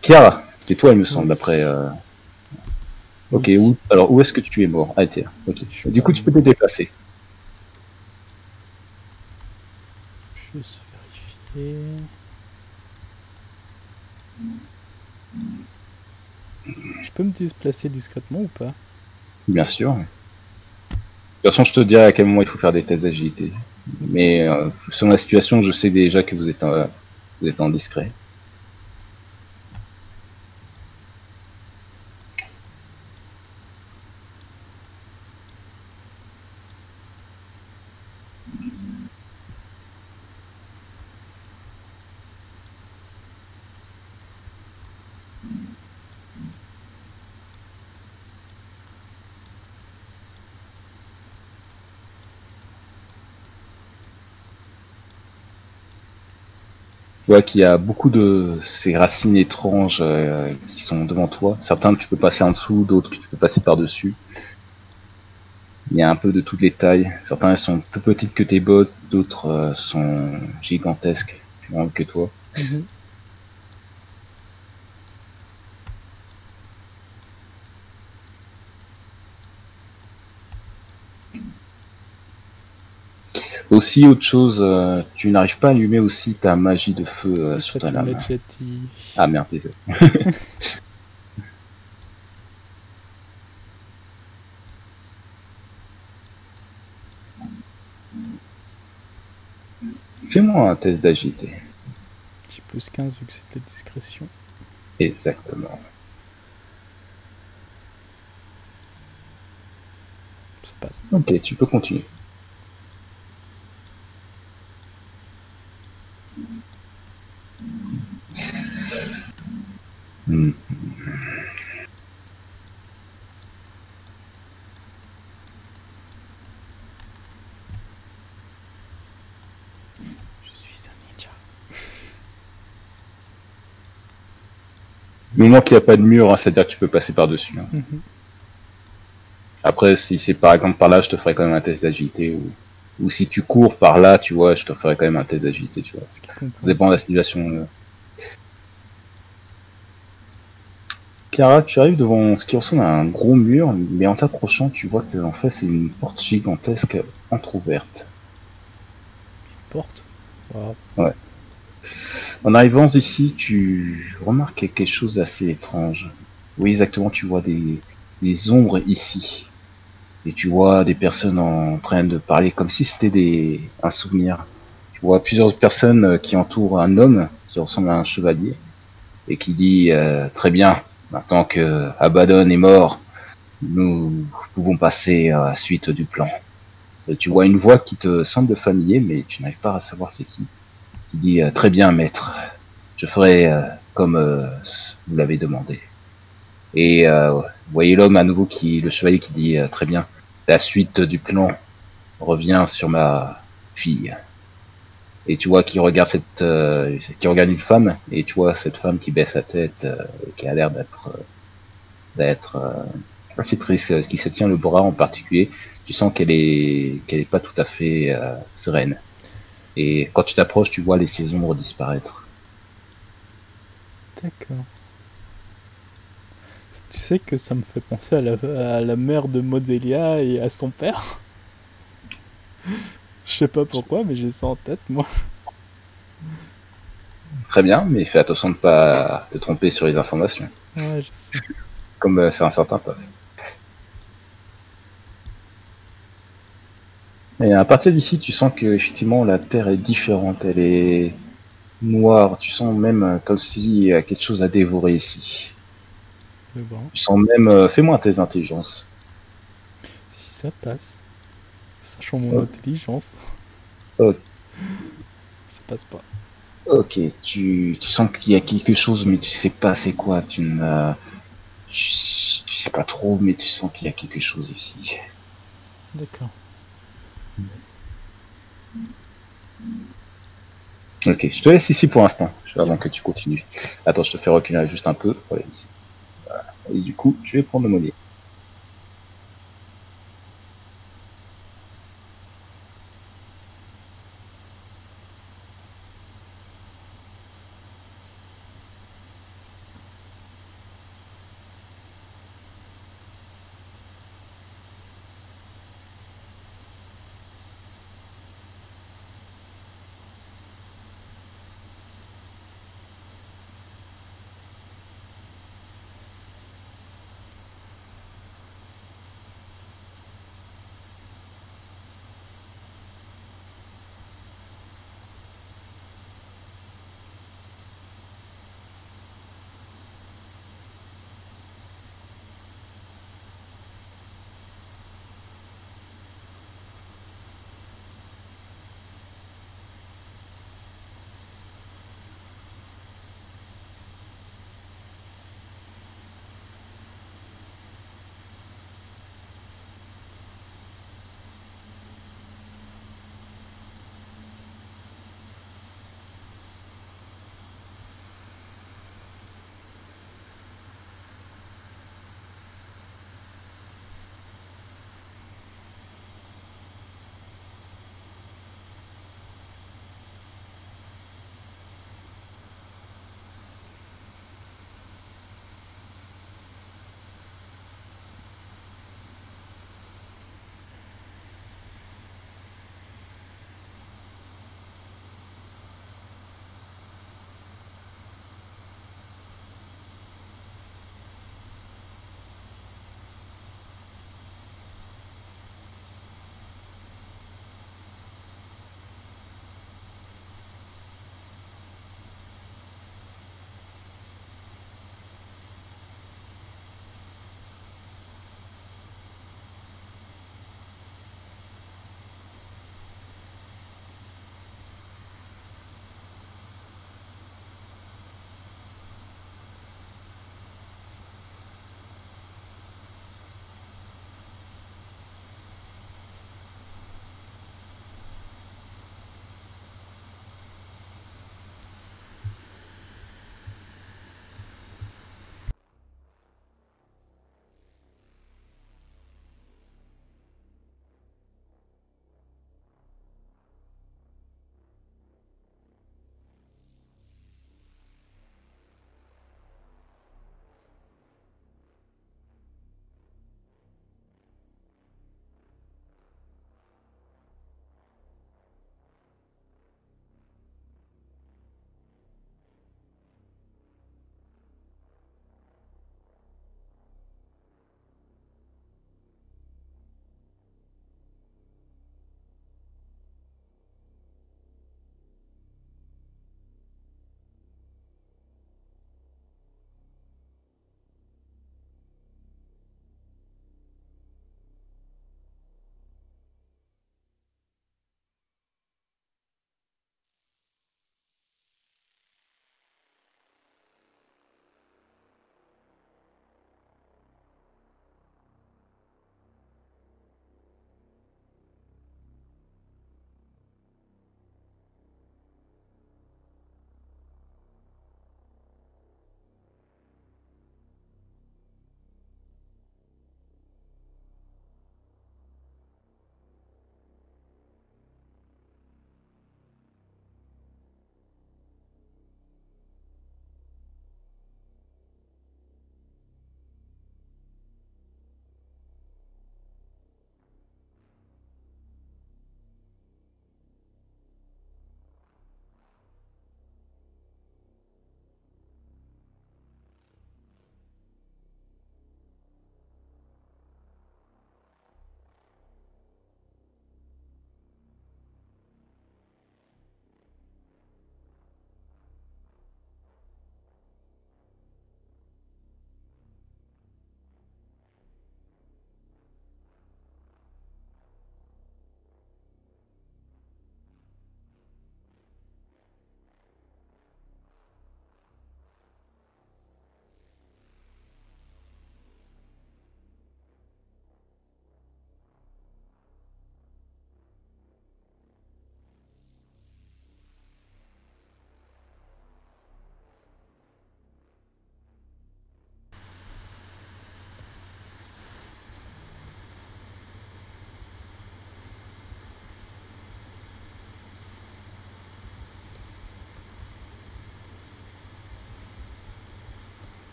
Chiara, c'est toi, il me semble, Oui. après. Ok, Oui. alors où est-ce que tu es mort? Ah, t'es là. Ok. Je suis Du coup, pas tu peux te mort. déplacer. Juste vérifier. Je peux me déplacer discrètement ou pas? Bien sûr. De toute façon, je te dirai à quel moment il faut faire des tests d'agilité. Mais selon la situation, je sais déjà que vous êtes en discret. Tu vois qu'il y a beaucoup de ces racines étranges qui sont devant toi. Certains tu peux passer en dessous, d'autres tu peux passer par-dessus. Il y a un peu de toutes les tailles. Certains elles sont plus petites que tes bottes, d'autres sont gigantesques, plus grandes que toi. Mhm. Aussi, autre chose, tu n'arrives pas à allumer aussi ta magie de feu sur Ça, ta tu me l'as lame. déjà dit. Ah merde, désolé. Fais-moi un test d'agilité. J'ai plus 15 vu que c'est de la discrétion. Exactement. Ça passe. Ok, tu peux continuer. Hmm. Je suis un ninja. Du moment qu'il n'y a pas de mur, hein, c'est-à-dire que tu peux passer par-dessus. Hein. Mhm. Après, si c'est par exemple par là, je te ferai quand même un test d'agilité. Ou si tu cours par là, tu vois, je te ferai quand même un test d'agilité, tu vois. Ce qui est Ça dépend de la compréhensible. situation. Clara, tu arrives devant ce qui ressemble à un gros mur, mais en t'approchant, tu vois que en fait c'est une porte gigantesque entrouverte. Porte. Waouh. Ouais. En arrivant ici, tu remarques quelque chose d'assez étrange. Oui, exactement, tu vois des ombres ici. Et tu vois des personnes en train de parler comme si c'était un souvenir. Tu vois plusieurs personnes qui entourent un homme qui ressemble à un chevalier et qui dit très bien, maintenant que Abaddon est mort, nous pouvons passer à la suite du plan. Et tu vois une voix qui te semble familier, mais tu n'arrives pas à savoir c'est qui dit très bien, maître, je ferai comme vous l'avez demandé. Et vous voyez l'homme à nouveau le chevalier qui dit très bien, la suite du plan revient sur ma fille. Et tu vois qui regarde une femme, et tu vois cette femme qui baisse la tête, et qui a l'air d'être assez triste, qui se tient le bras en particulier. Tu sens qu'elle est pas tout à fait sereine. Et quand tu t'approches, tu vois ces ombres disparaître. D'accord. Tu sais que ça me fait penser à la mère de Modelia et à son père. Je sais pas pourquoi, mais j'ai ça en tête, moi. Très bien, mais fais attention de ne pas te tromper sur les informations. Ouais, je sais. Comme c'est un certain pas. Et à partir d'ici, tu sens que effectivement la terre est différente, elle est noire. Tu sens même comme s'il y a quelque chose à dévorer ici. Mais bon, Tu sens même, fais-moi un test d'intelligence. si ça passe, sachant mon Oh. intelligence, Oh. ça passe pas. Ok, tu sens qu'il y a quelque chose, mais tu sais pas c'est quoi. Tu sais pas trop, mais tu sens qu'il y a quelque chose ici. D'accord. Ok, je te laisse ici pour l'instant, avant Yep. que tu continues. Attends, je te fais reculer juste un peu. Voilà, ici. Voilà. Et du coup, je vais prendre le monnaie.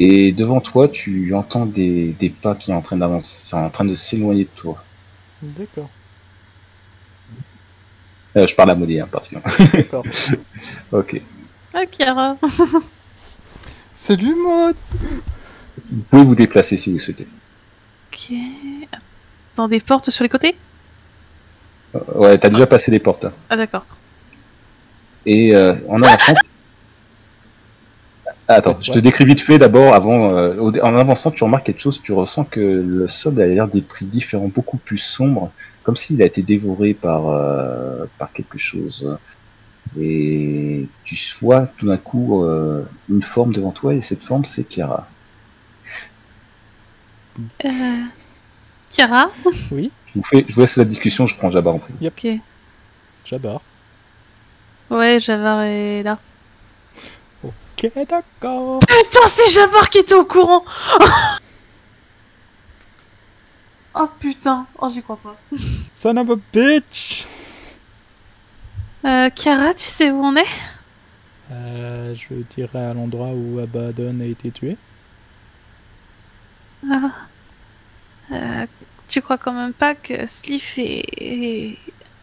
Et devant toi, tu entends des pas qui sont en train d'avancer, c'est en train de s'éloigner de toi. D'accord. Je parle à Maudit, hein, particulièrement. D'accord. Ok. Ah, Chiara. Salut Maud. Vous pouvez vous déplacer si vous souhaitez. Ok. Dans des portes sur les côtés? Ouais, t'as déjà passé les portes. Hein. Ah, d'accord. Et en avançant... Attends, je te décris vite fait d'abord. En avançant, tu remarques quelque chose. Tu ressens que le sol a l'air des prix différents, beaucoup plus sombre, comme s'il a été dévoré par quelque chose. Et tu vois tout d'un coup une forme devant toi, et cette forme, c'est Chiara. Chiara? Oui. Je vous laisse la discussion, je prends Jabbar en premier. Ok. Jabbar. Ouais, Jabbar est là. Ok, d'accord. Putain, c'est Jabbar qui était au courant! Oh putain, oh j'y crois pas. Son of a bitch. Chiara, tu sais où on est? Je dirais à l'endroit où Abaddon a été tué. Tu crois quand même pas que Sliff est...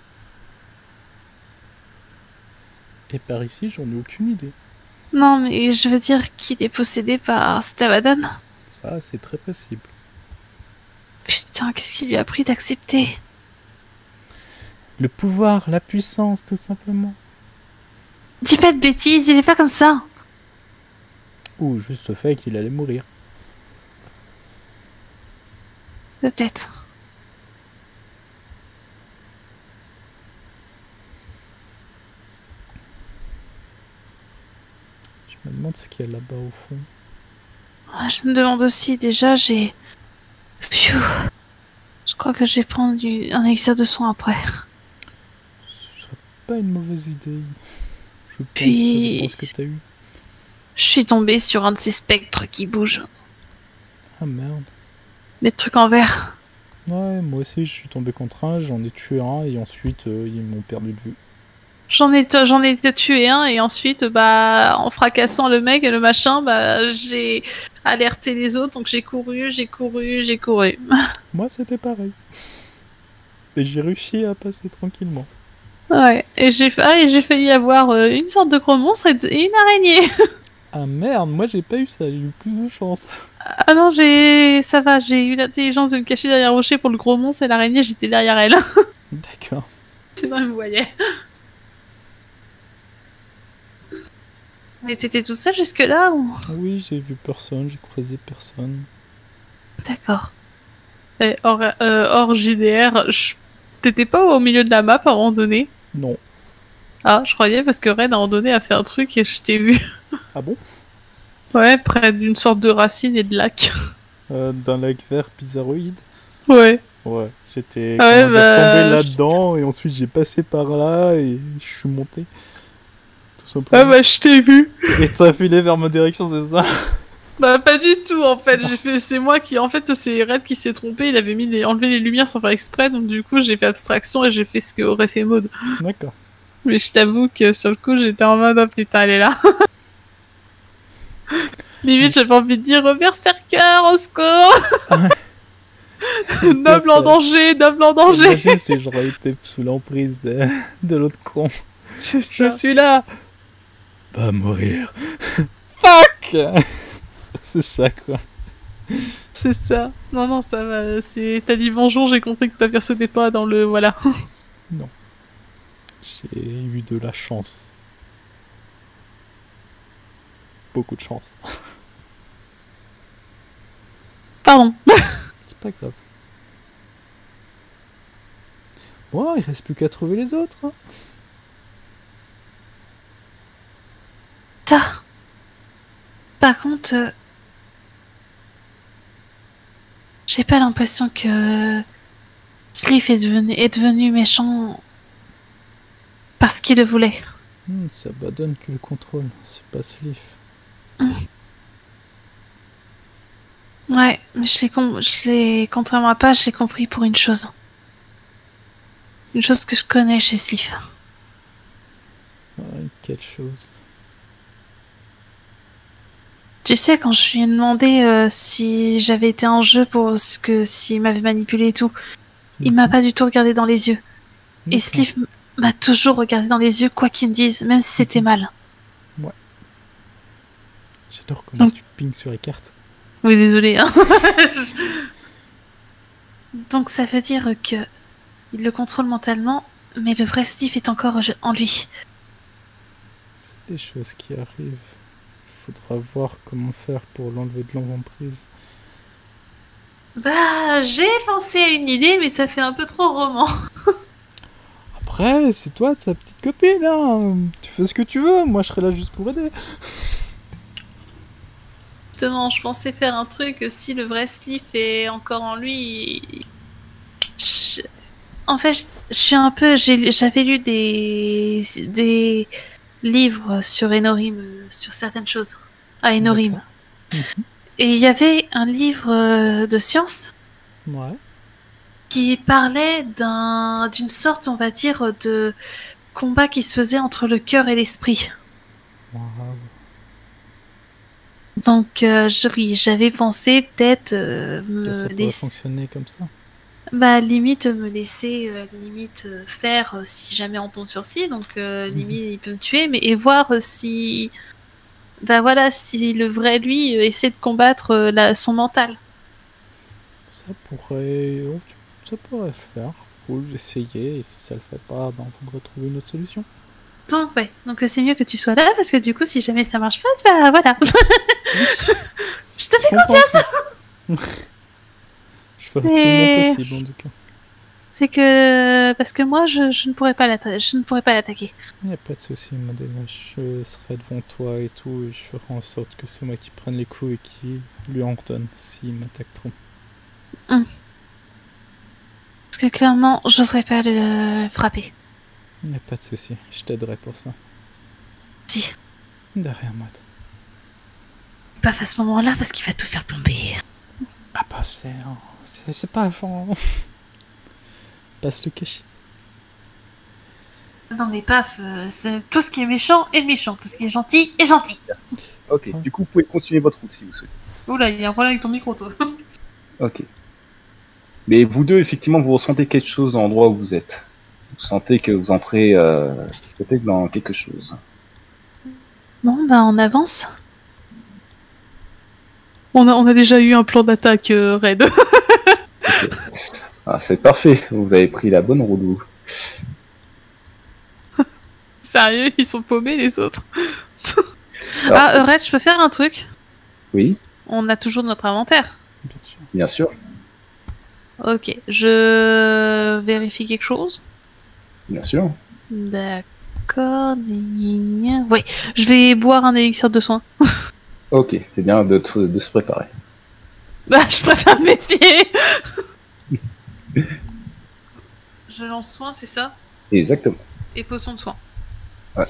Et par ici, j'en ai aucune idée. Non, mais je veux dire qu'il est possédé par Abaddon. Ça, c'est très possible. Putain, qu'est-ce qui lui a pris d'accepter? Le pouvoir, la puissance, tout simplement. Dis pas de bêtises, il est pas comme ça. Ou juste le fait qu'il allait mourir. Peut-être. Je me demande ce qu'il y a là-bas au fond. Je me demande aussi, déjà, j'ai... Pfiou. Je crois que j'ai prendre un élixir de soin après. Ce serait pas une mauvaise idée. Je pense que t'as eu. Je suis tombée sur un de ces spectres qui bougent. Ah merde. Des trucs en verre. Ouais, moi aussi je suis tombé contre un, j'en ai tué un et ensuite ils m'ont perdu de vue. J'en ai tué un et ensuite, bah, en fracassant le mec et le machin, bah, j'ai alerté les autres, donc j'ai couru. Moi c'était pareil. Et j'ai réussi à passer tranquillement. Ouais, et j'ai failli avoir une sorte de gros monstre et une araignée. Ah merde, moi j'ai pas eu ça, j'ai eu plus de chance. Ah non, ça va, j'ai eu l'intelligence de me cacher derrière un rocher pour le gros monstre et l'araignée, j'étais derrière elle. D'accord. Sinon, elle me voyait. Mais t'étais tout seul jusque-là ou... Oui, j'ai vu personne, j'ai croisé personne. D'accord. Et hors JDR, t'étais pas au milieu de la map à un moment donné? Non. Ah, je croyais parce que Red à un moment donné a fait un truc et je t'ai vu. Ah bon? Ouais, près d'une sorte de racine et de lac. D'un lac vert bizarroïde. Ouais. Ouais, j'étais Ouais, tombé là-dedans et ensuite j'ai passé par là et je suis monté. Tout simplement. Ah bah je t'ai vu. Et t'as filé vers ma direction, c'est ça? Bah pas du tout en fait, c'est moi qui... En fait c'est Red qui s'est trompé, il avait enlevé les lumières sans faire exprès, donc du coup j'ai fait abstraction et j'ai fait ce qu'aurait fait Maud. D'accord. Mais je t'avoue que sur le coup j'étais en mode oh putain elle est là. Limite j'avais envie de dire berserker au secours. Noble en danger, noble en danger. Imagine si j'aurais été sous l'emprise de l'autre con. C'est ça. Je suis là. Pas mourir. Fuck. C'est ça quoi. C'est ça. Non, ça va. T'as dit bonjour, j'ai compris que t'apercevais pas dans le... Voilà. Non. J'ai eu de la chance. Beaucoup de chance. Pardon. C'est pas grave. Bon, il reste plus qu'à trouver les autres. Hein. Ça. Par contre... J'ai pas l'impression que... Sliff est devenu méchant... Parce qu'il le voulait. Ça Abaddon que le contrôle, c'est pas Sliff. Ouais, mais contrairement à pas, je l'ai compris pour une chose. Une chose que je connais chez Sliff. Ouais, quelle chose. Tu sais, quand je lui ai demandé si j'avais été en jeu pour ce que s'il m'avait manipulé et tout, il m'a pas du tout regardé dans les yeux. Et Sleeve m'a toujours regardé dans les yeux, quoi qu'il me dise, même si c'était mal. Ouais. J'adore comment tu pings sur les cartes. Oui, désolé. Hein. Donc ça veut dire que il le contrôle mentalement, mais le vrai Sleeve est encore en lui. C'est des choses qui arrivent. Il faudra voir comment faire pour l'enlever de l'emprise. Bah, j'ai pensé à une idée, mais ça fait un peu trop roman. Après, c'est toi, ta petite copine, hein. Tu fais ce que tu veux, moi je serai là juste pour aider. Justement, je pensais faire un truc, si le vrai Sleeve est encore en lui... En fait, je suis un peu... J'avais lu des livres sur Enorim, sur certaines choses. À Enorim. Et il y avait un livre de science qui parlait d'une sorte, on va dire, de combat qui se faisait entre le cœur et l'esprit. Wow. Donc, oui, j'avais pensé peut-être que ça pourrait fonctionner comme ça. Bah, limite, me laisser faire si jamais on tombe sur ci. Donc, limite, il peut me tuer, mais et voir si... Bah voilà, si le vrai lui essaie de combattre son mental. Ça pourrait le faire. Faut essayer, et si ça le fait pas, ben faudrait trouver une autre solution. Donc ouais, donc c'est mieux que tu sois là, parce que du coup, si jamais ça marche pas, bah voilà. Je te fais confiance. Je ferai tout mon possible en tout cas. C'est que... Parce que moi, je ne pourrais pas l'attaquer. Il n'y a pas de souci, Madeleine. Je serai devant toi et tout, et je ferai en sorte que c'est moi qui prenne les coups et qui lui en donne s'il m'attaque trop. Parce que clairement, j'oserais pas le frapper. Il n'y a pas de souci, je t'aiderai pour ça. Si. Derrière moi. Pas à ce moment-là, parce qu'il va tout faire plomber. Ah, pas c'est pas genre... Passe le cachet. Non mais paf, tout ce qui est méchant est méchant, tout ce qui est gentil est gentil. Ok, du coup vous pouvez continuer votre route si vous souhaitez. Oula, il y a un problème avec ton micro toi. Ok. Mais vous deux, effectivement, vous ressentez quelque chose dans l'endroit où vous êtes. Vous sentez que vous entrez peut-être dans quelque chose. Bon bah on avance. On a déjà eu un plan d'attaque raid. Okay. Ah, c'est parfait, vous avez pris la bonne roue. Sérieux, ils sont paumés les autres. Alors, Red, je peux faire un truc? Oui. On a toujours notre inventaire. Bien sûr. Ok, je vérifie quelque chose. Bien sûr. D'accord. Oui, je vais boire un élixir de soin. Ok, c'est bien de se préparer. Bah, je préfère me méfier. Je lance soin, c'est ça? Exactement. Et potion de soin. Ouais.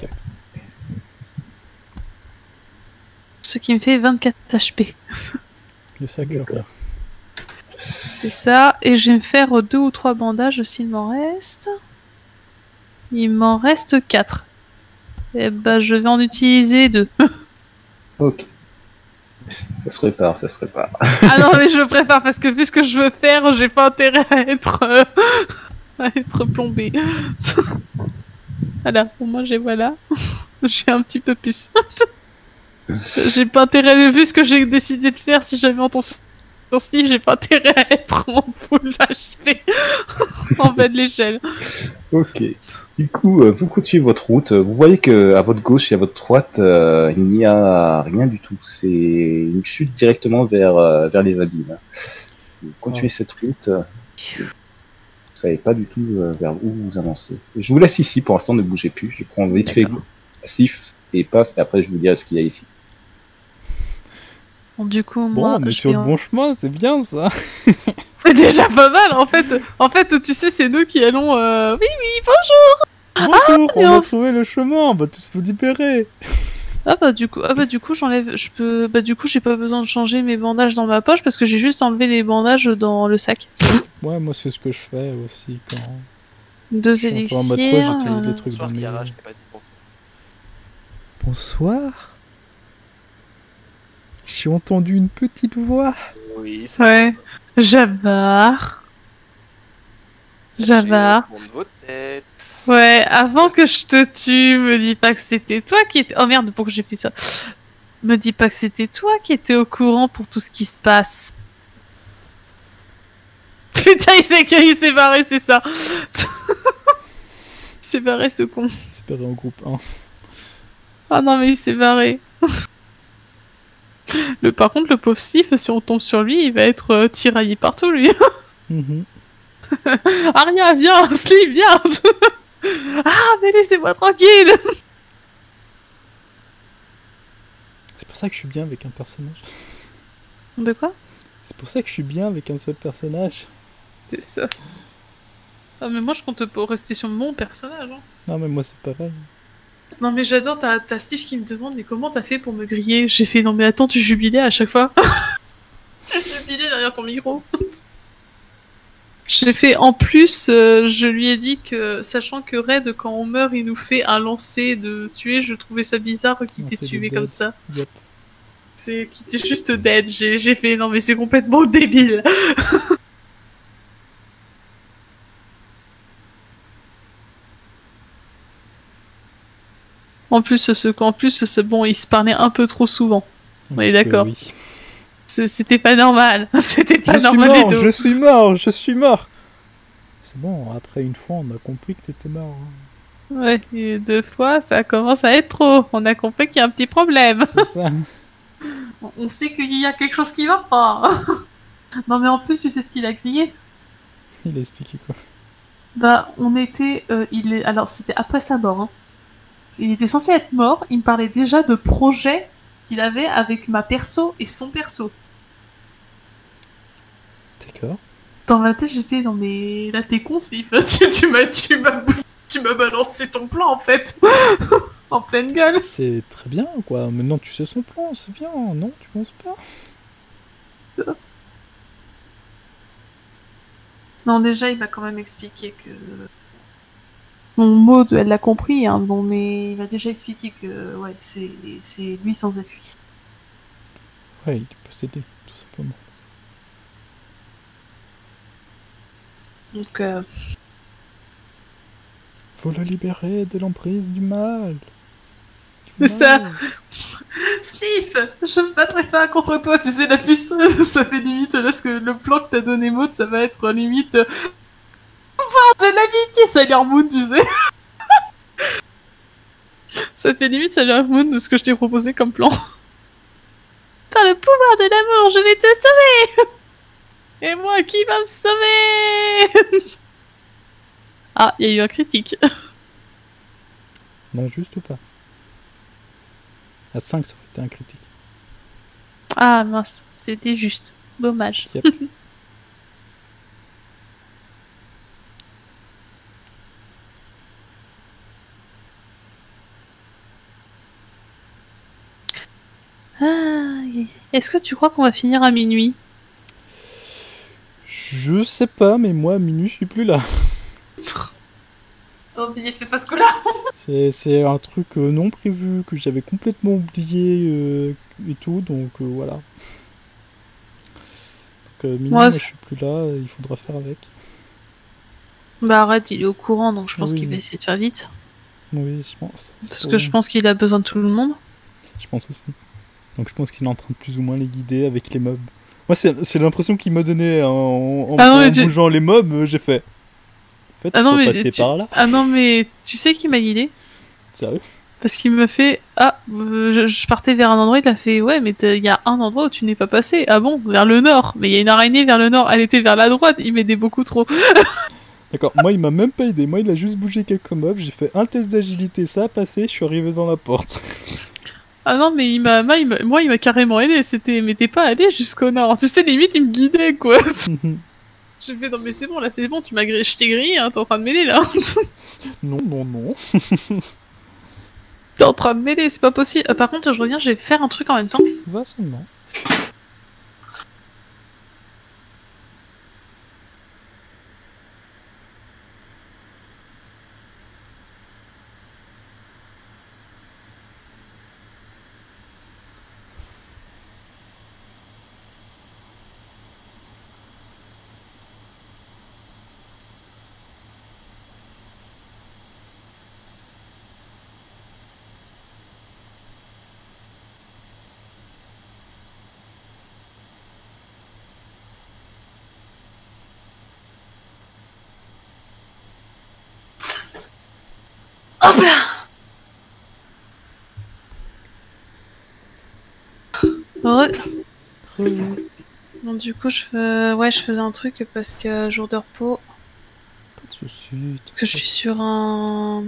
Ce qui me fait 24 HP. C'est ça que C'est ça, et je vais me faire 2 ou 3 bandages s'il m'en reste. Il m'en reste 4. Et bah je vais en utiliser 2. Ok. Ça se prépare, ça se prépare. Ah non mais je prépare parce que vu ce que je veux faire, j'ai pas intérêt à être plombé. Voilà, pour moi j'ai j'ai un petit peu plus. J'ai pas intérêt, vu ce que j'ai décidé de faire, si jamais on tombe sur ce livre, j'ai pas intérêt à être en full HP en bas de l'échelle. Ok. Du coup, vous continuez votre route. Vous voyez que à votre gauche et à votre droite, il n'y a rien du tout. C'est une chute directement vers les abîmes. Vous continuez cette route. Vous savez pas du tout vers où vous avancez. Et je vous laisse ici pour l'instant, ne bougez plus. Je prends vite fait passif et paf, et après je vous dirai ce qu'il y a ici. Bon, du coup, moi, on est sur le bon chemin, c'est bien ça. C'est déjà pas mal en fait. En fait, tu sais, c'est nous qui allons. Oui, bonjour. Bonjour, on a trouvé le chemin. On va tous vous libérer. Ah bah du coup j'enlève. Je peux. Bah du coup j'ai pas besoin de changer mes bandages dans ma poche parce que j'ai juste enlevé les bandages dans le sac. Ouais, moi c'est ce que je fais aussi quand. 2 élixirs. En mode poche, j'utilise des trucs dans mes. Bonsoir. J'ai entendu une petite voix. Oui, Ouais. Jabbar. Jabbar. Au fond de vos têtes. Ouais, avant que je te tue, me dis pas que c'était toi qui étais... Oh merde, pourquoi j'ai fait ça? Me dis pas que c'était toi qui étais au courant pour tout ce qui se passe. Putain, il s'est barré, c'est ça. Il s'est barré, ce con. Il s'est barré en groupe 1. Ah non, mais il s'est barré. Par contre, le pauvre Steve, si on tombe sur lui, il va être tiraillé partout, lui. Mhm. Aria, viens, Steve, viens. Ah, mais laissez-moi tranquille. C'est pour ça que je suis bien avec un personnage. De quoi? C'est pour ça que je suis bien avec un seul personnage. C'est ça. Ah, mais moi, je compte pas rester sur mon personnage. Hein. Non, mais moi, c'est pareil. Non, mais j'adore, t'as Steve qui me demande, mais comment t'as fait pour me griller? J'ai fait, non, mais attends, tu jubilais à chaque fois. Tu jubilais derrière ton micro. J'ai fait, en plus, je lui ai dit que, sachant que Red, quand on meurt, il nous fait un lancer de tuer, je trouvais ça bizarre qu'il t'ait Lancer de tué dead. comme ça. Yep. C'est qu'il était juste dead. J'ai fait, non, mais c'est complètement débile. En plus, c'est bon, il se parlait un peu trop souvent. On est d'accord. Oui. C'était pas normal. C'était pas Je normal du tout. je suis mort. C'est bon, après une fois, on a compris que t'étais mort. Hein. Ouais, et 2 fois, ça commence à être trop. On a compris qu'il y a un petit problème. C'est ça. On sait qu'il y a quelque chose qui va pas. Non, mais en plus, tu sais ce qu'il a crié? Il a expliqué quoi? Bah, on était... Alors, c'était après sa mort. Hein. Il était censé être mort. Il me parlait déjà de projets qu'il avait avec ma perso et son perso. D'accord. Dans ma tête, j'étais non mais là t'es con, Steve. Tu m'as balancé ton plan en fait, en pleine gueule. C'est très bien, quoi. Maintenant, tu sais son plan, c'est bien. Non, tu penses pas? Non, déjà il m'a quand même expliqué que mon mot, elle l'a compris, hein. Bon, mais il m'a déjà expliqué que ouais, c'est lui sans appui. Ouais, il est possédé, tout simplement. Donc Faut le libérer de l'emprise du mal. C'est ça. Steve, je me battrai pas contre toi, tu sais, la puissance, ça fait limite, là, ce que le plan que t'as donné Maud, ça va être limite... pouvoir de l'amitié, Sailor Moon, tu sais. Ça fait limite Sailor Moon de ce que je t'ai proposé comme plan. Par le pouvoir de l'amour, je vais te sauver. Et moi, qui va me sauver? Ah, il y a eu un critique. Non, juste pas. À 5, ça aurait été un critique. Ah mince, c'était juste. Dommage. Yep. Ah, est-ce que tu crois qu'on va finir à minuit? Je sais pas, mais moi, à minuit, je suis plus là. Oh, mais fais pas ce coup-là. C'est un truc non prévu, que j'avais complètement oublié et tout, donc voilà. Donc minuit, moi, je suis plus là, il faudra faire avec. Bah arrête, il est au courant, donc je pense Oui. qu'il va essayer de faire vite. Oui, je pense. Parce que je pense qu'il a besoin de tout le monde. Je pense aussi. Donc je pense qu'il est en train de plus ou moins les guider avec les mobs. Moi, c'est l'impression qu'il m'a donné en bougeant les mobs, j'ai fait. En fait, faut passer par là. Ah non, mais tu sais qui m'a guidé? Sérieux? Parce qu'il me fait... Ah, je partais vers un endroit, il a fait... Ouais, mais il y a un endroit où tu n'es pas passé. Ah bon? Vers le nord. Mais il y a une araignée vers le nord. Elle était vers la droite. Il m'aidait beaucoup trop. D'accord, moi il m'a même pas aidé. Moi il a juste bougé quelques mobs. J'ai fait un test d'agilité, ça a passé, je suis arrivé devant la porte. Ah non, mais il m'a carrément aidé. Mais t'es pas allé jusqu'au nord. Tu sais, limite, il me guidait, quoi. J'ai fait, non mais c'est bon, là c'est bon, je t'ai grillé, hein, t'es en train de m'aider là. Non. T'es en train de m'aider, c'est pas possible. Par contre, je reviens, je vais faire un truc en même temps. Va seulement. Hop là. Donc du coup, je faisais un truc parce que jour de repos. Pas de soucis. Parce que je suis sur un...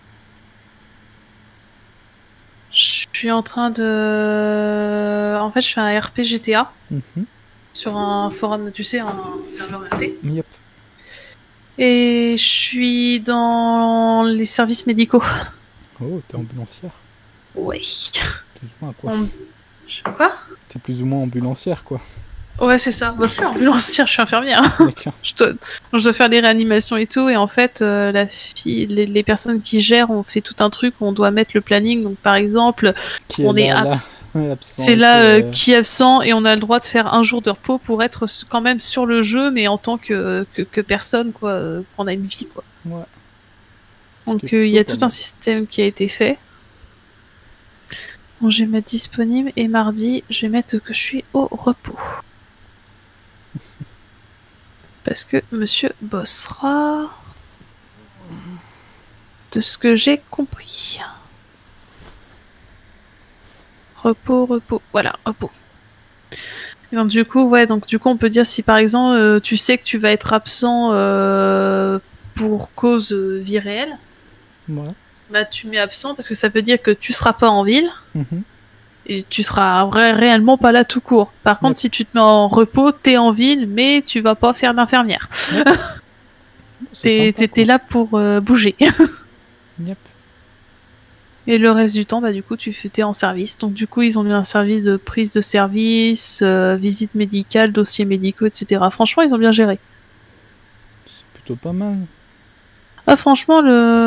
Je suis en train de... En fait, je fais un RP GTA. Sur un forum, tu sais, un serveur RP. Yep. Et je suis dans les services médicaux. Oh, t'es ambulancière? Ouais. Plus ou moins, quoi. Quoi? T'es plus ou moins ambulancière, quoi. Ouais, c'est ça. Moi, je suis ambulancière, je suis infirmière. D'accord. je dois faire les réanimations et tout. Et en fait, les personnes qui gèrent, on fait tout un truc, on doit mettre le planning. Donc, par exemple, on est absent. C'est là qui est absent et on a le droit de faire un jour de repos pour être quand même sur le jeu, mais en tant que personne, quoi. Qu'on a une vie, quoi. Ouais. Donc, il y a tout un système qui a été fait. Donc, je vais mettre disponible et mardi, je vais mettre que je suis au repos. Parce que monsieur bossera. De ce que j'ai compris. Repos. Voilà, repos. Et donc du coup, on peut dire si par exemple tu sais que tu vas être absent pour cause vie réelle. Ouais. Bah tu mets absent parce que ça veut dire que tu seras pas en ville. Et tu seras réellement pas là tout court. Par contre, si tu te mets en repos, t'es en ville, mais tu vas pas faire l'infirmière. T'es là pour bouger. Yep. Et le reste du temps, bah du coup, t'es en service. Donc du coup, ils ont eu un service de prise de service, visite médicale, dossiers médicaux, etc. Franchement, ils ont bien géré. C'est plutôt pas mal. Ah franchement,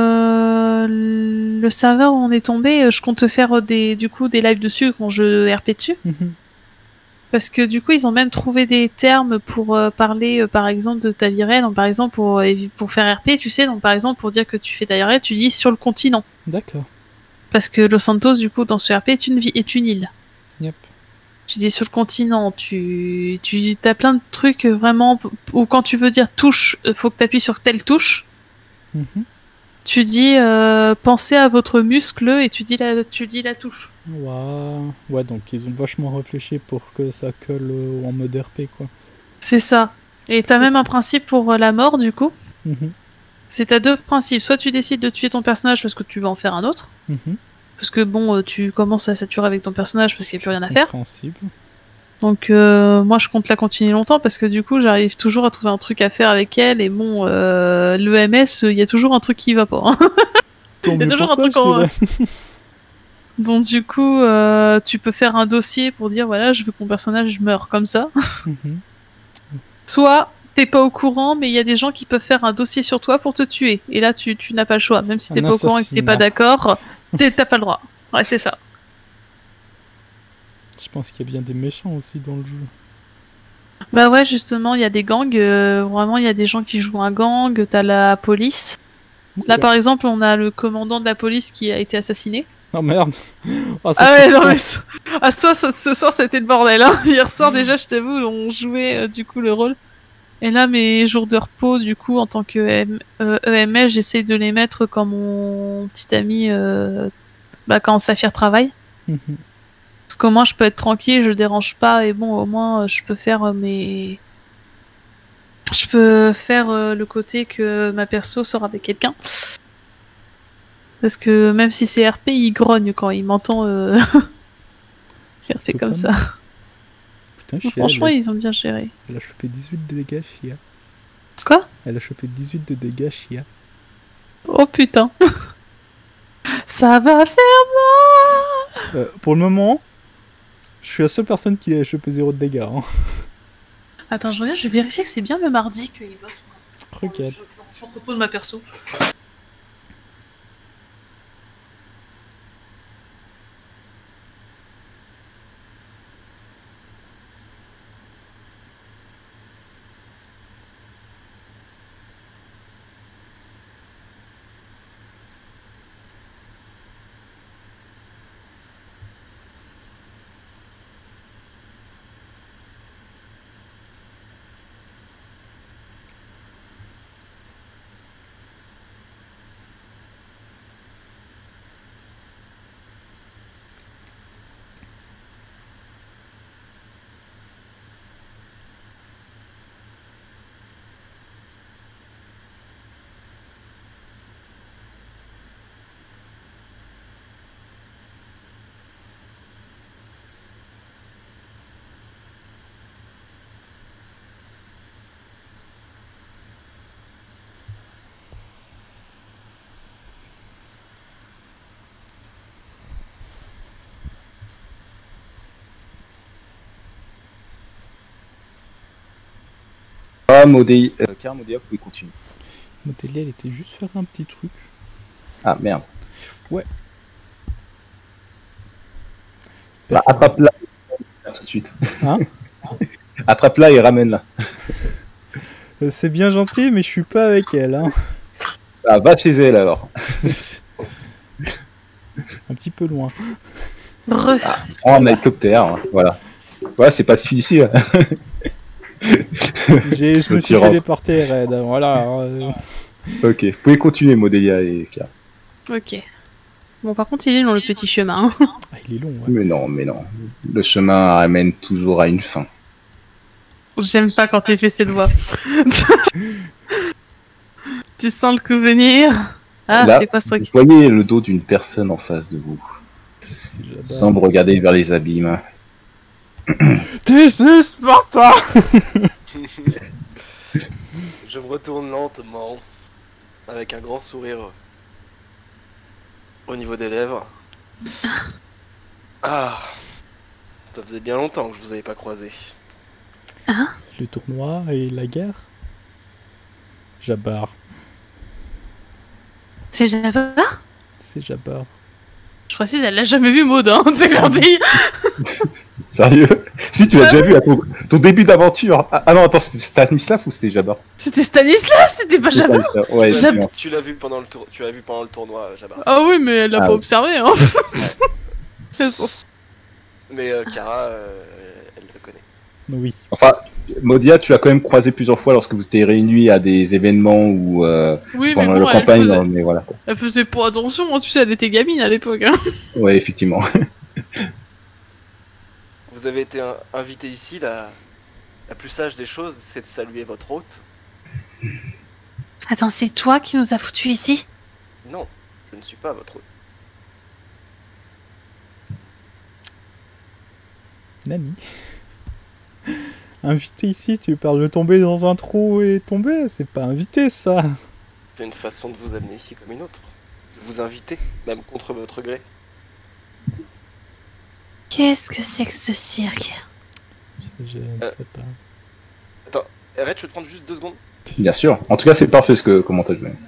le serveur où on est tombé, je compte faire des lives dessus quand je RP dessus. Parce que du coup, ils ont même trouvé des termes pour parler, par exemple, de ta vie réelle. Donc, par exemple, pour faire RP, tu sais, donc par exemple, pour dire que tu fais ta vie réelle, tu dis sur le continent. D'accord. Parce que Los Santos, du coup, dans ce RP, est une île. Yep. Tu dis sur le continent, tu as plein de trucs vraiment, ou quand tu veux dire touche, faut que tu appuies sur telle touche. Tu dis pensez à votre muscle et tu dis la touche. Wow. Ouais, donc ils ont vachement réfléchi pour que ça colle en mode RP, quoi. C'est ça. Et t'as même un principe pour la mort, du coup. C'est t'as deux principes. Soit tu décides de tuer ton personnage parce que tu veux en faire un autre. Parce que bon, tu commences à saturer avec ton personnage parce qu'il n'y a plus rien à faire. Donc moi je compte la continuer longtemps parce que du coup j'arrive toujours à trouver un truc à faire avec elle et bon l'EMS il y a toujours un truc qui va pas. Il y a toujours un truc en... Donc du coup tu peux faire un dossier pour dire voilà je veux que mon personnage meure comme ça. Soit t'es pas au courant mais il y a des gens qui peuvent faire un dossier sur toi pour te tuer et là tu n'as pas le choix même si t'es pas au courant et que t'es pas d'accord t'as pas le droit. Ouais c'est ça. Je pense qu'il y a bien des méchants aussi dans le jeu. Bah ouais, justement, il y a des gangs. Vraiment, il y a des gens qui jouent un gang. T'as la police. Là, par exemple, on a le commandant de la police qui a été assassiné. Oh merde. Oh, ouais, non mais... ce soir, ça a été le bordel. Hein. Hier soir, déjà, je t'avoue, on jouait du coup le rôle. Et là, mes jours de repos, du coup, en tant que EMS, j'essaie de les mettre quand mon petit ami quand Saphir travaille. Parce qu'au moins je peux être tranquille, je dérange pas et bon au moins je peux faire le côté que ma perso sort avec quelqu'un. Parce que même si c'est RP, il grogne quand il m'entend RP comme ça. Putain, Chia, franchement, ils ont bien géré. Elle a chopé 18 de dégâts, Chia. Quoi? Elle a chopé 18 de dégâts, Chia. Oh putain. Ça va faire mal. Pour le moment, je suis la seule personne qui a chopé 0 de dégâts. Hein. Attends, je reviens, je vais vérifier que c'est bien le mardi qu'il bosse. Regarde. Je repose ma perso. Kara, Modélia, vous pouvez continuer. Modélia, elle était juste faire un petit truc. Ah merde. Ouais. Bah, attrape-la tout de suite. Hein? Attrape-la et ramène-la. C'est bien gentil, mais je suis pas avec elle. Hein. Ah, va chez elle alors. Un petit peu loin. En hélicoptère, voilà. Ouais, c'est pas difficile. Je me suis téléporté, Red. Voilà. Ok, vous pouvez continuer, Modélia et Kara. Ok. Bon, par contre, il est dans le petit chemin. Ah, il est long, ouais. Mais non. Le chemin amène toujours à une fin. J'aime pas quand tu fais cette voix. Tu sens le coup venir. Ah, là, c'est quoi ce truc? Vous voyez le dos d'une personne en face de vous. Semble regarder vers les abîmes. This is Sparta. Je me retourne lentement, avec un grand sourire au niveau des lèvres. Ah, ça faisait bien longtemps que je vous avais pas croisé. Hein? Le tournoi et la guerre. Jabbar. C'est Jabbar? C'est Jabbar. Je précise, elle l'a jamais vu, Maud, hein, c'est grandi. Sérieux? Si, tu l'as déjà vu à ton début d'aventure. Ah non, attends, c'était Stanislav ou c'était Jabbar? C'était Stanislav, c'était pas Jabbar. Ouais, tu l'as vu pendant le tournoi, Jabbar. Ah oui, mais elle l'a pas observé, hein. Mais Kara, elle le connaît. Oui. Enfin, Modia, tu l'as quand même croisé plusieurs fois lorsque vous étiez réunis à des événements ou oui, pendant mais bon, la campagne, mais voilà. Quoi. Elle faisait pas attention, hein, tu sais, elle était gamine à l'époque. Hein. Ouais, effectivement. Vous avez été invité ici, la plus sage des choses, c'est de saluer votre hôte. Attends, c'est toi qui nous as foutus ici? Non, je ne suis pas votre hôte. Nani. Invité ici, tu parles de tomber dans un trou et tomber, c'est pas invité ça. C'est une façon de vous amener ici comme une autre. De vous inviter, même contre votre gré. Qu'est-ce que c'est que ce cirque? Je ne sais pas. Attends, arrête, je vais te prendre juste 2 secondes. Bien sûr. En tout cas, c'est parfait ce comment t'as joué.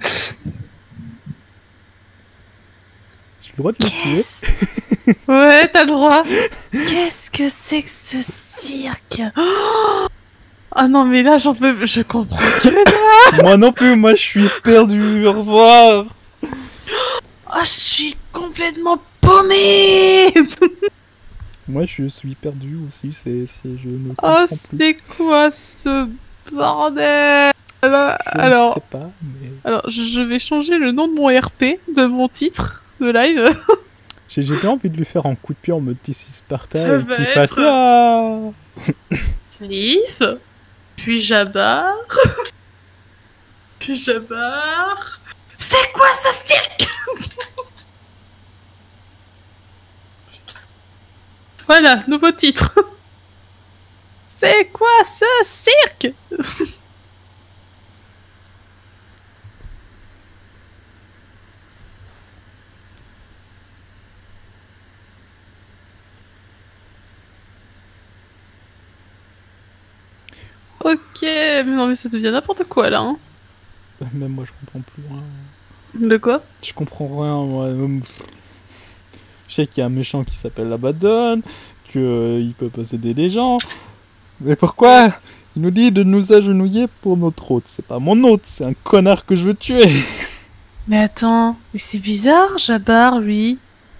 J'ai le droit de me tuer. Ouais, t'as le droit. Qu'est-ce que c'est que ce cirque? Oh non, mais là, je comprends que là. Moi non plus, moi je suis perdu. Au revoir. Oh, je suis complètement paumé. Moi je suis perdu aussi, je ne comprends plus. C'est quoi ce bordel? Je ne sais pas, mais... Alors, je vais changer le nom de mon RP, de mon titre de live. J'ai bien envie de lui faire un coup de pied en mode This is Sparta Ça et qu'il fasse ah. Sniff, puis Jabbar, puis Jabbar. C'est quoi ce cirque? Voilà, nouveau titre. C'est quoi ce cirque? Ok, mais non mais ça devient n'importe quoi là. Hein. Même moi je comprends plus rien. De quoi? Je comprends rien. Moi. Je sais qu'il y a un méchant qui s'appelle Abaddon, qu'il peut posséder des gens. Mais pourquoi il nous dit de nous agenouiller pour notre hôte? C'est pas mon hôte, c'est un connard que je veux tuer. Mais attends, mais c'est bizarre, Jabbar, lui.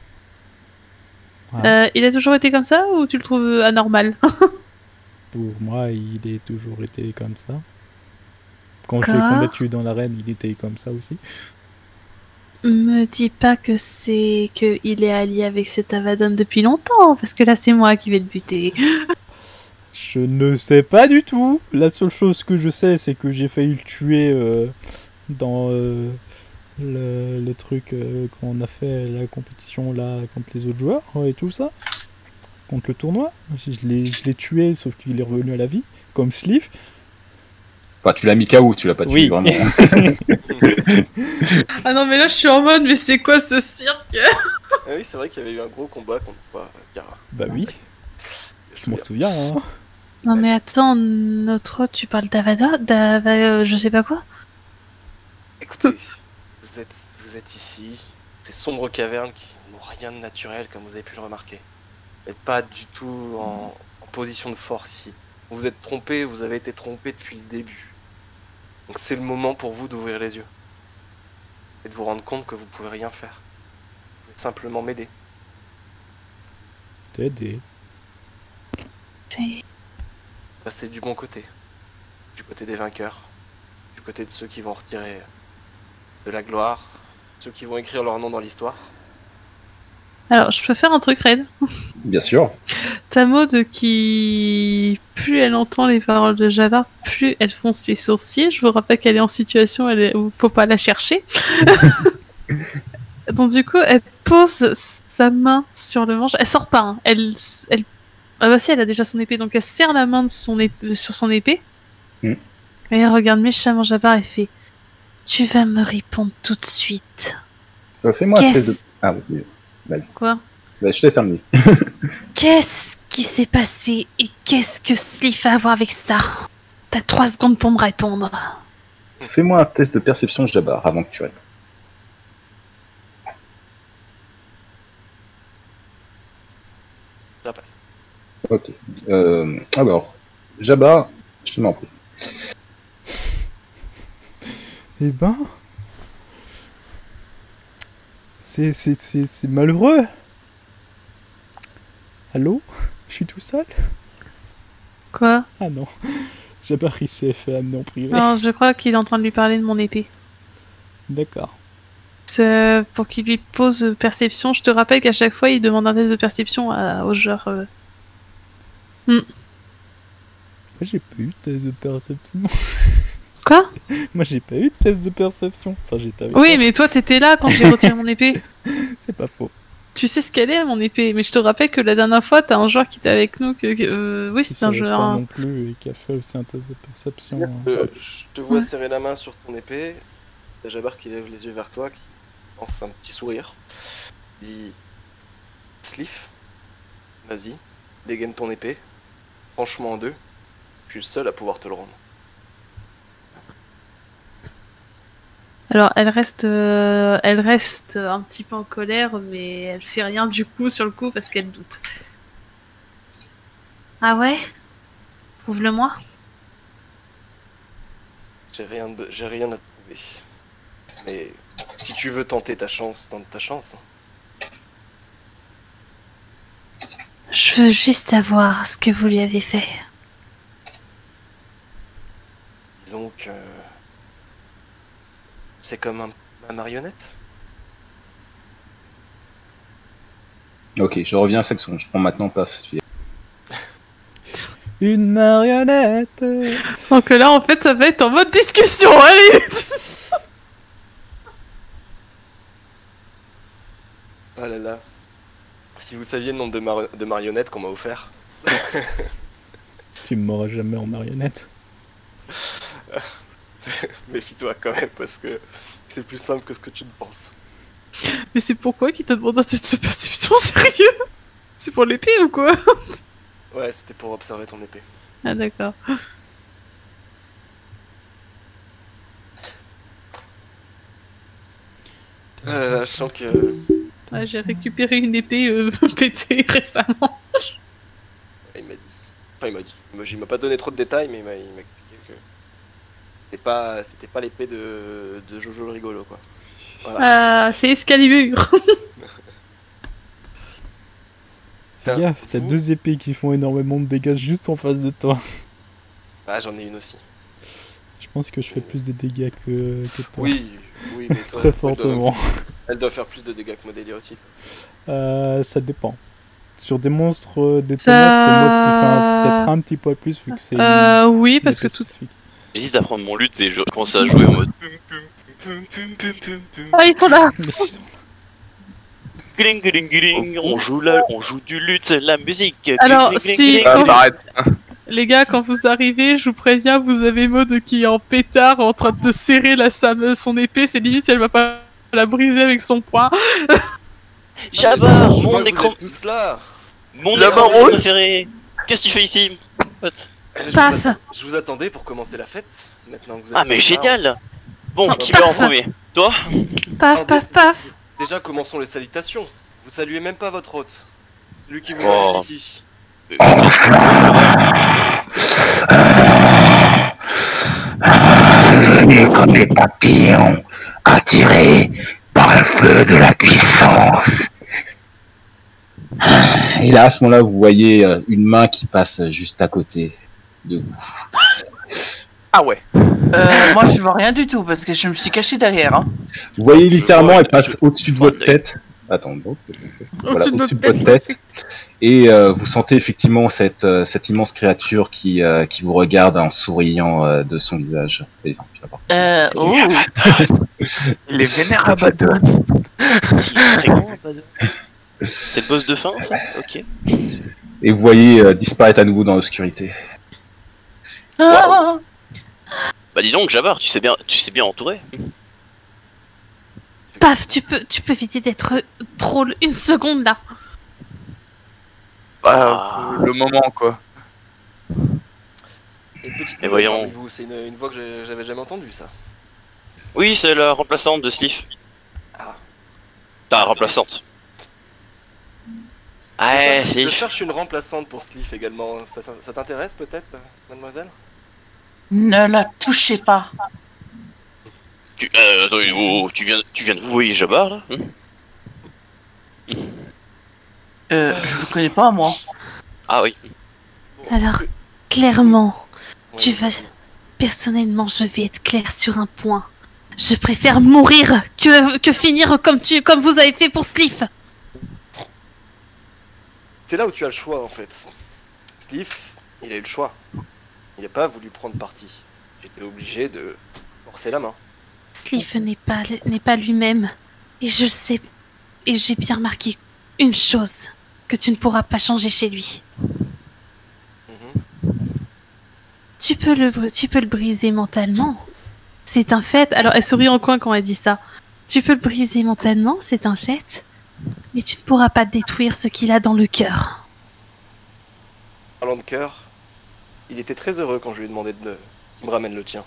Ouais. Il a toujours été comme ça ou tu le trouves anormal? Pour moi, il a toujours été comme ça. Quand je l'ai combattu dans l'arène, il était comme ça aussi. Me dis pas que qu'il est allié avec cet Abaddon depuis longtemps, parce que là c'est moi qui vais le buter. Je ne sais pas du tout. La seule chose que je sais, c'est que j'ai failli le tuer dans le truc quand on a fait la compétition là contre les autres joueurs et tout ça. Contre le tournoi. Je l'ai tué, sauf qu'il est revenu à la vie, comme Sleeve. Enfin, tu l'as mis KO, tu l'as pas tué vraiment. Ah non, mais là je suis en mode, mais c'est quoi ce cirque? Ah oui, c'est vrai qu'il y avait eu un gros combat contre Kara. Bah oui. Je m'en souviens, hein. Non mais attends, notre hôte, tu parles d'Avada je sais pas quoi. Écoutez, vous êtes ici, ces sombres cavernes qui n'ont rien de naturel, comme vous avez pu le remarquer. Vous n'êtes pas du tout en position de force ici. Vous vous êtes trompé, vous avez été trompé depuis le début. Donc c'est le moment pour vous d'ouvrir les yeux. Et de vous rendre compte que vous pouvez rien faire. Vous pouvez simplement m'aider. T'aider. Passez du bon côté. Du côté des vainqueurs. Du côté de ceux qui vont retirer de la gloire. Ceux qui vont écrire leur nom dans l'histoire. Alors, je peux faire un truc, Red. Bien sûr. Ta mode qui... Plus elle entend les paroles de Java, plus elle fonce les sourcils. Je vous rappelle qu'elle est en situation où faut pas la chercher. Donc du coup, elle pose sa main sur le manche. Elle sort pas, hein. Ah bah si, elle a déjà son épée. Donc elle serre la main de sur son épée. Mm. Et elle regarde méchamment Jabbar et fait « Tu vas me répondre tout de suite. » Fais-moi un test de... Ah oui. Quoi? Bah, je t'ai terminé. Qu'est-ce qui s'est passé et qu'est-ce que Sliff a à voir avec ça? T'as 3 secondes pour me répondre. Fais-moi un test de perception, Jabbar, avant que tu répondes. Ça passe. Ok. Alors, Jabbar, je te m'en prie. Eh ben... C'est malheureux. Allô? Je suis tout seul? Quoi? Ah non. Jabbar il s'est fait amener en privé. Non, je crois qu'il est en train de lui parler de mon épée. D'accord. C'est pour qu'il lui pose perception. Je te rappelle qu'à chaque fois, il demande un test de perception aux joueurs. Moi j'ai pas eu de test de perception. Quoi? Moi j'ai pas eu de test de perception. Enfin j'étais avec Oui, toi. mais toi, t'étais là quand j'ai retiré mon épée. C'est pas faux. Tu sais ce qu'elle est, mon épée. Mais je te rappelle que la dernière fois, t'as un joueur qui était avec nous. Oui, Qui c'était un savait joueur. pas non plus et qui a fait aussi un test de perception. Je te vois serrer la main sur ton épée. T'as Jabbar qui lève les yeux vers toi, qui lance un petit sourire. Dit Sliff, vas-y, dégaine ton épée. Franchement en deux, je suis le seul à pouvoir te le rendre. Alors, elle reste un petit peu en colère, mais elle fait rien du coup sur le coup parce qu'elle doute. Ah ouais? Prouve-le-moi. J'ai rien à te prouver. Mais si tu veux tenter ta chance, tente ta chance. Je veux juste savoir ce que vous lui avez fait. Disons que c'est comme ma marionnette. Ok, je reviens à Saxon. Je prends maintenant Paf. Une marionnette. Donc là, en fait, ça va être en mode discussion, allez. Oh là là. Si vous saviez le nombre de marionnettes qu'on m'a offert. Tu m'auras jamais en marionnette. Méfie-toi quand même, parce que c'est plus simple que ce que tu ne penses. Mais c'est pourquoi qu'il t'a demandé un test de perception, sérieux? C'est pour l'épée ou quoi? Ouais, c'était pour observer ton épée. Ah d'accord. Je sens que... Ouais, j'ai récupéré une épée pétée récemment. Il m'a dit. Enfin, il m'a dit. Il m'a pas donné trop de détails, mais il m'a expliqué que c'était pas l'épée de Jojo le rigolo, quoi. Voilà. C'est Excalibur. Fais gaffe, t'as 2 épées qui font énormément de dégâts juste en face de toi. Ah, j'en ai une aussi. Je pense que je fais plus de dégâts que toi. Oui, mais toi, très fortement. Elle doit faire plus de dégâts que Modélia aussi. Ça dépend. Sur des monstres des ténèbres, c'est moi qui fais peut-être un petit peu plus vu que c'est. Oui, parce que tout. J'hésite à prendre mon luth et je commence à jouer en mode. Ah, ils sont là. Gling, gling, gling, on joue du luth, la musique. Alors, Gling, gling, si- gling, quand- gling. Arrête. Les gars, quand vous arrivez, je vous préviens, vous avez Maud qui est en pétard en train de serrer son épée. C'est limite si elle va pas la briser avec son poing. Jabbar, Je vois mon que vous écran. êtes tous là. Mon Jabbar écran rouge. préféré. Qu'est-ce que tu fais ici? pote. Paf. Je vous attendais pour commencer la fête. Maintenant que vous êtes Ah, mais là. génial. Bon, Ah, qui bah, va en premier? Toi? Paf, Alors, paf, paf. Déjà, commençons les salutations. Vous saluez même pas votre hôte. Celui qui vous Oh. invite ici. Venez comme des papillons, attirés par le feu de la puissance. Et là, à ce moment-là, vous voyez une main qui passe juste à côté de vous. Ah ouais. Moi, je vois rien du tout parce que je me suis caché derrière. Hein. Vous voyez Je littéralement, vois, elle passe je- au-dessus de vois votre de l'œil. tête. Attends, bon, Au-dessus de notre votre tête. Et vous sentez effectivement cette immense créature qui vous regarde en souriant de son visage. Et, Oh. Il est vénère Abaddon. Il est très grand, pas de... C'est le boss de fin, ça? Ok. et vous voyez disparaître à nouveau dans l'obscurité. Ah. Bah dis donc, Jabbar, tu sais bien entourer. Paf, tu peux éviter d'être troll une seconde là. Bah, le moment quoi. Une petite Et nouvelle voyons. parmi vous. C'est une voix que j'avais jamais entendue, ça. Oui, c'est la remplaçante de Sliff. Ah. Ta Ah, remplaçante. Ouais, Je Sliff. cherche une remplaçante pour Sliff également. Ça t'intéresse peut-être, mademoiselle? Ne la touchez pas. Attends, oh, tu viens de vous voyer Jabbar là? Je vous connais pas, moi. Ah oui. Bon, Alors, est-ce que- clairement, tu Ouais, vas... vas-y. Personnellement, je vais être clair sur un point. Je préfère mourir que finir comme vous avez fait pour Sliff. C'est là où tu as le choix en fait. Sliff, il a eu le choix. Il n'a pas voulu prendre parti. J'étais obligé de forcer la main. Sliff n'est pas lui-même. Et je sais, et j'ai bien remarqué une chose que tu ne pourras pas changer chez lui. Mhm. Tu peux le briser mentalement. C'est un fait. Alors, elle sourit en coin quand elle dit ça. Tu peux le briser mentalement, c'est un fait. Mais tu ne pourras pas détruire ce qu'il a dans le cœur. Parlant de cœur, il était très heureux quand je lui ai demandé qu'il me ramène le tien.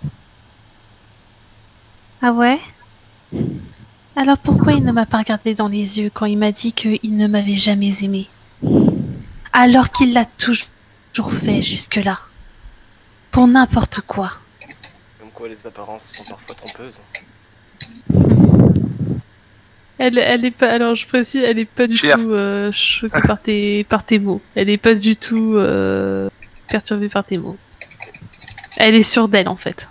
Ah ouais? Alors pourquoi il ne m'a pas regardé dans les yeux quand il m'a dit qu'il ne m'avait jamais aimé? Alors qu'il l'a toujours fait jusque-là. Pour n'importe quoi. Comme quoi les apparences sont parfois trompeuses. Elle est pas, alors je précise, elle est pas du Cheers. tout choquée par tes mots. Elle est pas du tout perturbée par tes mots. Elle est sûre d'elle en fait.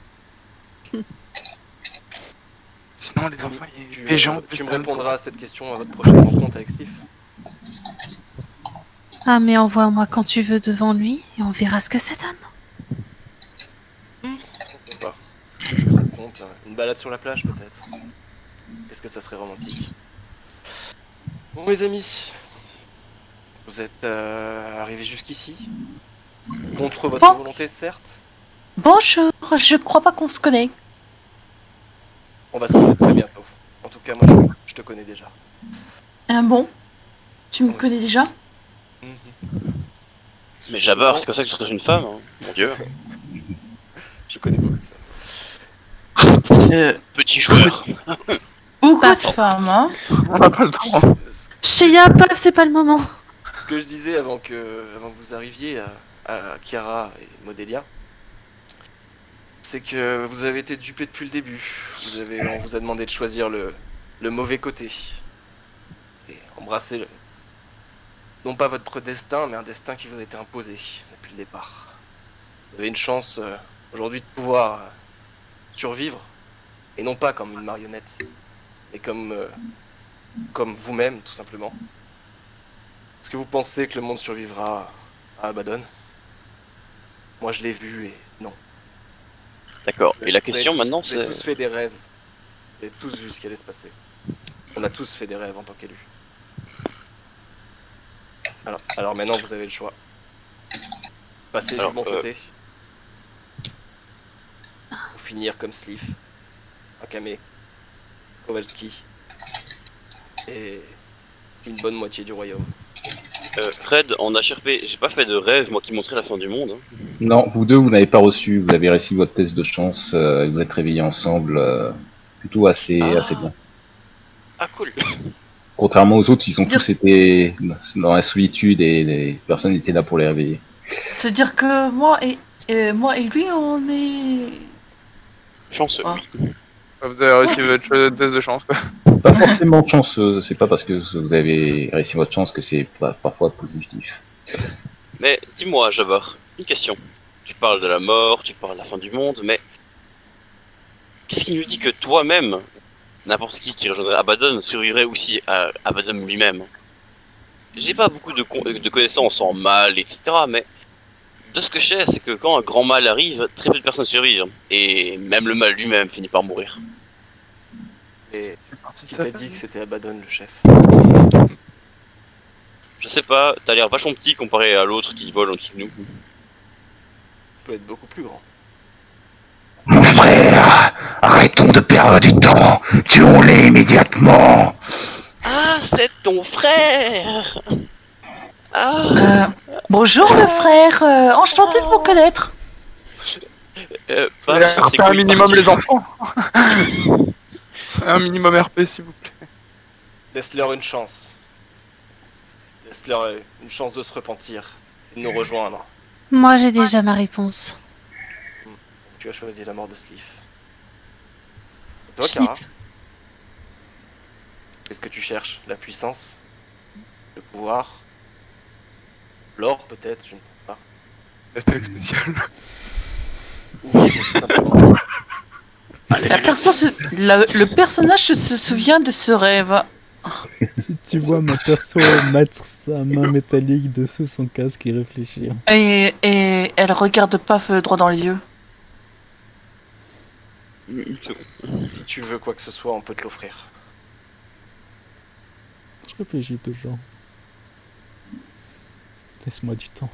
Sinon les enfants, Tu, les gens. tu me répondras à cette question à votre prochaine rencontre avec Sliff. Ah mais envoie-moi quand tu veux devant lui et on verra ce que ça donne. Pourquoi pas. Tu te rends compte, une balade sur la plage peut-être. Est-ce que ça serait romantique? Bon mes amis, vous êtes arrivés jusqu'ici. Contre votre Bon. volonté certes. Bonjour, je crois pas qu'on se connaît. On va se connaître très bientôt. En tout cas moi je te connais déjà. Bon, tu me connais déjà? Mais Jabbar, c'est comme ça que tu trouves une femme, hein. Mon dieu. Je connais beaucoup de femmes. Petit joueur. Beaucoup Bah. de femmes, hein. On n'a pas le temps. Sheya, paf, c'est pas le moment. Ce que je disais avant que vous arriviez à Chiara et Modelia, c'est que vous avez été dupés depuis le début. On vous a demandé de choisir le mauvais côté. Et embrasser non pas votre destin, mais un destin qui vous a été imposé depuis le départ. Vous avez une chance aujourd'hui de pouvoir survivre, et non pas comme une marionnette, mais comme vous-même, tout simplement. Est-ce que vous pensez que le monde survivra à Abaddon? Moi je l'ai vu et non. D'accord. Et la Vous avez question tous- maintenant vous avez c'est... tous fait des rêves. Vous avez tous vu ce qui allait se passer. On a tous fait des rêves en tant qu'élus. Alors maintenant vous avez le choix. Passer Alors, du bon côté. Ou finir comme Sliff, Akame, Kowalski et une bonne moitié du royaume. Red, en HRP, j'ai pas fait de rêve, moi qui montrais la fin du monde. Hein. Non, vous deux, vous n'avez pas reçu. Vous avez réussi votre test de chance. Vous êtes réveillés ensemble. Plutôt assez bien. Ah, cool. Contrairement aux autres, ils ont tous été dans la solitude et les personnes étaient là pour les réveiller. C'est-à-dire que moi et lui, on est... Chanceux. Ah. Vous avez réussi votre test de chance, quoi. Pas forcément chanceux, c'est pas parce que vous avez réussi votre chance que c'est parfois positif. Mais dis-moi, Jabbar, une question. Tu parles de la mort, tu parles de la fin du monde, mais... Qu'est-ce qui nous dit que toi-même, n'importe qui rejoindrait Abaddon survivrait aussi à Abaddon lui-même? J'ai pas beaucoup de connaissances en mal, etc., mais... De ce que je sais, c'est que quand un grand mal arrive, très peu de personnes survivent. Et même le mal lui-même finit par mourir. Et qui t'a dit que c'était Abaddon le chef? Je sais pas, t'as l'air vachement petit comparé à l'autre qui vole en dessous de nous. Tu peux être beaucoup plus grand. Mon frère, arrêtons de perdre du temps. Tuons-les immédiatement. Ah, c'est ton frère! Bonjour le frère, enchanté de vous connaître. C'est un minimum les enfants. C'est un minimum RP s'il vous plaît. Laisse-leur une chance. Laisse-leur une chance de se repentir et de nous rejoindre. Moi, j'ai déjà ma réponse. Tu as choisi la mort de Sleeve. Et toi, Kara? Qu'est-ce que tu cherches? La puissance? Le pouvoir? L'or, peut-être? Je ne pense pas. L'attaque spéciale. Le personnage se souvient de ce rêve. Tu vois ma perso mettre sa main métallique dessous son casque et réfléchir. Et elle regarde Paf droit dans les yeux. Si tu veux quoi que ce soit, on peut te l'offrir. Je réfléchis toujours. Laisse-moi du temps.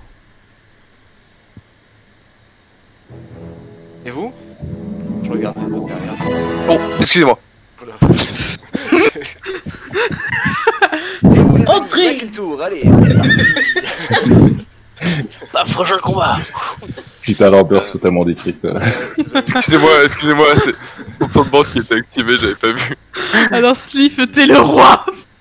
Et vous? Je regarde les autres derrière. Oh, excusez-moi. Et vous les amis, Entrez! break le tour, allez, c'est parti. La prochain combat! Putain, l'ambiance totalement détruite. Excusez-moi, c'est mon son de bande qui était activé, j'avais pas vu. Alors, Sleeve, t'es le roi!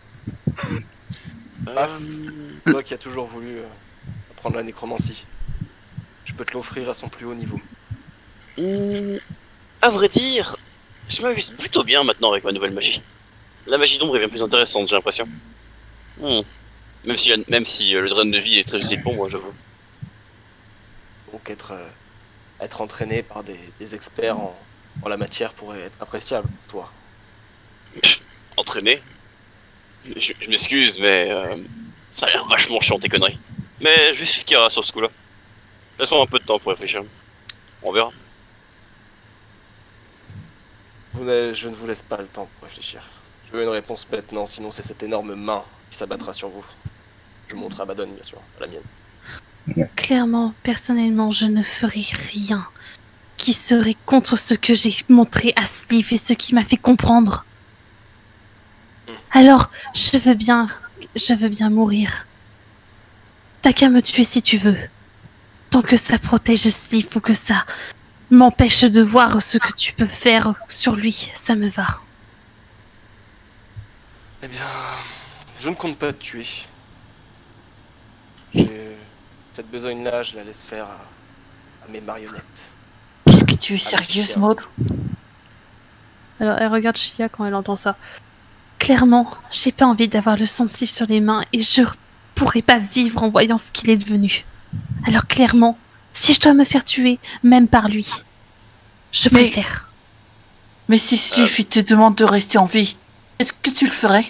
Toi qui a toujours voulu apprendre la nécromancie. Je peux te l'offrir à son plus haut niveau. À vrai dire, je m'amuse plutôt bien maintenant avec ma nouvelle magie. La magie d'ombre est bien plus intéressante, j'ai l'impression. Même si le drain de vie est très utile pour moi, je veux. Donc être entraîné par des experts en la matière pourrait être appréciable, toi. Entraîné? Je m'excuse, mais ça a l'air vachement chiant tes conneries. Mais je vais suivre Kara sur ce coup-là. Laisse-moi un peu de temps pour réfléchir. On verra. Je ne vous laisse pas le temps pour réfléchir. Je veux une réponse maintenant, sinon c'est cette énorme main qui s'abattra sur vous. Je montre à Abaddon, bien sûr, à la mienne. Clairement, personnellement, je ne ferai rien qui serait contre ce que j'ai montré à Sleeve et ce qui m'a fait comprendre. Alors, je veux bien mourir. T'as qu'à me tuer si tu veux. Tant que ça protège Sleeve ou que ça m'empêche de voir ce que tu peux faire sur lui, ça me va. Eh bien, je ne compte pas te tuer. Cette besogne-là, je la laisse faire à mes marionnettes. Est-ce que tu es sérieuse, Maud? Alors, elle regarde Shia quand elle entend ça. Clairement, j'ai pas envie d'avoir le sang de Sleeve sur les mains et je pourrais pas vivre en voyant ce qu'il est devenu. Alors clairement, si je dois me faire tuer, même par lui, je préfère. Mais si Sleeve te demande de rester en vie, est-ce que tu le ferais?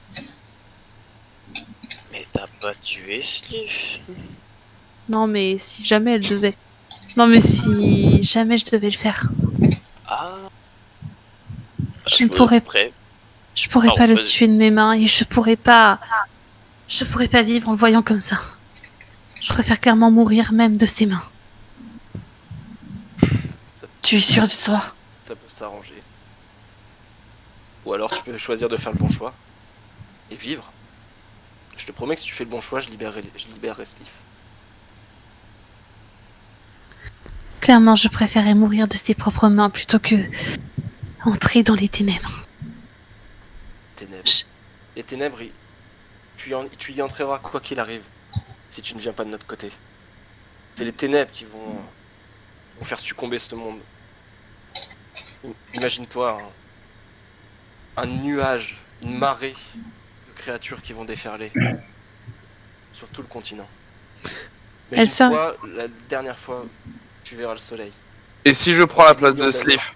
Mais t'as pas tué Sleeve? Non, mais si jamais elle devait. Non, mais si jamais je devais le faire. Ah. Je ne pourrais pas. Je pourrais pas le tuer de mes mains et je pourrais pas vivre en le voyant comme ça. Je préfère clairement mourir même de ses mains. Tu es sûr de toi? Ça peut s'arranger. Ou alors tu peux choisir de faire le bon choix. Et vivre. Je te promets que si tu fais le bon choix, je libérerai Sliff. Clairement, je préférais mourir de ses propres mains plutôt que entrer dans les ténèbres. Les ténèbres, tu y entreras quoi qu'il arrive, si tu ne viens pas de notre côté. C'est les ténèbres qui vont faire succomber ce monde. Imagine-toi un nuage, une marée de créatures qui vont déferler sur tout le continent. Imagine-toi la dernière fois que tu verras le soleil. Et si je prends la place de Sliff?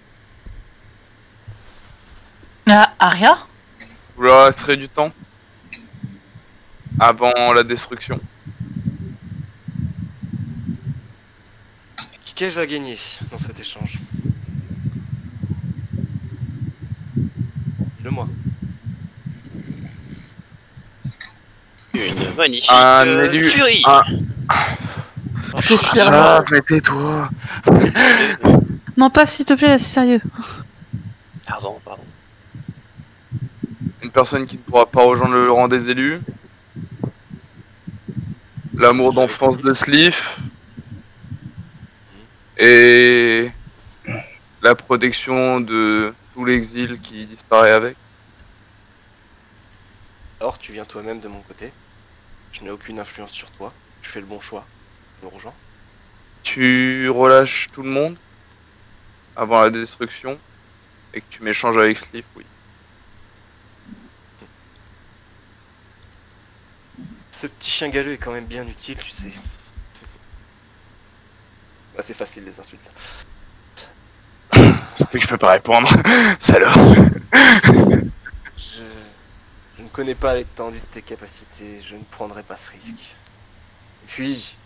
Aria? Vous leur laisserez du temps avant la destruction. Qu'ai-je à gagner dans cet échange? Dis-le-moi. Une magnifique élu, furie. Je sais mais tais-toi. Non, pas s'il te plaît, là, c'est sérieux. Pardon. Une personne qui ne pourra pas rejoindre le rang des élus. L'amour d'enfance de Sliff. Et la protection de tout l'exil qui disparaît avec. Alors tu viens toi-même de mon côté. Je n'ai aucune influence sur toi. Tu fais le bon choix. Tu me rejoins. Tu relâches tout le monde avant la destruction et que tu m'échanges avec Sliff, oui. Ce petit chien galeux est quand même bien utile, tu sais. C'est assez facile les insultes. C'était que je peux pas répondre, salaud. Je ne connais pas l'étendue de tes capacités, je ne prendrai pas ce risque. Et puis,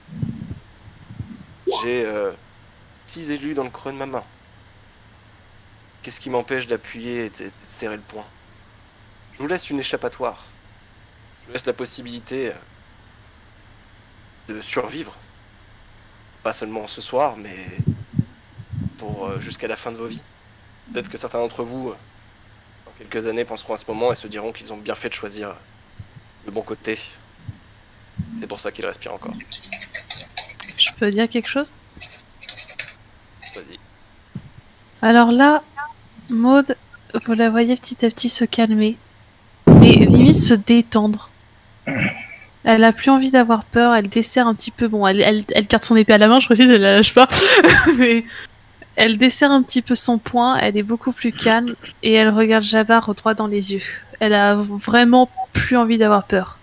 j'ai 6 élus dans le creux de ma main. Qu'est-ce qui m'empêche d'appuyer et de serrer le poing? Je vous laisse une échappatoire. Je vous laisse la possibilité de survivre. Pas seulement ce soir, mais pour jusqu'à la fin de vos vies. Peut-être que certains d'entre vous, dans quelques années, penseront à ce moment et se diront qu'ils ont bien fait de choisir le bon côté. C'est pour ça qu'ils respirent encore. Je peux dire quelque chose? Vas-y. Alors là, Maud, vous la voyez petit à petit se calmer, mais limite se détendre. Elle a plus envie d'avoir peur, elle desserre un petit peu, bon, elle garde son épée à la main, je précise, elle la lâche pas, mais elle desserre un petit peu son poing, elle est beaucoup plus calme, et elle regarde Jabbar droit dans les yeux. Elle a vraiment plus envie d'avoir peur.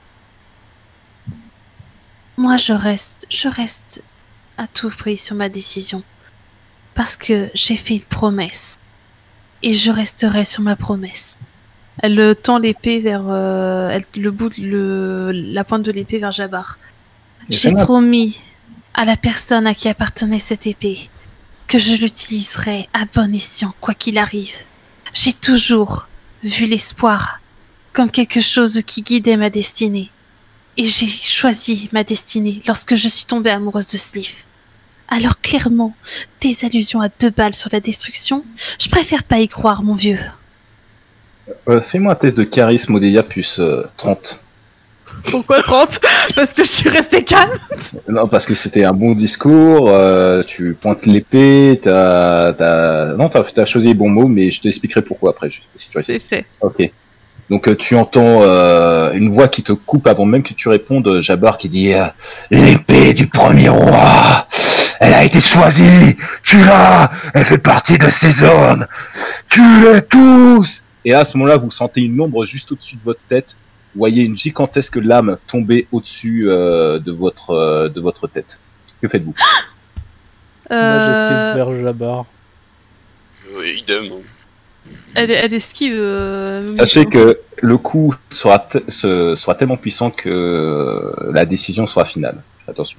Moi, je reste à tout prix sur ma décision, parce que j'ai fait une promesse, et je resterai sur ma promesse. Elle tend l'épée vers le bout de la pointe de l'épée vers Jabbar. J'ai promis à la personne à qui appartenait cette épée que je l'utiliserai à bon escient quoi qu'il arrive. J'ai toujours vu l'espoir comme quelque chose qui guidait ma destinée. Et j'ai choisi ma destinée lorsque je suis tombée amoureuse de Sliff. Alors clairement, tes allusions à 2 balles sur la destruction, je préfère pas y croire, mon vieux. Fais-moi un test de charisme Odélia plus 30. Pourquoi 30? Parce que je suis restée calme. Non, parce que c'était un bon discours, tu pointes l'épée, t'as choisi les bons mots, mais je t'expliquerai pourquoi après. Si tu C'est fait. Ok. Donc tu entends une voix qui te coupe avant même que tu répondes, Jabbar qui dit L'épée du premier roi, elle a été choisie, tue-la, elle fait partie de ces hommes, tuez-les tous. Et à ce moment-là, vous sentez une ombre juste au-dessus de votre tête. Vous voyez une gigantesque lame tomber au-dessus de votre tête. Que faites-vous? Moi j'esquisse vers Jabbar. Oui, idem. Elle esquive. Sachez que le coup sera tellement puissant que la décision sera finale. Attention.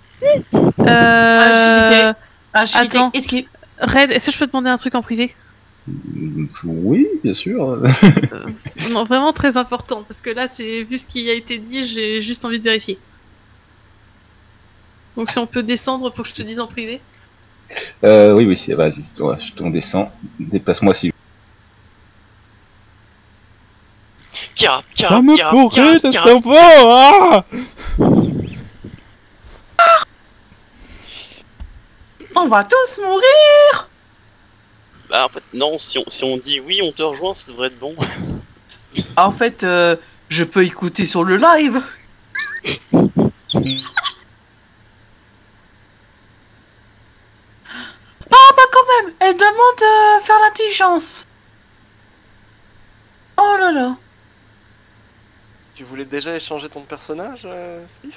Attends. Red, est-ce que je peux te demander un truc en privé? Oui, bien sûr. Non, vraiment très important, parce que là, vu ce qui a été dit, j'ai juste envie de vérifier. Donc si on peut descendre pour que je te dise en privé. Oui, vas-y, on descend. Dépasse-moi si. Kira, Ça me pourrit de cerveau. On va tous mourir. Bah en fait non, si on dit oui on te rejoint ça devrait être bon. En fait, je peux écouter sur le live. Ah bah quand même, elle demande de faire l'intelligence. Oh là là. Tu voulais déjà échanger ton personnage, Steve?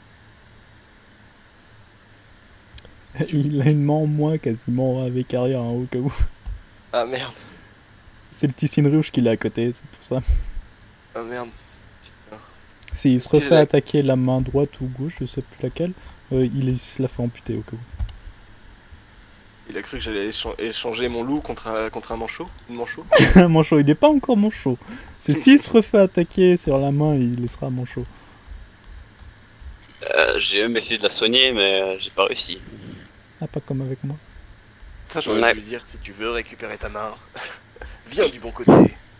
Il a une main en moins quasiment avec arrière hein, au cas où. Ah merde. C'est le petit signe rouge qu'il a à côté, c'est pour ça. Ah merde. Putain. S'il se refait attaquer la main droite ou gauche, je sais plus laquelle, il se la fait amputer au cas où. Il a cru que j'allais échanger mon loup contre un manchot. Une manchot. Un manchot, il n'est pas encore manchot. C'est s'il se refait attaquer sur la main, il laissera manchot. J'ai même essayé de la soigner mais j'ai pas réussi. Ah, pas comme avec moi. Ça, j'aurais dû lui dire que si tu veux récupérer ta main, viens du bon côté.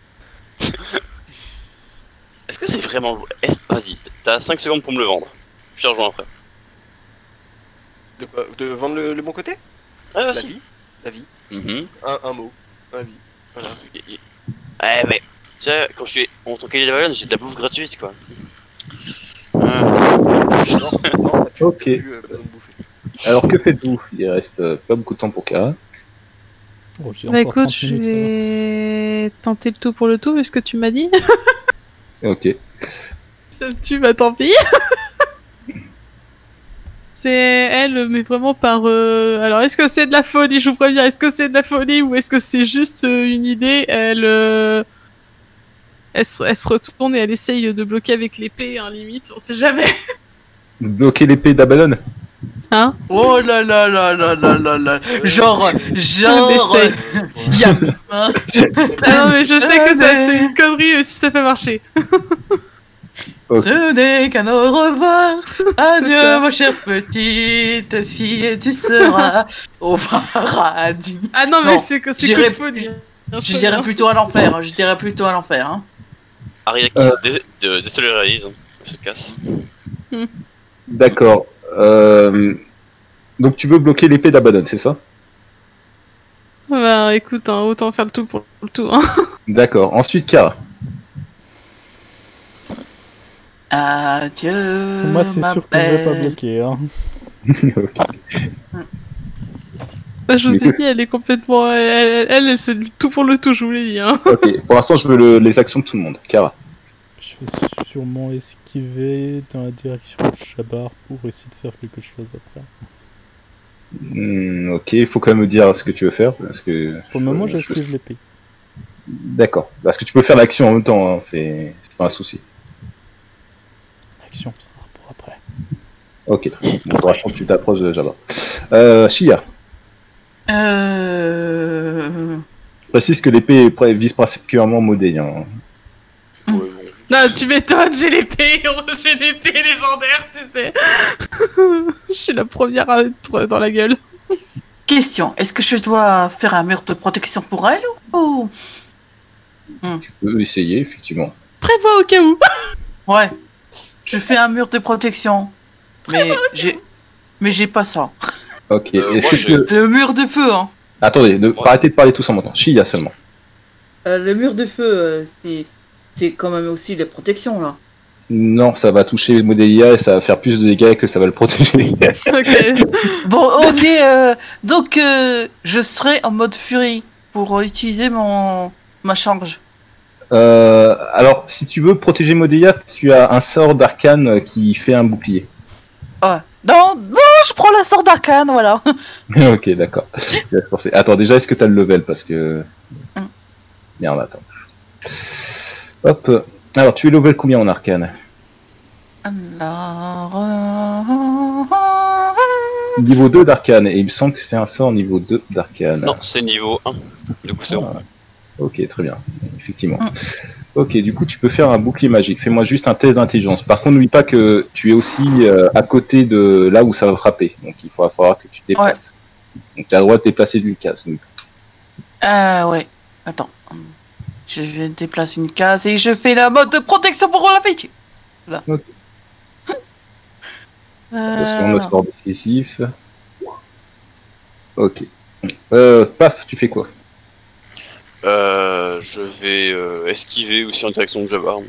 Est-ce que c'est vraiment... Vas-y, t'as 5 secondes pour me le vendre. Je te rejoins après. De quoi? De vendre le bon côté? Ah, la vas-y. vie. La vie. Un mot. La vie. Voilà. Ouais, mais... Tu sais, quand je suis en tant qu'élève de j'ai de la bouffe gratuite, quoi. Non, Ok. plus besoin de bouffer. Alors que faites-vous? Il reste pas beaucoup de temps pour Kara. Oh, j'ai Bah encore écoute, 30 je minutes, ça va. vais tenter le tout pour le tout, vu ce que tu m'as dit. Ok. Ça me tue, bah tant pis. C'est elle, mais vraiment par... Alors, est-ce que c'est de la folie? Je vous préviens, est-ce que c'est de la folie ou est-ce que c'est juste une idée? Elle se retourne et elle essaye de bloquer avec l'épée, hein, limite, on sait jamais. Bloquer l'épée d'Abalon. Hein? Oh là là là là là là là. Genre, Essaye. y'a... Ah non, mais je sais que ça, c'est une connerie si ça peut marcher. Okay. Ce n'est qu'un au revoir. Ça. Adieu, ma chère petite fille, et tu seras au paradis. Ah non, mais Non, c'est que j'irais- c'est folie. Je dirais plutôt à l'enfer. Je dirais plutôt à l'enfer. Hein. Aria qui se désolidarise, se casse. D'accord. Donc tu veux bloquer l'épée d'Abaddon, c'est ça? Bah écoute, hein, autant faire le tout pour le tout. Hein. D'accord. Ensuite, Kara. Adieu. Moi, c'est ma sûr que je vais pas belle. bloquer. Hein. Bah, je vous Mais ai dit, elle est complètement... Elle c'est le tout pour le tout, je vous l'ai dit. Hein. Ok. Pour l'instant, je veux les actions de tout le monde. Kara. Je vais sûrement esquiver dans la direction de Shabar pour essayer de faire quelque chose après. Ok. Il faut quand même me dire ce que tu veux faire. Parce que... Pour le moment, j'esquive l'épée. D'accord. Parce que tu peux faire l'action en même temps. Hein. C'est pas un souci. Action, ça sera pour après. Ok. Bon, pour l'instant, tu t'approches de Jabba. Shia. Je précise que l'épée vise particulièrement Modé. Hein. Non, tu m'étonnes, j'ai l'épée légendaire, tu sais. Je suis la première à être dans la gueule. Question, est-ce que je dois faire un mur de protection pour elle ou... Tu peux essayer, effectivement. Prévois au cas où. Ouais, je fais un mur de protection. Mais j'ai pas ça. Ok. moi, Est-ce que... Le mur de feu, hein. Attendez, arrêtez de parler tous en même temps. Shia seulement. Le mur de feu, c'est quand même aussi la protection, là. Non, ça va toucher Modélia et ça va faire plus de dégâts que ça va le protéger. Ok. Bon, ok, donc je serai en mode furie pour utiliser ma charge. Alors, si tu veux protéger Modélia, tu as un sort d'arcane qui fait un bouclier. Ah, non, je prends la sorte d'arcane, voilà. Ok, d'accord. Attends, déjà, est-ce que t'as le level? Parce que... Merde, attends. Hop. Alors, tu es level combien en arcane? Niveau 2 d'arcane, et il me semble que c'est un sort niveau 2 d'arcane. Non, c'est niveau 1. Du coup, c'est bon. Ok, très bien. Effectivement. Ok, du coup, tu peux faire un bouclier magique. Fais-moi juste un test d'intelligence. Par contre, n'oublie pas que tu es aussi à côté de là où ça va frapper. Donc, il faudra que tu te déplaces. Donc, tu as le droit de te déplacer d'une case. Ouais. Attends. Je déplace une case et je fais la mode de protection pour la fille. Là. Ok. Attention, le score décisif. Ok. Paf, tu fais quoi? Je vais esquiver aussi en direction de Jabbar.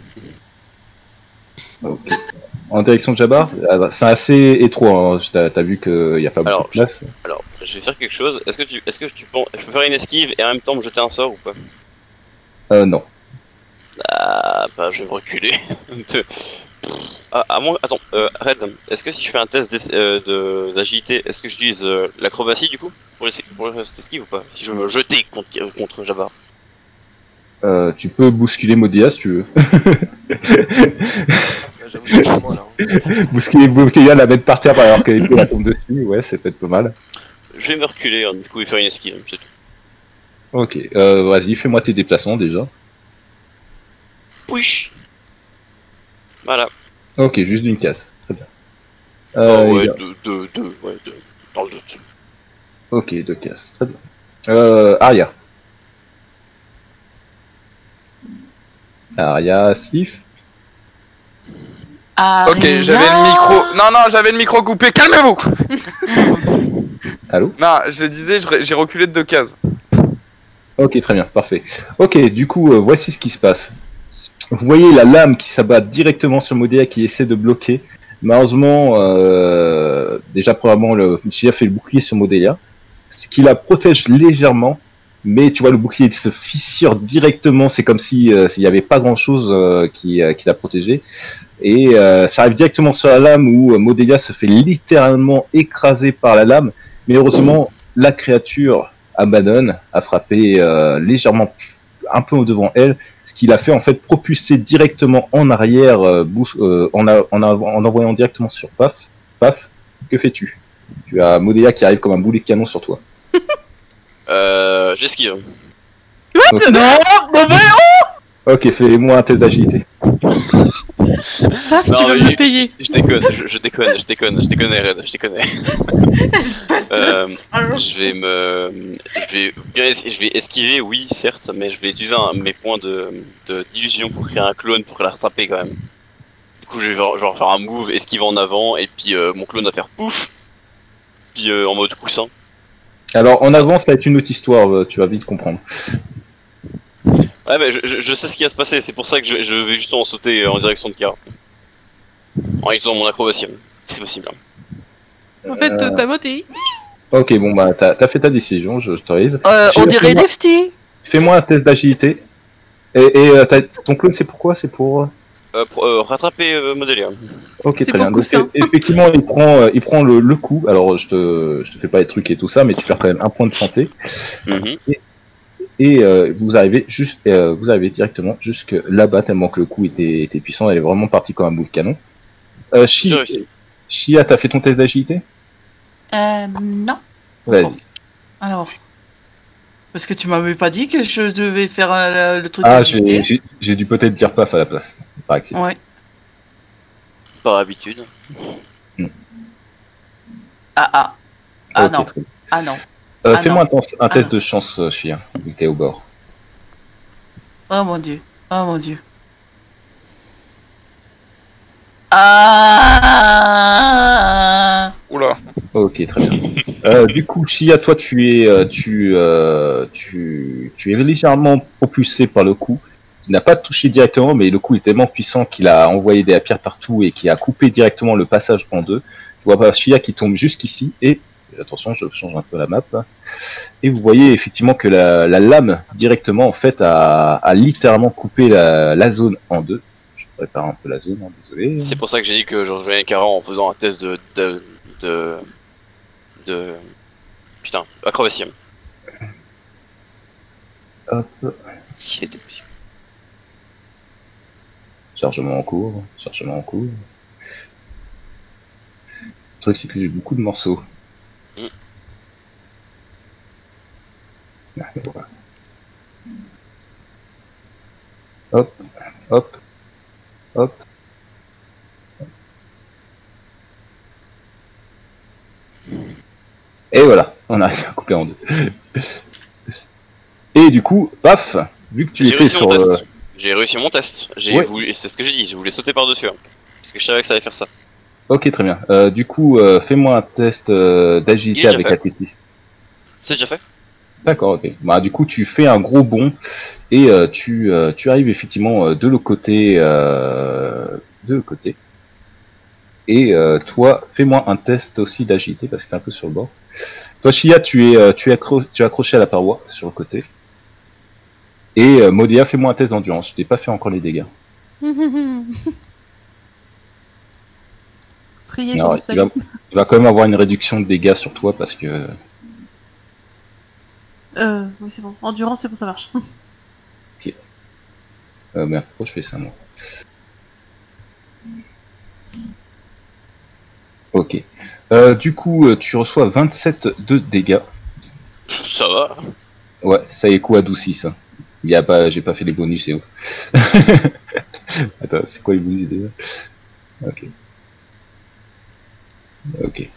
Ok. En direction de Jabbar, c'est assez étroit. Hein. T'as vu qu'il n'y a pas beaucoup de place. Alors, je vais faire quelque chose. Est-ce que tu penses, je peux faire une esquive et en même temps me jeter un sort ou pas? Non. Ah, bah je vais me reculer. À moins, attends, Red, est-ce que si je fais un test d'agilité, est-ce que j'utilise l'acrobatie du coup pour cette esquive ou pas? Si je veux me jeter contre Jabbar. Tu peux bousculer Modéa si tu veux. J'avoue, il y a vraiment, là. Bousculer Modéa, la mettre par terre alors qu'elle la tombe dessus, ouais, c'est peut-être pas mal. Je vais me reculer du coup et faire une esquive, c'est tout. Ok, vas-y, fais-moi tes déplacements déjà. Pouiche. Voilà. Ok, juste d'une case, très bien. Ouais, deux, dans le doute. Ok, 2 cases, très bien. Aria. Aria, Sif. Ok, j'avais le micro. Non, j'avais le micro coupé. Calmez-vous. Allô? Non, je disais, j'ai reculé de 2 cases. Ok, très bien, parfait. Ok, du coup, voici ce qui se passe. Vous voyez la lame qui s'abat directement sur Modéa qui essaie de bloquer. Malheureusement, déjà probablement le Chia fait le bouclier sur Modéa, ce qui la protège légèrement, mais tu vois le bouclier se fissure directement. C'est comme si s'il n'y avait pas grand chose qui la protégeait. Et ça arrive directement sur la lame où Modéa se fait littéralement écraser par la lame. Mais heureusement, la créature abandonne, a frappé légèrement un peu devant elle, ce qui l'a fait en fait propulser directement en arrière, en envoyant directement sur Paf. Paf, que fais-tu? Tu as Modéa qui arrive comme un boulet de canon sur toi. J'esquive. Okay. Non, Ok, fais-moi un test d'agilité. Paf, tu vas me le payer. Je déconne, je déconne, Red, je déconne. Je vais esquiver, oui, certes, mais je vais utiliser mes points d'illusion pour créer un clone pour la rattraper quand même. Du coup, je vais genre faire un move, esquive en avant, et puis mon clone va faire pouf, puis en mode coussin. Alors en avant, ça va être une autre histoire, tu vas vite comprendre. Ouais, mais je sais ce qui va se passer, c'est pour ça que je vais justement sauter en direction de Kara. En utilisant mon acrobatie, c'est possible. En fait, t'as voté. Ok, bon bah t'as fait ta décision, je t'autorise. On dirait Nefty. Fais-moi un test d'agilité. Et ton clone, c'est pourquoi? C'est pour rattraper Modélia. Ok, très bien. Donc, effectivement, il prend le coup. Alors, je te fais pas les trucs et tout ça, mais tu perds quand même un point de santé. Et vous arrivez directement jusque là-bas, tellement que le coup était puissant. Elle est vraiment partie comme un bout de canon. Chia, t'as fait ton test d'agilité? Non. Vas-y. Alors. Parce que tu m'avais pas dit que je devais faire le truc Ah, d'agilité. j'ai dû peut-être dire paf à la place. Par accident. Ouais. Par habitude. Ah Okay, non. Ah non. Fais-moi un test de chance, Chia, vu que t'es au bord. Oh mon dieu. Oh mon dieu. Ah. Oula. Ok, très bien. Du coup, Chia, toi, tu es légèrement propulsé par le coup. Il n'a pas touché directement, mais le coup est tellement puissant qu'il a envoyé des pierres partout et qui a coupé directement le passage en deux. Tu vois pas Chia qui tombe jusqu'ici et attention, je change un peu la map. Là. Et vous voyez effectivement que la lame directement en fait a littéralement coupé la zone en deux. Je prépare un peu la zone, hein, désolé. C'est pour ça que j'ai dit que je rejoignais Kara en faisant un test de putain, acrobatie. Hop. Qui était possible. Chargement en cours. Le truc c'est que j'ai beaucoup de morceaux. Voilà. Hop. Et voilà, on arrive à couper en deux. Et du coup, paf, vu que tu J'ai étais réussi sur... mon test. J'ai réussi mon test. Ouais. C'est ce que j'ai dit, je voulais sauter par-dessus. Hein. Parce que je savais que ça allait faire ça. Ok, très bien. Du coup, fais-moi un test Il est d'agilité déjà avec fait. athlétisme. C'est déjà fait? D'accord, ok. Bah, du coup, tu fais un gros bond et tu arrives effectivement de l'autre côté. De l'autre côté. Et toi, fais-moi un test aussi d'agilité parce que t'es un peu sur le bord. Toi, Chia, tu es accroché à la paroi sur le côté. Et Modia, fais-moi un test d'endurance. Je t'ai pas fait encore les dégâts. Priez Alors, pour le salut. il va quand même avoir une réduction de dégâts sur toi parce que... Oui, c'est bon. Endurance, c'est bon, ça marche. Merde, pourquoi je fais ça, moi? Ok. Du coup, tu reçois 27 de dégâts. Ça va. Ouais, ça y est, coup adouci, ça. J'ai pas fait les bonus, c'est ouf. Attends, c'est quoi les bonus déjà? Ok. Ok.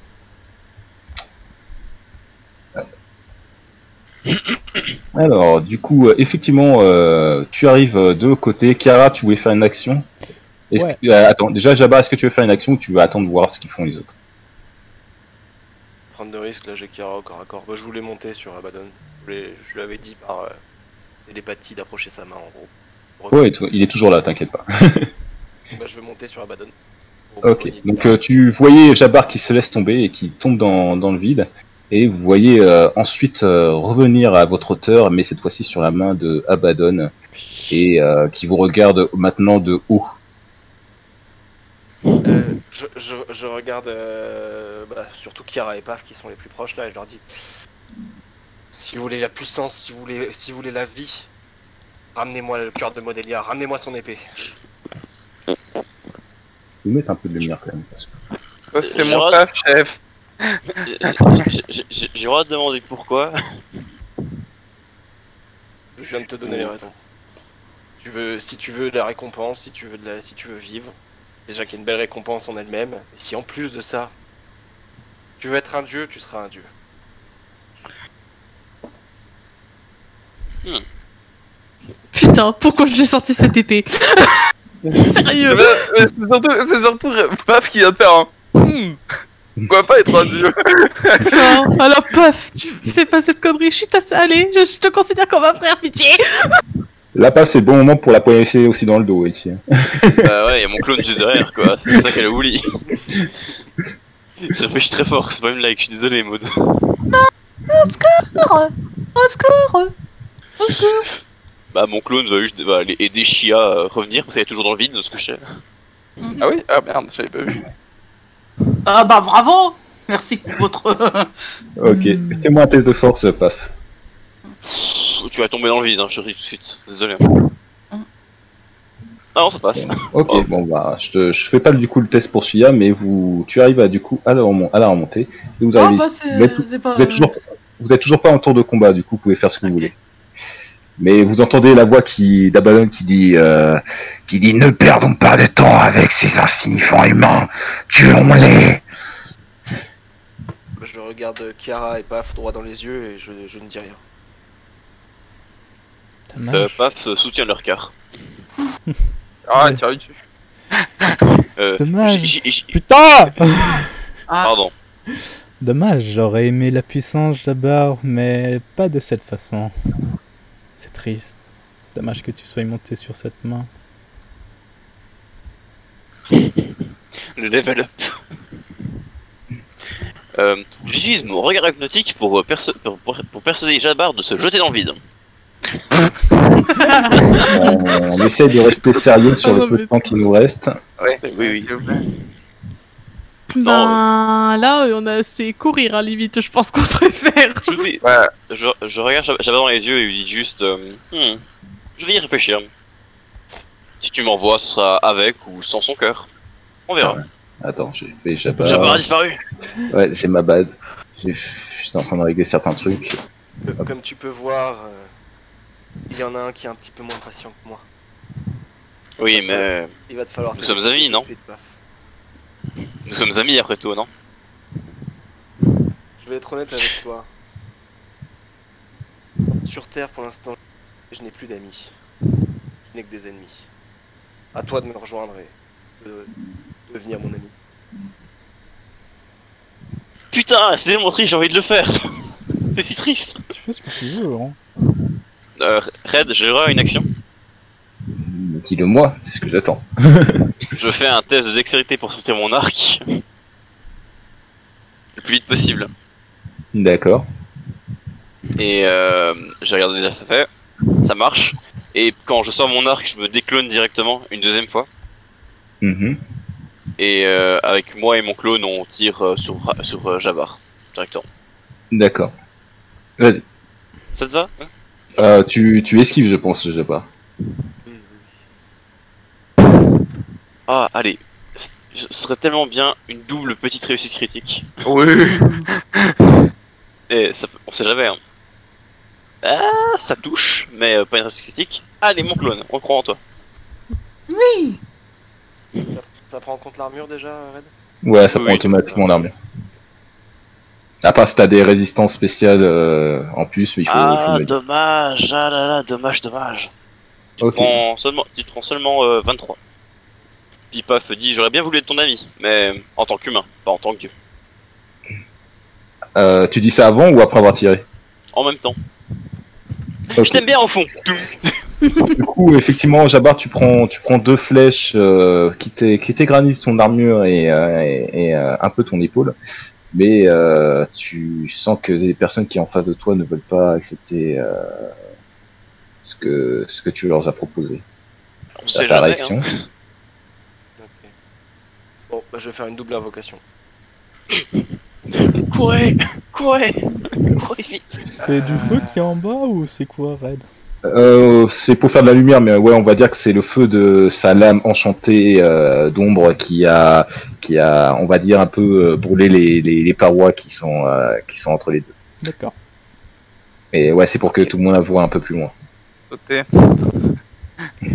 Alors, du coup, effectivement, tu arrives de l'autre côté. Chiara, tu voulais faire une action? Ouais. Attends, déjà, Jabba, est-ce que tu veux faire une action ou tu veux attendre de voir ce qu'ils font les autres? Prendre de risque, là j'ai Kira au corps à corps. Bah, je voulais monter sur Abaddon. Je lui avais dit par télépathie d'approcher sa main en gros. Ouais, il est toujours là, t'inquiète pas. Bah, je vais monter sur Abaddon. Ok, donc tu voyais Jabbar qui se laisse tomber et qui tombe dans le vide. Et vous voyez ensuite revenir à votre hauteur, mais cette fois-ci sur la main de Abaddon. Et qui vous regarde maintenant de haut. Je regarde surtout Kira et Paf qui sont les plus proches là et je leur dis si vous voulez la puissance, si vous voulez la vie, ramenez-moi le cœur de Modelia, ramenez-moi son épée. Vous mettez un peu de lumière quand même. Parce que... C'est mon taf, chef. J'ai le droit de demander pourquoi. Je viens de te donner les raisons. Si tu veux de la récompense, si tu veux vivre, déjà qu'il y a une belle récompense en elle-même, et si en plus de ça, tu veux être un dieu, tu seras un dieu. Putain, pourquoi j'ai sorti cette épée? Sérieux? C'est surtout Paf qui vient de faire un. Pourquoi pas être un dieu? Non, alors paf, tu fais pas cette connerie, je suis allez, je te considère comme un frère, pitié. Là, pas, c'est le bon moment pour la poignarder aussi dans le dos ici. Bah ouais, y'a mon clone juste derrière quoi, c'est ça qu'elle a oublié. Je réfléchis très fort, c'est pas une like, je suis désolé Maud. Non, au secours! Au secours! Au secours! Bah mon clone va aller aider Chia à revenir parce qu'elle est toujours dans le vide de ce que je sais. Ah oui? Ah merde, j'avais pas vu. Ah bah bravo! Merci pour votre... Ok, fais-moi un test de force, Paf. Tu vas tomber dans le vide, hein, je te dis tout de suite, désolé. Ah non, ça passe. Ok, bon bah, je fais pas du coup le test pour Chia, mais tu arrives du coup à la remontée. Et vous arrivez ici. Vous êtes toujours pas en tour de combat, du coup vous pouvez faire ce que vous voulez. Mais vous entendez la voix d'Abaddon qui dit ne perdons pas de temps avec ces insignifiants humains, tuons-les. Je regarde Chiara et Paf droit dans les yeux et je ne dis rien. Paf soutient leur car. Ah, tire dessus. Dommage. Putain. Pardon. Dommage, j'aurais aimé la puissance, Jabbar, mais pas de cette façon. C'est triste. Dommage que tu sois monté sur cette main. Le level up. J'utilise mon regard hypnotique pour persuader Jabbar de se jeter dans le vide. on essaie de rester sérieux sur le peu de temps qui nous reste. Ouais, oui. Ben là, on a assez courir à limite, je pense qu'on devrait faire. Je regarde Jabbar dans les yeux et lui dis juste je vais y réfléchir. Si tu m'envoies, ce sera avec ou sans son cœur. On verra. Attends, j'ai fait Jabbar. Jabbar a disparu. Ouais, j'ai ma bad. J'étais en train de régler certains trucs. Comme tu peux voir, il y en a un qui est un petit peu moins patient que moi. Oui, mais il va te falloir. Nous sommes amis, non? Nous sommes amis après tout, non? Je vais être honnête avec toi. Sur Terre, pour l'instant, je n'ai plus d'amis. Je n'ai que des ennemis. À toi de me rejoindre et de devenir mon ami. Putain, c'est mon tri, j'ai envie de le faire. C'est si triste. Tu fais ce que tu veux, hein. Red, j'ai droit à une action. Dis-le-moi, c'est ce que j'attends. Je fais un test de dextérité pour sortir mon arc. Le plus vite possible. D'accord. Et j'ai regardé déjà ça fait. Ça marche. Et quand je sors mon arc, je me déclone directement une deuxième fois. Mhm. Et avec moi et mon clone, on tire sur Jabbar. Directement. D'accord. Vas-y. Ça te va hein? Tu esquives, je pense, je sais pas. Ah, allez. Ce serait tellement bien une double petite réussite critique. Oui. Et ça, on sait jamais, hein. Ah, ça touche, mais pas une réussite critique. Allez, mon clone, on croit en toi. Oui. Ça prend en compte l'armure déjà, Red? Ouais, ça Oui. prend automatiquement l'armure. À part si t'as des résistances spéciales en plus, mais il faut... Ah, faut... dommage, ah là là, dommage. Ok. Tu te prends seulement 23. Puis Paf dit, j'aurais bien voulu être ton ami, mais en tant qu'humain, pas en tant que dieu. Tu dis ça avant ou après avoir tiré? En même temps. Ok. Je t'aime bien au fond. Du coup, effectivement, Jabbar, tu prends 2 flèches qui t'égranissent ton armure et un peu ton épaule. Mais tu sens que les personnes qui sont en face de toi ne veulent pas accepter ce que tu leur as proposé. On sait Ta jamais, réaction. hein. Ok. Bon, bah, je vais faire une double invocation. Courez vite. C'est du feu qui est en bas ou c'est quoi, Red? C'est pour faire de la lumière, mais ouais, on va dire que c'est le feu de sa lame enchantée d'ombre qui a, on va dire, un peu brûlé les parois qui sont entre les deux. D'accord. Et ouais, c'est pour que tout le monde la voit un peu plus loin. Sauter. Je vais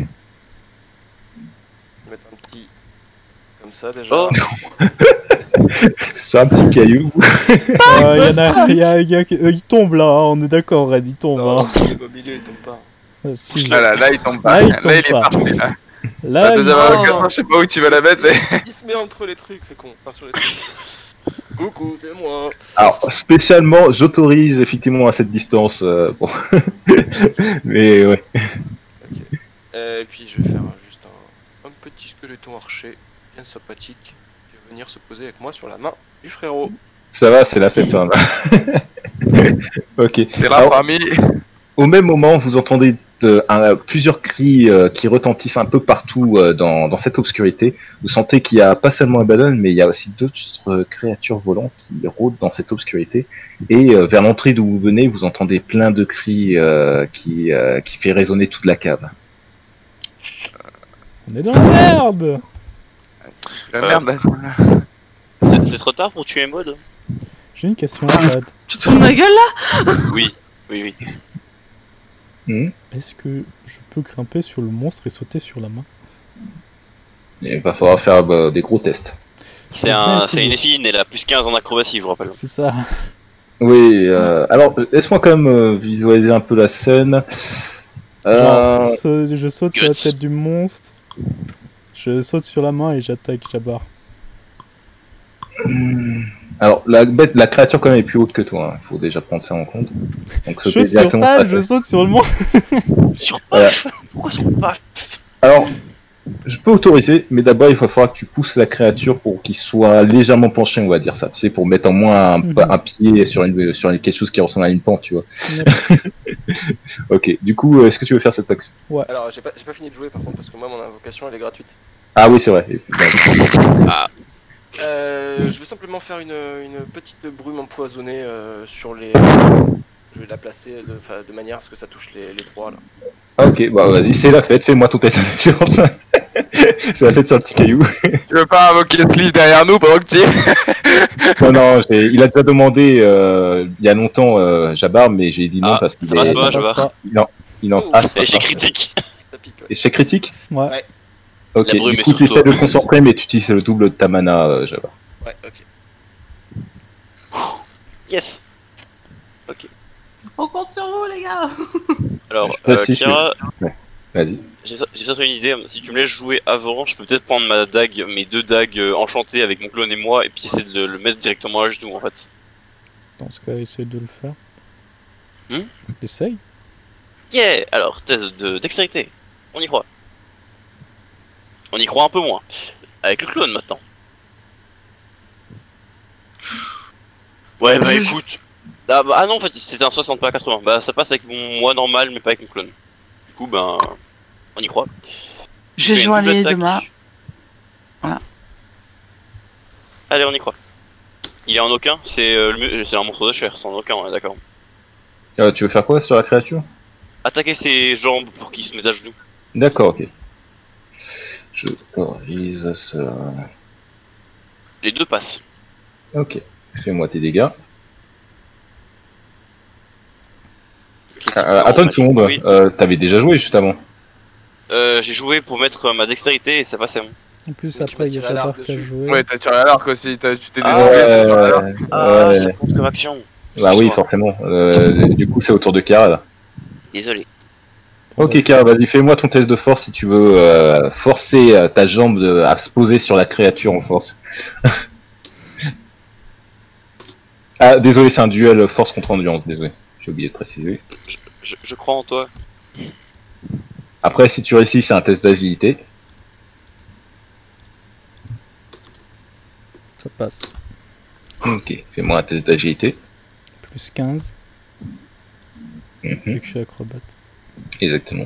mettre un petit... comme ça déjà. Oh. C'est un petit caillou. Il tombe là, hein, on est d'accord, Red, il tombe. Non, Hein. s'il est au milieu, il tombe pas. Si. Là, il tombe pas. Là, il Là, tombe il est pas. parfait. Là. Là, La il- deuxième invocation, je sais pas où tu vas la mettre, mais... Il se met entre les trucs, c'est con. Enfin, sur les trucs. Coucou, c'est moi. Alors, spécialement, j'autorise effectivement à cette distance. Bon. Mais ouais. Ok. Et puis je vais faire juste un petit squeletton archer, bien sympathique, qui va venir se poser avec moi sur la main du frérot. Ça va, c'est la fête sur la main. Ok. C'est la Alors, famille. au même moment, vous entendez plusieurs cris qui retentissent un peu partout dans cette obscurité. Vous sentez qu'il n'y a pas seulement Abaddon, mais il y a aussi d'autres créatures volantes qui rôdent dans cette obscurité. Et vers l'entrée d'où vous venez, vous entendez plein de cris qui fait résonner toute la cave. On est dans la merde. La merde, là. C'est trop tard pour tuer Maud? J'ai une question, Red. Tu te fous de ma gueule là? Oui. Est-ce que je peux grimper sur le monstre et sauter sur la main? Il va falloir faire des gros tests. C'est bien c'est essayer. une effine, elle a plus 15 en acrobatie, je vous rappelle. C'est ça. Oui, alors laisse-moi quand même visualiser un peu la scène. Genre, je saute sur la Guts. tête du monstre, je saute sur la main et j'attaque Jabbar. Alors la créature quand même est plus haute que toi, il faut déjà prendre ça en compte. Donc Je sauter saute sur directement ta, sur la je tête. saute sur le monstre. Sur Paf Pourquoi sur Paf? Alors, je peux autoriser, mais d'abord il va falloir que tu pousses la créature pour qu'il soit légèrement penché, on va dire ça. Tu sais, pour mettre au moins un pied sur quelque chose qui ressemble à une pente, tu vois. Ok, du coup, est-ce que tu veux faire cette action? Alors j'ai pas fini de jouer par contre parce que moi mon invocation elle est gratuite. Ah oui, c'est vrai. Ah, Je vais simplement faire une petite brume empoisonnée sur les... Je vais la placer de manière à ce que ça touche les trois là. Ok, bah vas-y, c'est la fête, fais-moi ton test d'intelligence. C'est la fête sur le petit caillou. Tu veux pas invoquer Sleeve derrière nous pendant que tu... Non, il a déjà demandé il y a longtemps Jabbar, mais j'ai dit non Ah, parce qu'il ça passe est... pas, Ça Jabbar. passe pas. Non, il en... Oh, Ah, c'est pas échec grave. critique. Ça pique, ouais. Échec critique? Ouais. Ouais. Ok, La brume du est coup sur tu toi. essaies de te concentrer, mais tu utilises le double de ta mana, Jabbar. Ouais, ok. Yes. Ok. On compte sur vous, les gars. Alors, Précise que- Kira, Vas-y. j'ai peut-être une idée. Si tu me laisses jouer avant, je peux peut-être prendre ma dague, mes 2 dagues enchantées avec mon clone et moi, et puis essayer de le mettre directement à genoux en fait. Dans ce cas, essaye de le faire. Hmm Essaye. Yeah. Alors, test de dextérité. On y croit. On y croit un peu moins. Avec le clone maintenant. Ouais, bah écoute. Ah non, en fait, c'était un 60, pas un 80. Bah, ça passe avec mon moi normal, mais pas avec mon clone. Du coup, ben, on y croit. Je Fais une joins double les attaque. deux mains. Voilà. Allez, on y croit. Il est en aucun, c'est un monstre de chair, c'est en aucun, ouais, d'accord. Tu veux faire quoi sur la créature? Attaquer ses jambes pour qu'il se mette à genoux. D'accord, ok. Je corrige ça. Les 2 passent. Ok. Fais-moi tes dégâts. Attends une seconde, Oui. t'avais déjà joué juste avant. J'ai joué pour mettre ma dextérité et ça passait. En plus, Mais tu après, vas il y a tirer à l'arc Jabbar qui a dessus. joué. Ouais, t'as tiré à l'arc aussi, tu t'es Ah, désolé, t'as tiré à l'arc. Ah, ouais. ça compte comme action. Bah oui, forcément. Du coup, c'est au tour de Kara là. Désolé. Ok, Kara, vas-y, fais-moi ton test de force si tu veux forcer ta jambe à se poser sur la créature en force. Ah, désolé, c'est un duel force contre endurance, désolé. J'ai oublié de préciser. Je crois en toi. Après, si tu réussis, c'est un test d'agilité. Ça passe. Ok, fais-moi un test d'agilité. Plus 15, Mhm, vu que je suis acrobate. exactement.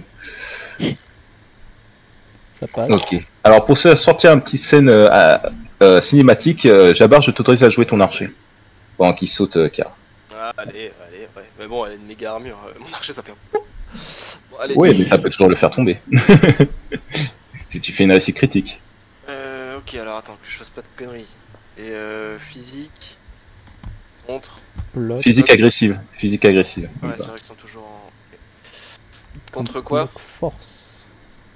Ça passe. Ok. Alors, pour sortir une petite scène cinématique, Jabbar, je t'autorise à jouer ton archer. Pendant qu'il saute, Kara. Ah, allez, ouais. Mais bon, elle a une méga armure. Mon archer, ça fait un... Bon, allez. Oui, mais ça peut toujours le faire tomber. Si tu fais une réussite critique. Ok, alors attends, que je fasse pas de conneries. Et physique... Contre... Bloc. Physique agressive. Physique agressive. Ouais, c'est vrai qu'ils sont toujours en... Contre quoi? Bloc force.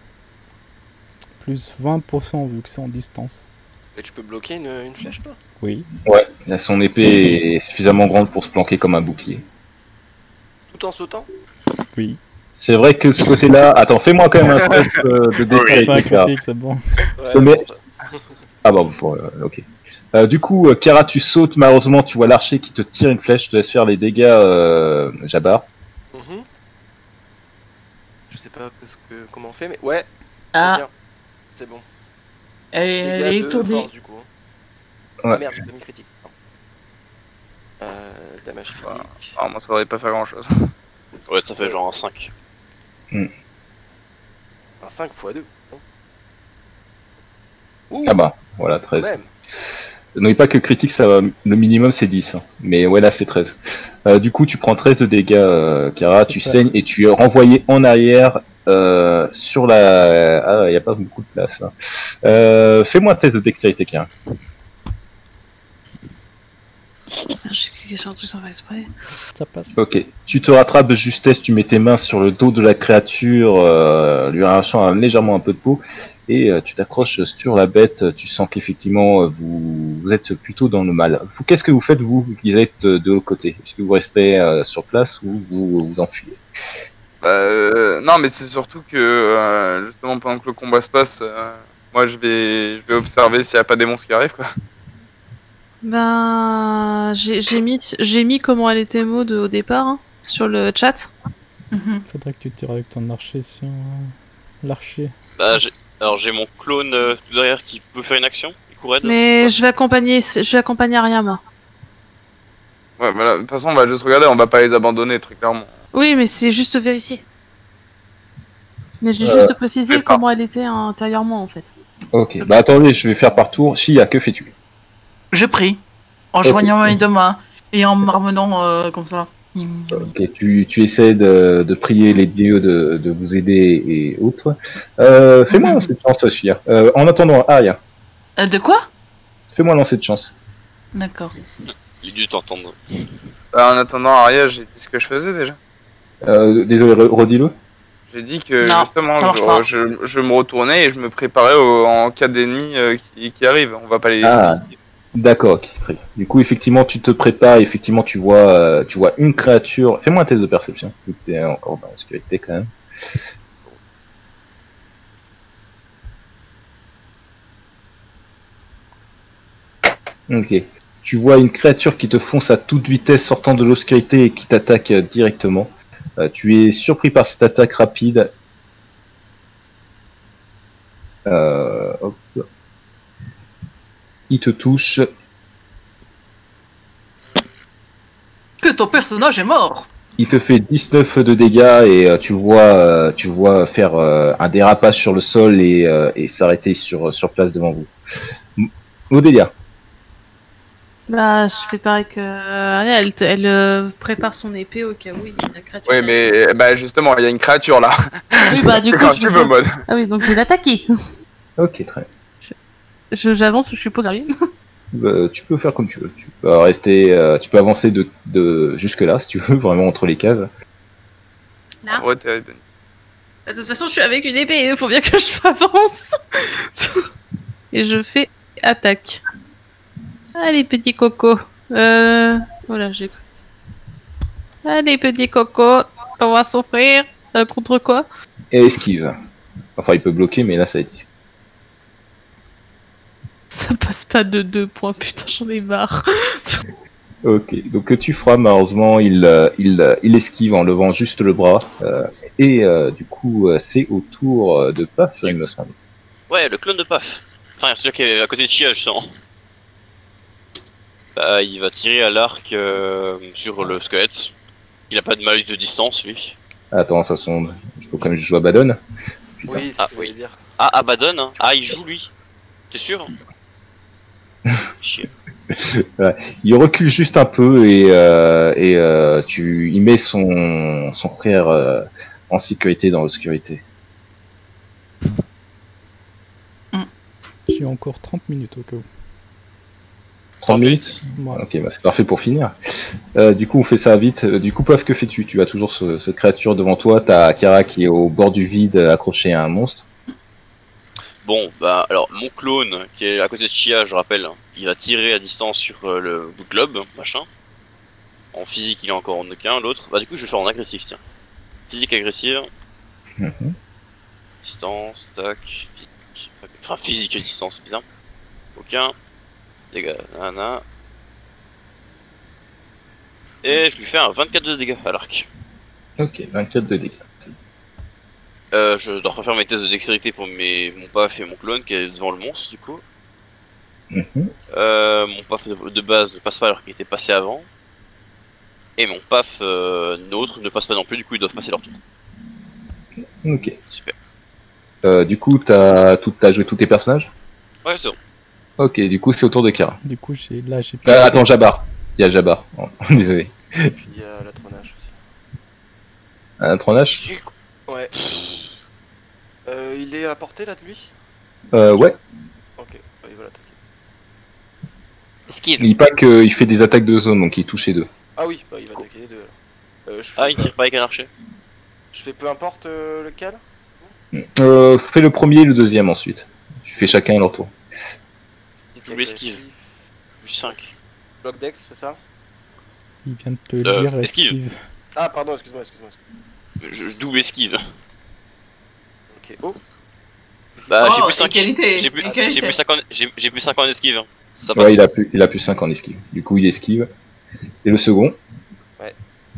Plus 20% vu que c'est en distance. Et tu peux bloquer une flèche, toi? Oui. Ouais, son épée est suffisamment grande pour se planquer comme un bouclier. Tout en sautant? Oui. C'est vrai que ce côté-là... Attends, fais-moi quand même un test de Fais pas un dextérité, Kara. critique, c'est bon. Ouais, Mais- bon, Ah bon, ok. Du coup, Kara, tu sautes, malheureusement, tu vois l'archer qui te tire une flèche, je te laisse faire les dégâts, Jabbar. Mhm. Je sais pas comment on fait, mais ouais. Ah, Bien. C'est bon. elle est Dégâts de étourdie. force, du coup. Ouais. Ah merde, j'ai pas mis critique. Non. Damage physique. Ah, moi ça aurait pas fait grand chose. Ouais, ça fait genre un 5. Un 5 x 2. Ouh, Ah bah, voilà, 13. même. N'oubliez pas que critique, ça va, le minimum c'est 10. Hein. Mais ouais, là c'est 13. Du coup, tu prends 13 de dégâts, Kara, tu Super. saignes et tu es renvoyé en arrière sur la... Ah, il n'y a pas beaucoup de place. Là. Fais-moi un test de dextérité, Kara. J'ai cliqué sur un truc sans faire exprès. Ça passe. Ok. Tu te rattrapes de justesse, tu mets tes mains sur le dos de la créature, lui arrachant légèrement un peu de peau, et tu t'accroches sur la bête. Tu sens qu'effectivement, vous êtes plutôt dans le mal. Qu'est-ce que vous faites, vous, qui êtes de l'autre côté? Est-ce que vous restez sur place ou vous vous enfuyez? Non, mais c'est surtout que justement pendant que le combat se passe, moi je vais observer s'il n'y a pas des monstres qui arrivent quoi. Ben, j'ai mis comment elle était mode au départ hein, sur le chat. Mhm. Faudrait que tu tires avec ton archer sur l'archer. Bah, j'ai mon clone tout derrière qui peut faire une action. Il court aide. Mais je vais accompagner Aria moi. Ouais, mais là, de toute façon on va juste regarder, on va pas les abandonner très clairement. Oui, mais c'est juste vérifier. Mais j'ai juste précisé d'accord. comment elle était intérieurement en fait. Ok. Bah attendez, je vais faire par tour. Shia, que fais-tu? Je prie, en Ok. joignant mes deux mains et en marmonnant comme ça. Ok, tu essaies de prier les dieux de vous aider et autres. Fais-moi un lancer de chance, Shia. En attendant, Aria, De quoi? fais-moi un lancer de chance. D'accord. Les dieux t'entendent. En attendant Aria, j'ai dit ce que je faisais déjà. Désolé, redis-le. J'ai dit que Non, justement ça marche pas. je me retournais et je me préparais en cas d'ennemi qui arrive. On va pas les laisser Ah. ici. D'accord, ok, très bien. Du coup, effectivement, tu te prépares, effectivement, tu vois une créature. Fais-moi un test de perception, vu que t'es encore dans la sécurité quand même. Ok. Tu vois une créature qui te fonce à toute vitesse sortant de l'obscurité et qui t'attaque directement. Tu es surpris par cette attaque rapide. Hop. Il te touche. Que ton personnage est mort. Il te fait 19 de dégâts et tu vois faire un dérapage sur le sol et s'arrêter sur place devant vous. Odélia. Bah, je fais pareil que. Elle prépare son épée au cas où il y a une créature. Oui, mais bah justement, il y a une créature là. Oui, bah du coup. Quand tu veux, mode. Ah oui, donc je vais l'attaquer. Ok, très bien. J'avance, je suppose, à lui. Tu peux faire comme tu veux. Tu peux rester, tu peux avancer de jusque là si tu veux, vraiment entre les cases. Là. Ouais, t'es Benny. De toute façon, je suis avec une épée, il faut bien que je avance. Et je fais attaque. Allez, petit coco. Voilà, j'ai. Allez, petit coco, on va souffrir. Contre quoi? Et esquive. Enfin, il peut bloquer, mais là, ça va être. Ça passe pas de 2 points, putain, j'en ai marre. Ok, donc tu feras, malheureusement, il esquive en levant juste le bras. Et du coup, c'est au tour de Paf, il me semble. Ouais, le clone de Paf. Enfin, celui qui est à côté de Chia, justement. Bah, il va tirer à l'arc sur le squelette. Il a pas de malus de distance, lui. Attends, ça sonde. Il faut quand même que je joue Abaddon. Oui, Ah, ça voulait dire. Ah, Abaddon, hein. Ah, il joue, lui. T'es sûr? Chier. Ouais. Il recule juste un peu et il met son frère en sécurité dans l'obscurité. J'ai encore 30 minutes au cas où. 30 minutes. Voilà. Ok, bah c'est parfait pour finir. Du coup, on fait ça vite. Du coup, Paf, que fais-tu? Tu as toujours cette créature devant toi. T'as Kara qui est au bord du vide, accroché à un monstre. Bon, bah, alors, mon clone, qui est à côté de Chia, je rappelle, il va tirer à distance sur le bout de globe, machin. En physique, il est encore en aucun. L'autre, bah, du coup, je vais faire en agressif, tiens. Physique agressive. Distance, tac, physique. Enfin, physique et distance, c'est bizarre. Aucun. Dégâts, nana. Et je lui fais un 24 de dégâts à l'arc. Ok, 24 de dégâts. Je dois refaire mes tests de dextérité pour mon paf et mon clone qui est devant le monstre du coup. Mon paf de base ne passe pas alors qu'il était passé avant. Et mon paf nôtre ne passe pas non plus, du coup ils doivent passer leur tour. Ok. Super. Du coup, t'as joué tous tes personnages? Ouais, c'est bon. Ok, du coup, c'est au tour de Kara. Du coup, j'ai attends, Jabbar. Il y a Jabbar. Oh, désolé. Et puis il y a la tronage aussi. Un tronage? Ouais. Il est à portée là de lui? Ouais. Ok, il va l'attaquer. Esquive. Il pas qu'il fait des attaques de zone, donc il touche les deux. Ah oui, bah, il va attaquer les deux. Il tire pas avec un archer. Je fais peu importe lequel? Fais le premier et le deuxième ensuite. Tu fais chacun à leur tour. Double esquive. Plus 5. Bloc dex, c'est ça? Il vient de te le dire, esquive. Ah, pardon, excuse-moi. Je double esquive. Ok, oh. Bah, Oh, j'ai plus 5. égalité. J'ai plus 5 en esquive. Hein. Ça Ouais, passe. il a plus 5 en esquive. Du coup, il esquive. Et le second? Ouais.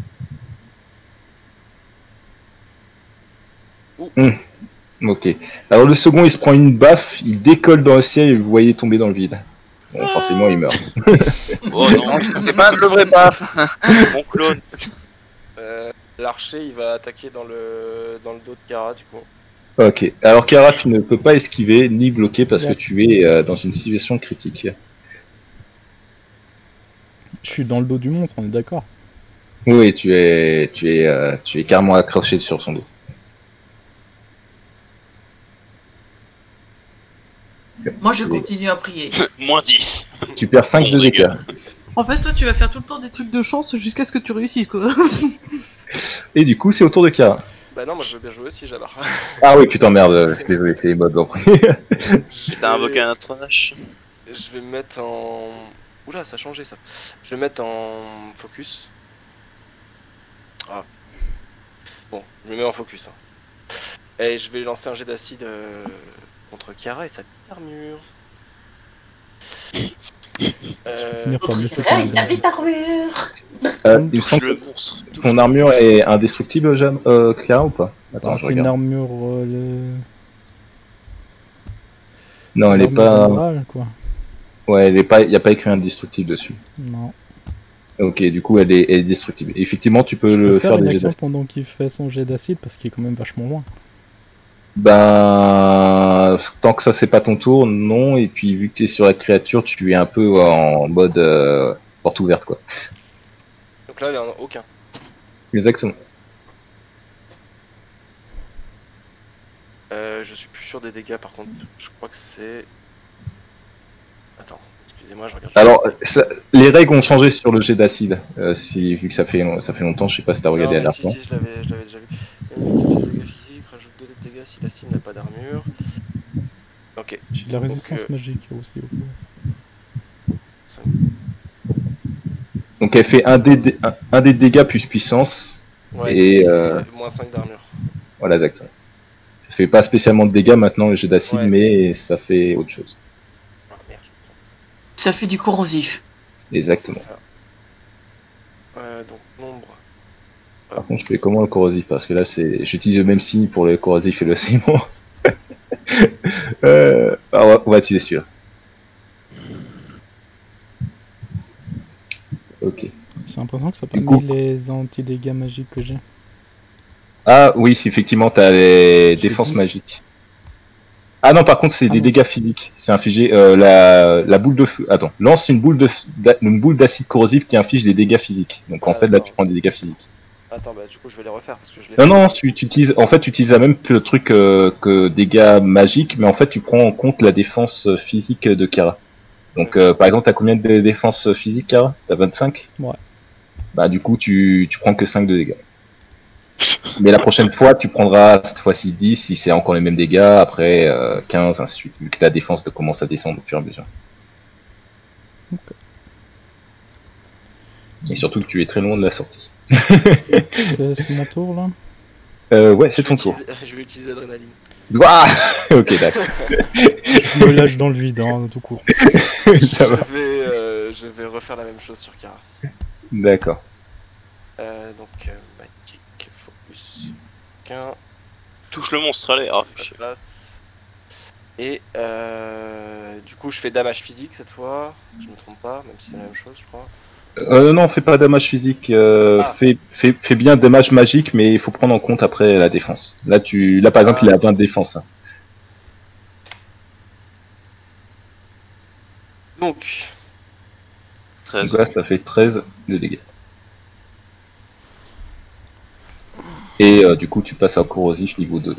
Ok. Alors le second, il se prend une baffe, il décolle dans le ciel et vous voyez tomber dans le vide. Bon, forcément, il meurt. Oh non, C'est pas le vrai paf. mon clone. L'archer, il va attaquer dans le dos de Kara, du coup. Ok. Alors Kara, tu ne peux pas esquiver ni bloquer parce que tu es dans une situation critique. Je suis dans le dos du monstre, on est d'accord? Oui, tu es carrément accroché sur son dos. Moi, je continue à prier. Moins 10. Tu perds 5 de dégâts. En fait, toi, tu vas faire tout le temps des trucs de chance jusqu'à ce que tu réussisses, quoi. Et du coup, c'est au tour de Kara. Bah non, moi je veux bien jouer aussi, Jabbar. Ah oui, tu t'emmerdes. Désolé, c'est les modes en premier. T'as invoqué un autre H. je vais me mettre en... Oula, ça a changé ça. Je vais me mettre en focus. Ah. Bon, je me mets en focus. Hein. Et je vais lancer un jet d'acide contre Chiara et sa petite armure. Finir par me laisser Hey, faire la des- petite armure. Il me Touche semble le que monstre. touche ton le armure monstre. est indestructible, Clara, ou pas? Attends, Ah, je c'est une regarde. armure. Non, c'est elle une est armure pas. de morale, quoi. Ouais, elle est pas. Y a pas écrit indestructible dessus. Non. Ok, du coup, elle est destructible. Effectivement, tu peux Je le peux faire faire une des action jets. pendant qu'il fait son jet d'acide parce qu'il est quand même vachement loin. Ben, tant que ça c'est pas ton tour, non. Et puis vu que tu es sur la créature, tu es un peu en mode porte ouverte, quoi. Donc là, il n'y en a aucun. Exactement. Je suis plus sûr des dégâts par contre. Je crois que c'est... Attends, excusez-moi, je regarde. Alors, les règles ont changé sur le jet d'acide. Vu que ça fait longtemps, je sais pas si t'as regardé à non, mais si, l'instant. je l'avais déjà vu. Des dégâts physiques, rajoute 2 de dégâts si la cible n'a pas d'armure. Ok. J'ai de la Donc, résistance magique aussi au coup. Donc elle fait un des dégâts plus puissance. Ouais, Et moins 5 d'armure. voilà, exactement. Ça fait pas spécialement de dégâts maintenant le jet d'acide, Ouais. mais ça fait autre chose. Ah merde, Ça fait du corrosif. c'est Exactement. ça. Donc nombre. Par contre, je fais comment le corrosif? Parce que là, j'utilise le même signe pour le corrosif et le ciment. On va utiliser celui-là. Ok. J'ai l'impression que ça n'a pas Du coup- mis les anti-dégâts magiques que j'ai. Ah oui, effectivement, t'as les J'ai défenses 10. magiques. Ah non, par contre, c'est Ah des non. dégâts physiques. C'est infligé la boule de feu. Attends, lance une boule d'acide corrosif qui inflige des dégâts physiques. Donc en Ah, fait, là, d'accord. tu prends des dégâts physiques. Attends, bah du coup je vais les refaire parce que je l'ai Non, fait. non, tu utilises, en fait, tu utilises la même que le truc que dégâts magiques, mais en fait, tu prends en compte la défense physique de Kara. Donc, par exemple, t'as combien de défense physique, Kara? T'as 25? Ouais. Bah, du coup, tu prends que 5 de dégâts. Mais la prochaine fois, tu prendras cette fois-ci 10 si c'est encore les mêmes dégâts, après 15, ainsi de suite, vu que ta défense commence à descendre au fur et à mesure. Ok. Et surtout que tu es très loin de la sortie. C'est mon tour là. Ouais, c'est ton tour. Je vais utiliser Adrénaline. Ouah ok, d'accord. Je me lâche dans le vide, hein, tout court. Ça va. Je vais refaire la même chose sur Kara. D'accord. Donc Magic Focus. Qu'un Touche le monstre, allez. Ah, fais chier. place. Et du coup je fais damage physique cette fois. Je me trompe pas, même si c'est la même chose je crois. Non, fais pas damage physique. Ah. Fais bien damage magique, mais il faut prendre en compte après la défense. Là, par exemple, il a 20 de défense. Hein. Donc 13. Donc là, ça fait 13 de dégâts. Et du coup, tu passes à corrosif niveau 2.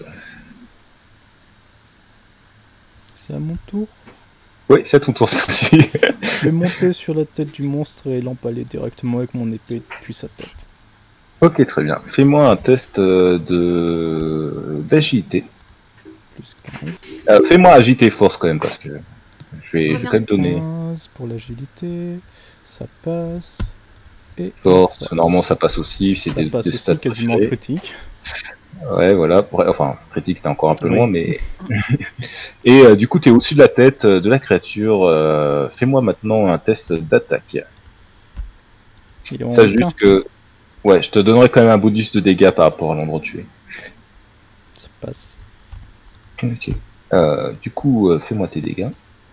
C'est à mon tour. Oui, c'est à ton tour, ça aussi. Je vais monter sur la tête du monstre et l'empaler directement avec mon épée depuis sa tête. Ok, très bien. Fais-moi un test d'agilité. Plus 15. Fais-moi agilité force quand même, parce que je vais quand même donner 15 pour l'agilité. Ça passe. Et force. force. Normalement, ça passe aussi. C'est Ça des passe stats aussi quasiment préférés. critique. Ouais, voilà. Enfin, critique, t'es encore un peu Oui. loin, mais... Et du coup, t'es au-dessus de la tête de la créature. Fais-moi maintenant un test d'attaque. Il est en Sache aucun. juste que... Ouais, je te donnerai quand même un bonus de dégâts par rapport à l'endroit où tu es. Ça passe. Ok. Du coup, fais-moi tes dégâts.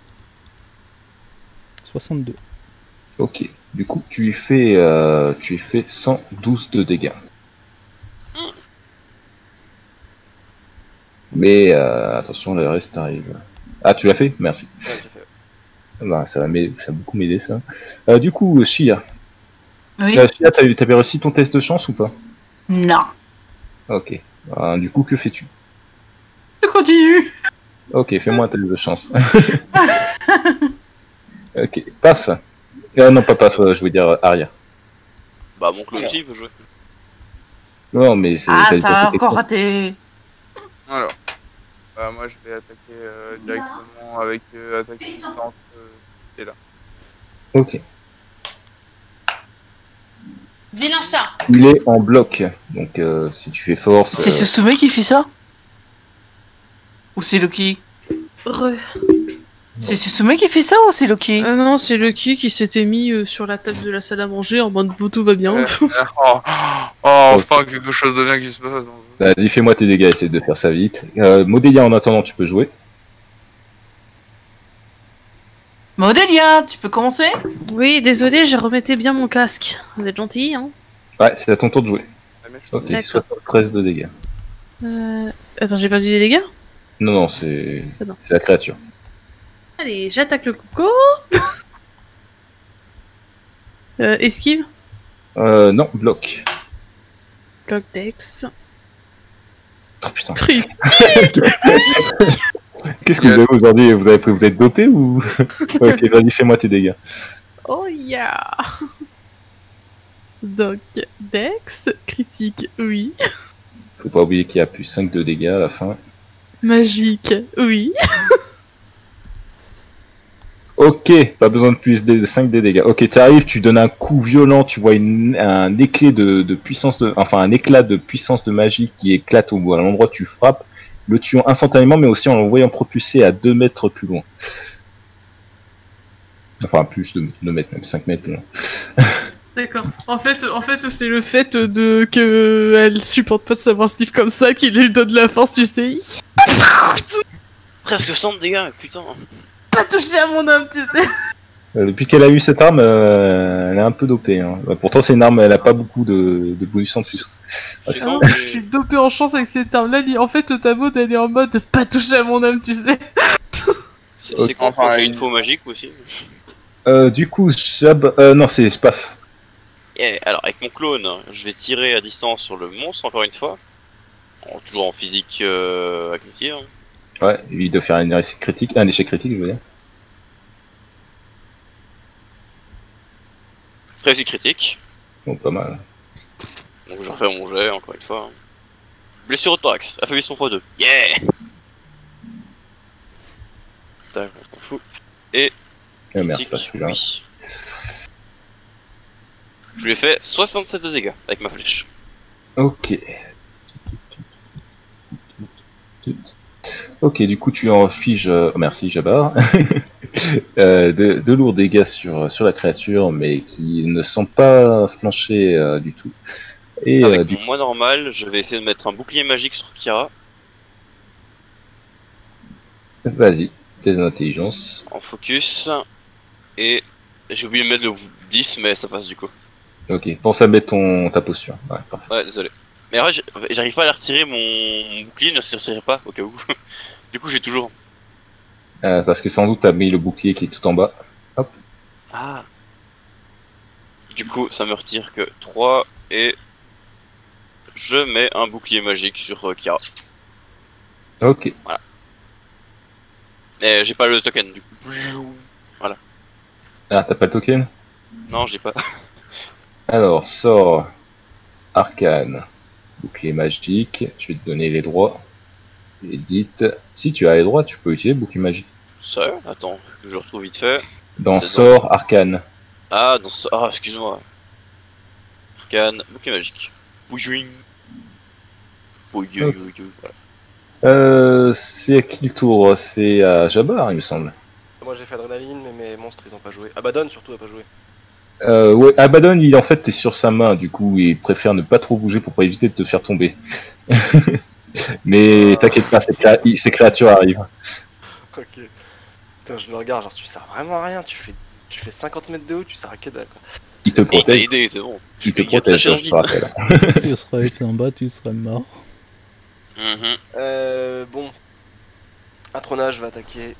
62. Ok. Du coup, tu fais 112 de dégâts. Mais attention, le reste arrive. Ah, tu l'as fait? Merci. ouais, j'ai fait. Bah, ça va beaucoup m'aider, ça. Du coup, Shia. Oui. Shia, t'avais réussi ton test de chance ou pas? Non. Ok. Du coup, que fais-tu? Je continue. Ok, fais-moi un test de chance. Ok, paf. Non, pas paf, je veux dire arrière. Bah, mon clone aussi peut jouer. Non, mais c'est... Ah, t'as- ça t'as- a encore raté. Alors, bah, moi je vais attaquer directement avec attaque puissante est là. Ok. Vilain chat. Il est en bloc, donc si tu fais force... C'est Susume qui fait ça? Ou c'est Loki? C'est Susume qui fait ça ou c'est Loki? Non, c'est Loki qui s'était mis sur la table de la salle à manger en mode tout va bien. Enfin quelque chose de bien qui se passe. Vas-y, fais-moi tes dégâts, essaie de faire ça vite. Modélia, en attendant, tu peux jouer. Modélia, tu peux commencer? Oui, désolé, je remettais bien mon casque. Vous êtes gentil, hein? Ouais, c'est à ton tour de jouer. Ok, D'accord. 73 de dégâts. Attends, j'ai perdu des dégâts? Non, c'est Ah non. la créature. Allez, j'attaque le coco. Esquive. Non, bloc. Bloc Dex. Oh putain. Crit. Qu'est-ce que vous avez aujourd'hui? Vous êtes dopé ou? Ok, vas-y, fais-moi tes dégâts. Oh yeah. Donc, Dex, critique, oui. Faut pas oublier qu'il y a plus 5 de dégâts à la fin. Magique, oui. Ok, pas besoin de plus de 5 de dégâts. Ok, t'arrives, tu donnes un coup violent, tu vois un éclat de puissance un éclat de puissance de magie qui éclate à l'endroit où tu frappes, le tuant instantanément, mais aussi en l'envoyant propulser à 2 mètres plus loin. Enfin, plus de 2 mètres, même 5 mètres plus loin. D'accord. En fait, c'est le fait que elle supporte pas de savoir Steve comme ça qui lui donne la force, tu sais. Presque 100 de dégâts, putain. Pas touché à mon âme, tu sais. Depuis qu'elle a eu cette arme, elle est un peu dopée. Hein. Pourtant, c'est une arme, elle a pas beaucoup de bonus en plus. Je suis dopé en chance avec cette arme-là. En fait, ta mode, elle est en mode pas toucher à mon âme, tu sais. C'est quoi quand j'ai une faux magique aussi? Du coup, non, c'est Spaf. Alors, avec mon clone, je vais tirer à distance sur le monstre, encore une fois. Toujours en physique agressive. Ouais, il doit faire un échec critique, je veux dire. Réussite critique. Bon, pas mal. Donc je refais mon jet, encore une fois. Blessure au thorax, affaiblissement x2. Yeah! Tac, on s'en fout. Et... merde, pas celui-là. Oui. Je lui ai fait 67 de dégâts avec ma flèche. Ok. Ok, du coup tu en figes, merci Jabbar, de lourds dégâts sur la créature, mais qui ne sont pas flanchés du tout. Et avec mon moi normal, je vais essayer de mettre un bouclier magique sur Kira. Vas-y, tes intelligences. En focus. Et j'ai oublié de mettre le 10, mais ça passe du coup. Ok, pense à mettre ta posture. Ouais, parfait. Ouais, désolé. Mais en vrai, j'arrive pas à la retirer, mon bouclier ne se retirait pas, au cas où. Du coup, j'ai toujours. Parce que sans doute t'as mis le bouclier qui est tout en bas. Hop. Ah. Du coup, ça me retire que 3 et je mets un bouclier magique sur Kira. Ok. Voilà. Mais j'ai pas le token, du coup. Voilà. Ah, t'as pas le token? Non, j'ai pas. Alors, sort arcane, bouclier magique, je vais te donner les droits. Edith, si tu as les droits, tu peux utiliser bouclier magique. Ça, attends, que je retrouve vite fait. Dans sort arcane. Ah, dans sort. Ah, excuse-moi. Arcane, bouclier magique. Bouillouing. Bouillouing, voilà. C'est à qui le tour? C'est à Jabbar, il me semble. Moi j'ai fait adrénaline, mais mes monstres ils ont pas joué. Abaddon surtout a pas joué. Ouais, Abaddon, en fait, t'es sur sa main, du coup, il préfère ne pas trop bouger pour pas éviter de te faire tomber. Mais t'inquiète pas, ces créatures arrivent. Ok. Putain, je le regarde, genre tu sers vraiment à rien, tu fais 50 mètres de haut, tu sers à que dalle quoi. Il te protège. C'est bon. Il te protège, je te rappelle. Tu serais été en bas, tu serais mort. Bon. Atronage va attaquer.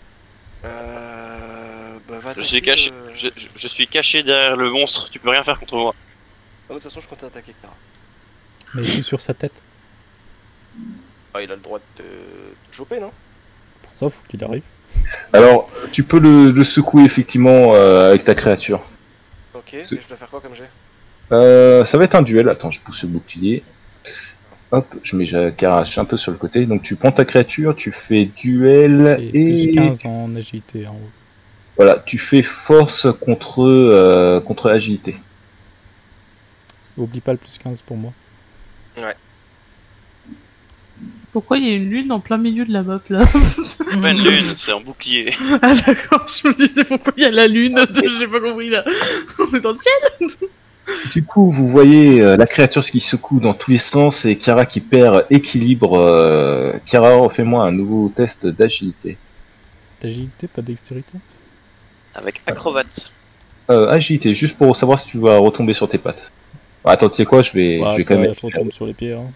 Je suis caché. Je suis caché derrière le monstre. Tu peux rien faire contre moi. De toute façon, je comptais attaquer Clara. Mais je suis sur sa tête. Ah, il a le droit de te choper, non? Pour ça, faut qu'il arrive. Alors, tu peux le secouer effectivement avec ta créature. Ok. Et je dois faire quoi comme jet? Ça va être un duel. Attends, je pousse le bouclier. Hop, je mets Karash un peu sur le côté. Donc tu prends ta créature, tu fais duel C'est et... plus 15 en agilité en haut. Voilà, tu fais force contre contre agilité. Oublie pas le plus 15 pour moi. Ouais. Pourquoi il y a une lune en plein milieu de la map là? C'est pas une lune, c'est un bouclier. Ah d'accord, je me disais pourquoi il y a la lune, j'ai pas compris là. On est dans le ciel? Du coup, vous voyez la créature qui secoue dans tous les sens et Kiara qui perd équilibre. Kiara, fais-moi un nouveau test d'agilité. D'agilité, pas dextérité? Avec acrobate. Agilité, juste pour savoir si tu vas retomber sur tes pattes. Attends, tu sais quoi, je vais quand même... Je retombe sur les pieds. Hein.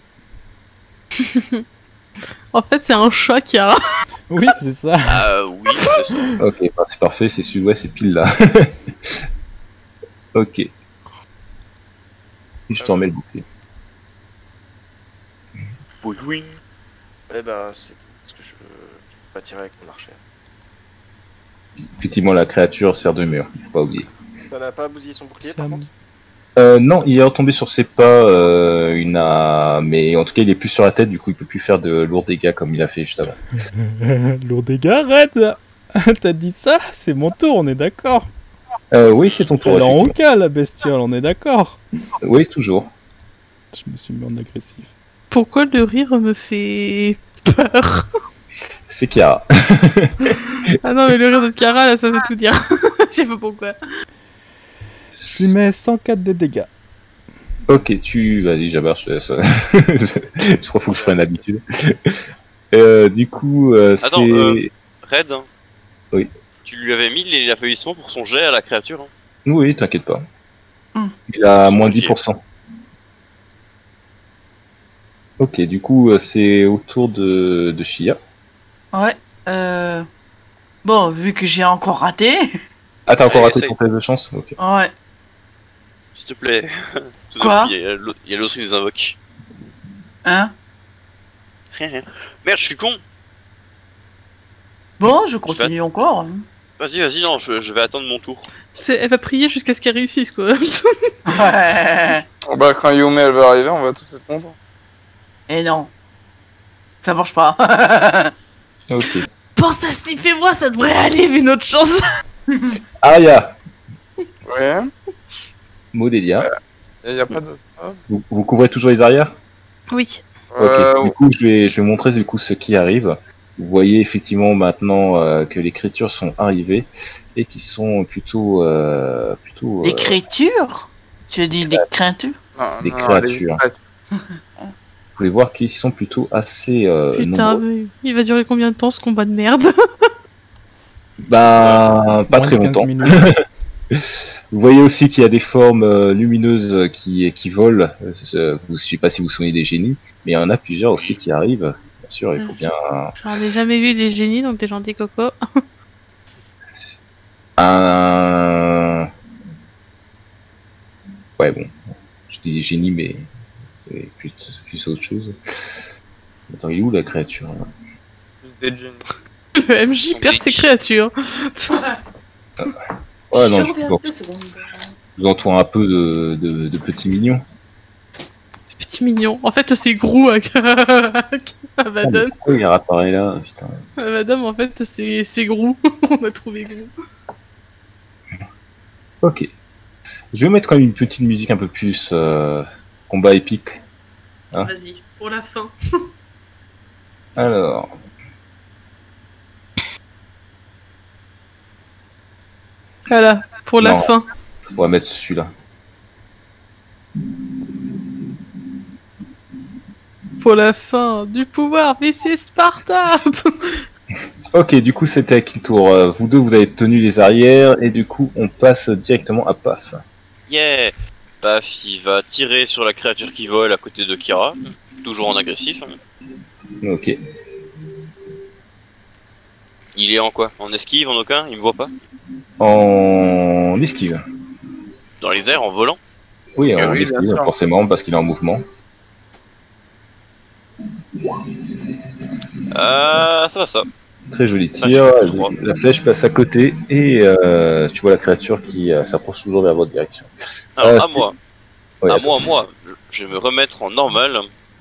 En fait, c'est un chat qui a. Oui, c'est ça. Oui, c'est ça. Ok, bah, c'est parfait, c'est pile là. Ok. Je t'en mets le bouclier. Oui. Eh ben, c'est parce que je peux pas tirer avec mon archer. Effectivement, la créature sert de mur, faut pas oublier. Ça n'a pas bousillé son bouclier Ça par me- contre? Non, il est retombé sur ses pas, mais en tout cas, il est plus sur la tête, du coup, il peut plus faire de lourds dégâts comme il a fait juste avant. Lourd dégâts, arrête. T'as dit ça? C'est mon tour, on est d'accord. Oui, c'est ton tour. Elle est en effectivement. haut la bestiole, on est d'accord. Oui, toujours. Je me suis mis en agressif. Pourquoi le rire me fait peur? C'est Kiara. Ah non, mais le rire de Kara là, ça veut tout dire. Je sais pas pourquoi. Je lui mets 104 de dégâts. Ok, vas-y, Jabbar, je te laisse. Je crois qu'il faut que je prenne l'habitude. Du coup, Attends, c'est... Red. Oui. Tu lui avais mis l'affaiblissement pour son jet à la créature. Hein. Oui, t'inquiète pas. Hmm. Il a Son moins jet. 10%. Ok, du coup, c'est au tour de Shia. Ouais. Bon, vu que j'ai encore raté. Ah, t'as encore Allez, raté essaye. ton test de chance? Ok. Ouais. S'il te plaît. Tout Quoi d'un coup, il y a l'autre qui nous invoque. Hein? Merde, je suis con. Bon, je continue encore. hein. Vas-y, non, je vais attendre mon tour. Elle va prier jusqu'à ce qu'elle réussisse quoi. Ouais. Bah, quand Yume elle va arriver, on va tous être contents. Et non. Ça marche pas. Ok. Pense à sniffer moi, ça devrait aller vu notre chance. Aria, Ouais. Modelia. Y a pas de. Vous couvrez toujours les arrières? Oui. Ok, du coup, je vais montrer du coup ce qui arrive. Vous voyez effectivement maintenant que les créatures sont arrivées et qui sont plutôt... L'écriture? Tu as dit des créatures? Des créatures. Vous pouvez voir qu'ils sont plutôt assez Putain, nombreux. mais il va durer combien de temps ce combat de merde? Ben, pas Moins très de 15 longtemps. minutes. Vous voyez aussi qu'il y a des formes lumineuses qui volent. Je ne sais pas si vous vous souvenez des génies, mais il y en a plusieurs aussi qui arrivent. Bien sûr, il faut bien J'en ai jamais vu des génies, donc des gentils cocos. un... Ouais, bon. Je dis des génies, mais c'est plus autre chose. Attends, il est où la créature là? Juste des génies. Le MJ perd ses créatures. Ouais, non, je vous entoure un peu de petits mignons. C'est petit mignon. En fait, c'est Grou avec Ah, mais Abaddon. pourquoi il réapparaît là? Putain. Abaddon, en fait, c'est Grou. On a trouvé Grou. Ok. Je vais mettre quand même une petite musique un peu plus combat épique. Hein? Vas-y, pour la fin. Alors. Voilà, pour la Non. fin. On va mettre celui-là. Pour la fin du pouvoir, mais c'est Sparta. Ok, du coup c'était à qui le tour? Vous deux vous avez tenu les arrières et du coup on passe directement à Paf. Yeah. Paf, il va tirer sur la créature qui vole à côté de Kira. Toujours en agressif. Hein. Ok. Il est en quoi? En esquive, en aucun? Il me voit pas? En esquive. Dans les airs, en volant? Oui, Ah en oui, bien esquive sûr. forcément parce qu'il est en mouvement. Ça va ça. Très joli Ah, tir. je suis droit. La flèche passe à côté et tu vois la créature qui s'approche toujours vers votre direction. Alors, à moi. Ouais, À moi. Je vais me remettre en normal.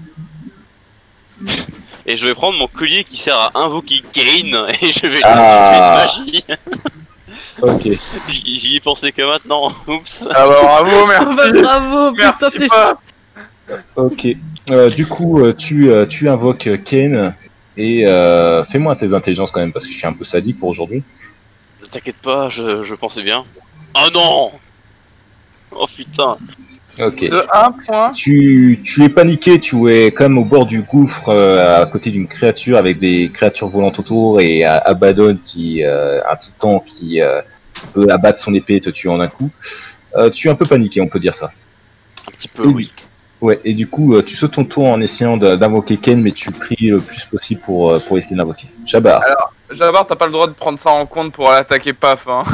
Et je vais prendre mon collier qui sert à invoquer Kane et je vais Ah. le suivre une magie. Ok. J'y ai pensé que maintenant. Oups. Ah bah bravo, merci. Oh bah bravo, putain, Merci t'es pas. Ok. Du coup, tu invoques Ken et fais-moi un test d'intelligence quand même parce que je suis un peu sadique pour aujourd'hui. Ne t'inquiète pas, je pensais bien. Oh non. Oh putain. Ok. De 1 point. Tu es paniqué, tu es comme au bord du gouffre à côté d'une créature avec des créatures volantes autour et Abaddon un titan qui peut abattre son épée et te tuer en un coup. Tu es un peu paniqué, on peut dire ça. Un petit peu, oui. Ouais, et du coup, tu sautes ton tour en essayant d'invoquer Ken, mais tu pries le plus possible pour essayer d'invoquer. Jabbar. Alors, Jabbar, t'as pas le droit de prendre ça en compte pour aller attaquer Paf, hein.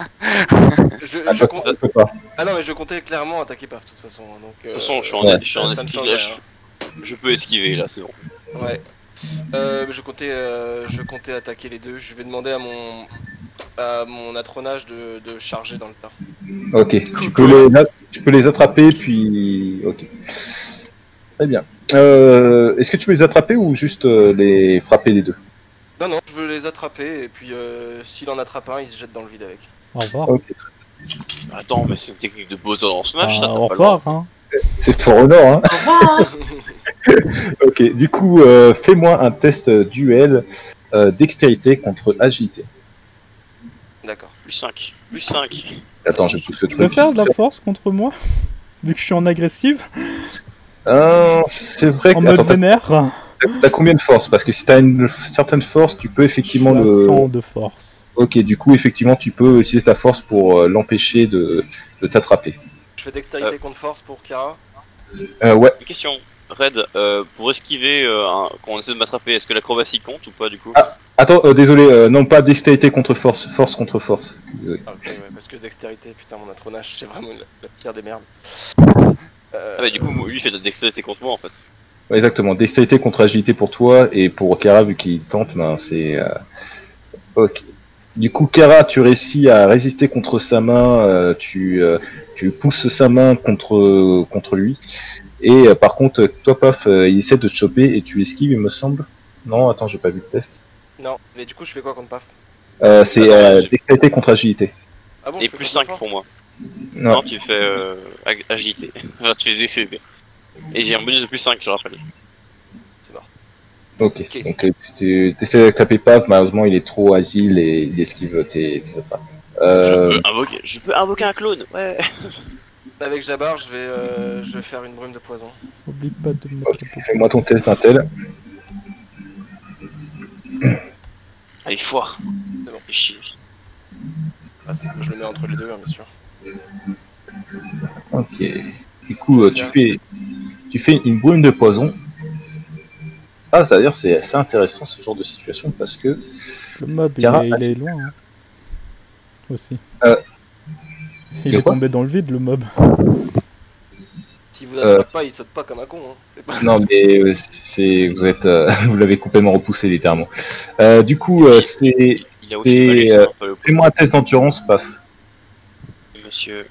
Je peux pas. Ah non, mais je comptais clairement attaquer Paf de toute façon. Donc, De toute façon, je suis en, ouais. je suis en Ça ne esquive change là. rien. Je peux esquiver là, c'est bon. Ouais. Je comptais attaquer les deux. Je vais demander à mon atronage de charger dans le tas. Ok, tu peux les attraper, puis... Ok. Très bien. Est-ce que tu veux les attraper ou juste les frapper les deux? Non, je veux les attraper et puis s'il en attrape un, il se jette dans le vide avec. Au revoir. Ok. Attends, mais c'est une technique de boss en Smash, ça, t'as Au pas le droit. revoir, hein. C'est For Honor, hein. Au revoir. Ok, du coup, fais-moi un test duel dextérité contre agilité. D'accord. Plus 5. Plus 5. Attends, je pousse le Tu peux truc. faire de la force contre moi? Vu que je suis en agressive? C'est vrai que... En mode Attends, vénère? t'as combien de force? Parce que si t'as une certaine force, tu peux effectivement Je suis à le... 100 de force. Ok, du coup, effectivement, tu peux utiliser ta force pour l'empêcher de t'attraper. Je fais dextérité contre force pour Kara. Ouais. Une question. Red, pour esquiver quand on essaie de m'attraper, est-ce que l'acrobatie compte ou pas du coup? Attends, désolé, non pas dextérité contre force, force contre force. Désolé. Ah, ok, ouais, parce que dextérité, putain, mon atronage, c'est vraiment la pire des merdes. Ah bah du coup, lui il fait de la dextérité contre moi en fait. Ouais, exactement, dextérité contre agilité pour toi, et pour Kara, vu qu'il tente, ben c'est... Ok. Du coup, Kara, tu réussis à résister contre sa main, tu pousses sa main contre lui, et par contre, toi, Paf, il essaie de te choper, et tu esquives, il me semble. Non, attends, j'ai pas vu le test. Non, mais du coup, je fais quoi contre Paf? C'est dextérité contre agilité. Ah bon, Et je fais plus contre 5 force pour moi. Non. Non, tu fais agilité. Enfin, tu fais dextérité. Et j'ai un bonus de plus 5, je rappelle. C'est mort. Ok, Ok. donc tu essaies de taper Paf, malheureusement, il est trop agile et il esquive tes attrapes. Je peux invoquer un clone, ouais. Avec Jabbar, je vais faire une brume de poison. Oublie pas de mettre Ok, la peau. fais-moi ton test d'intel. Allez, foire. C'est bon. Fais chier. Ah, je le mets entre les deux, hein, bien sûr. Ok. Du coup, tu fais une brume de poison. Ah, c'est-à-dire c'est assez intéressant ce genre de situation parce que Le mob, Kara, il est loin. Hein. Aussi. Il de est quoi tombé dans le vide, le mob. Si vous n'attrapez pas, il saute pas comme un con. Hein. C'est pas- non mais vous êtes vous l'avez complètement repoussé littéralement. Du coup, c'est Il a aussi mal laissé un peu le fais-moi un test d'endurance, Paf. monsieur.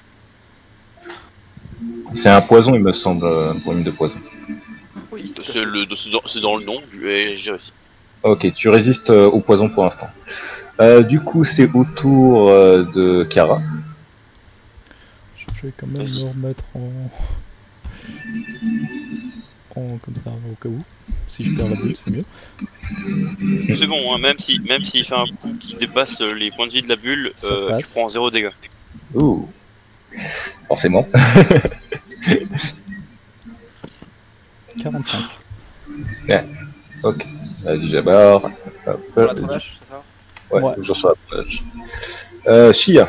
C'est un poison, il me semble, une brume de poison. Oui, tout à C'est fait. c'est dans le nom, et j'ai réussi. Ok, tu résistes au poison pour l'instant. Du coup, c'est au tour de Kara. Je vais quand même Vas-y. me remettre comme ça, au cas où. Si je perds la bulle, c'est mieux. C'est bon, hein, même s'il fait un coup qui dépasse les points de vie de la bulle, Ça tu passe. prends 0 dégâts. Ouh. Forcément. 45. Ok. Vas-y, Jabbar. Hop. Sur l'atronage, c'est ça? Ouais, Ouais. toujours sur la page. Shia.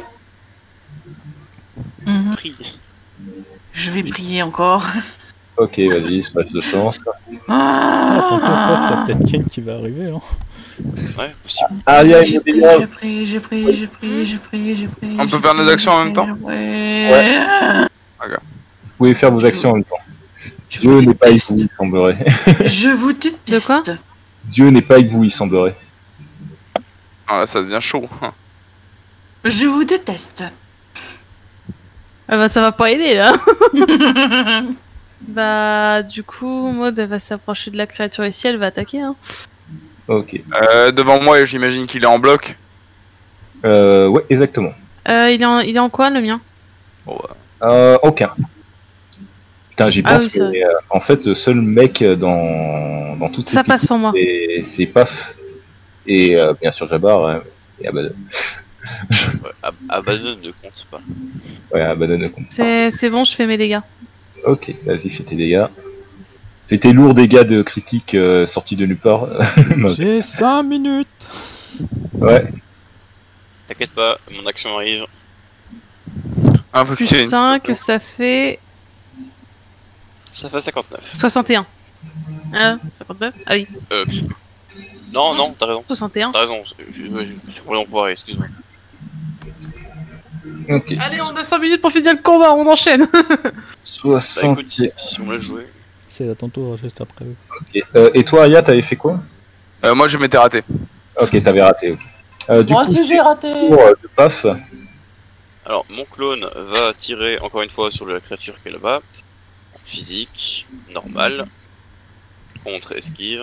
Mhm. Prie. Je vais prier encore. Ok, vas-y, smash de chance. Ah, attends, il y a Ah, peut-être Ken qui va arriver. Hein. Ouais, possible. Ah, il y a je une prie, vidéo. je prie, je prie, je prie, je prie, je prie. On je peut faire prie, nos actions je en même prie, temps? Ouais. Vous pouvez faire vos actions en même temps. Je Dieu vous n'est pas avec déteste. vous, il semblerait. Je vous déteste. De quoi Dieu n'est pas avec vous, il semblerait. Ah, là, ça devient chaud. Je vous déteste. Ah bah ça va pas aider là. Bah du coup, Maud elle va s'approcher de la créature ici, elle va attaquer. Hein. Ok. Devant moi, j'imagine qu'il est en bloc. Ouais, exactement. Il est en quoi, le mien? Bon, bah, Aucun. Putain, j'y Ah pense, oui, ça- mais en fait, le seul mec dans toute Ça cette passe équipe, pour moi. c'est Paf. Et bien sûr Jabbar, et Abaddon. ouais, Abaddon ne compte pas. Ouais, Abaddon ne compte. C'est bon, je fais mes dégâts. Ok, vas-y, fais tes dégâts. Fais tes lourds dégâts de critique sortis de nulle part. Non, J'ai 5 minutes. ouais, T'inquiète pas, mon action arrive. Ah, faut Plus qu'il y ait une- 5, ça fait Ça fait 59. 61. 59? Ah oui, Non, t'as raison. 61. T'as raison, je suis vraiment enfoiré, excuse-moi. ok. Allez, on a 5 minutes pour finir le combat, on enchaîne. Bah 60. écoute, si on l'a joué. C'est à ton tour juste après. Ok. Et toi, Aya, t'avais fait quoi? Moi, je m'étais raté. Ok, t'avais raté. Ok. Du Moi coup, aussi j'ai raté. tour de Paf. Alors, mon clone va tirer encore une fois sur la créature qui est là-bas. Physique, normal. Contre esquive.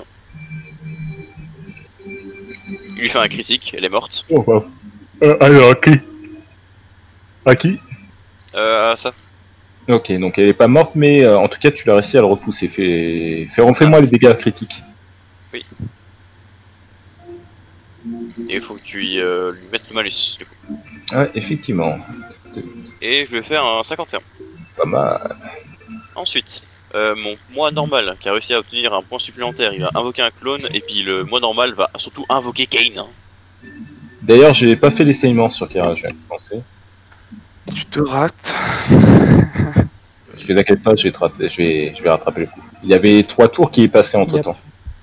Il lui fait un critique, elle est morte. Oh, wow. Alors, qui? À qui? Ça. Ok, donc elle est pas morte, mais en tout cas, tu l'as réussi à le repousser. Refais-moi les dégâts critiques. Et il faut que tu lui mettes le malus, du coup. Ouais, effectivement. Et je vais faire un 51. Pas mal. Ensuite, mon moi normal qui a réussi à obtenir un point supplémentaire, il va invoquer un clone, et puis le moi normal va surtout invoquer Kane. Hein. D'ailleurs, j'ai pas fait l'essayement sur Kara, je viens de penser. Tu te rates. Je t'inquiète pas, je vais rattraper le coup. Il y avait 3 tours qui est passé entre temps.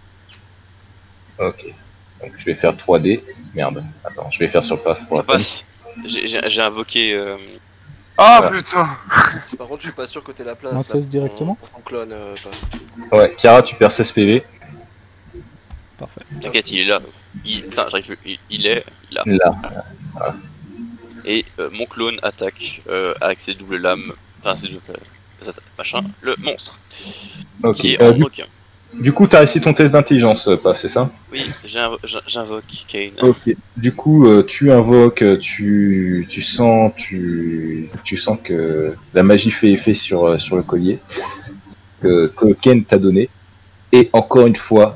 Ok. Donc je vais faire 3D. Merde. Attends, je vais faire sur le Paf pour Ça la peine. passe. J'ai invoqué. Ah Voilà. putain. Par contre, je suis pas sûr que t'aies la place. Un là, 16 pour directement pour ton clone, Ouais, Kara, tu perds 16 PV. Parfait. T'inquiète, il est là. Putain, j'arrive plus. Il est là. Là. Et mon clone attaque avec ses doubles lames. Enfin, ses doubles. Machin. Le monstre. Ok. Qui est en requin. Du coup, t'as réussi ton test d'intelligence, Paf, c'est ça? Oui, j'invoque Kane. Ok. Du coup, tu invoques, tu sens que la magie fait effet sur le collier que Ken t'a donné. Et encore une fois,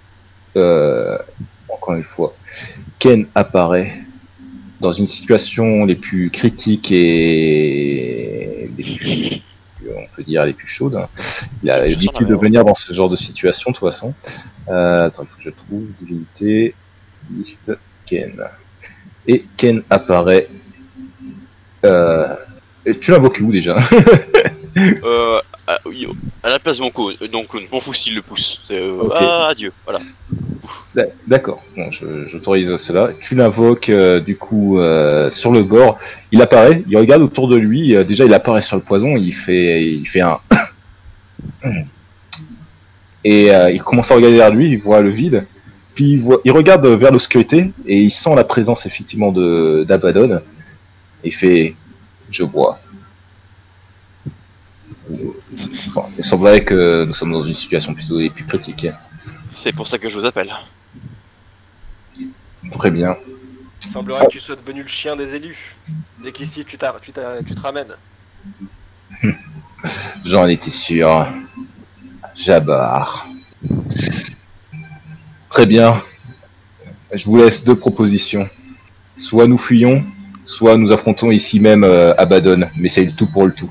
Ken apparaît dans une situation les plus critiques et les plus, on peut dire, les plus chaudes. Il a Je sens l'habitude la de venir dans ce genre de situation, de toute façon. Attends, il faut que je trouve divinité, liste, Ken. Et Ken apparaît. Et tu l'invoques où déjà? Oui, à la place de mon clone, donc je m'en fous s'il le pousse. Ok. Adieu, voilà. D'accord, bon, j'autorise cela. Tu l'invoques du coup sur le bord. Il apparaît, il regarde autour de lui. Déjà, il apparaît sur le poison. Il fait un. Et il commence à regarder vers lui. Il voit le vide. Puis il regarde vers l'obscurité et il sent la présence effectivement d'Abaddon. Il fait, je vois. Enfin, il semblerait que nous sommes dans une situation plutôt plus critique. C'est pour ça que je vous appelle. Très bien. Il semblerait que tu sois devenu le chien des élus. Dès qu'ici tu te ramènes. J'en étais sûr. Jabbar. Très bien. Je vous laisse 2 propositions. Soit nous fuyons, soit nous affrontons ici même Abaddon. Mais c'est le tout pour le tout.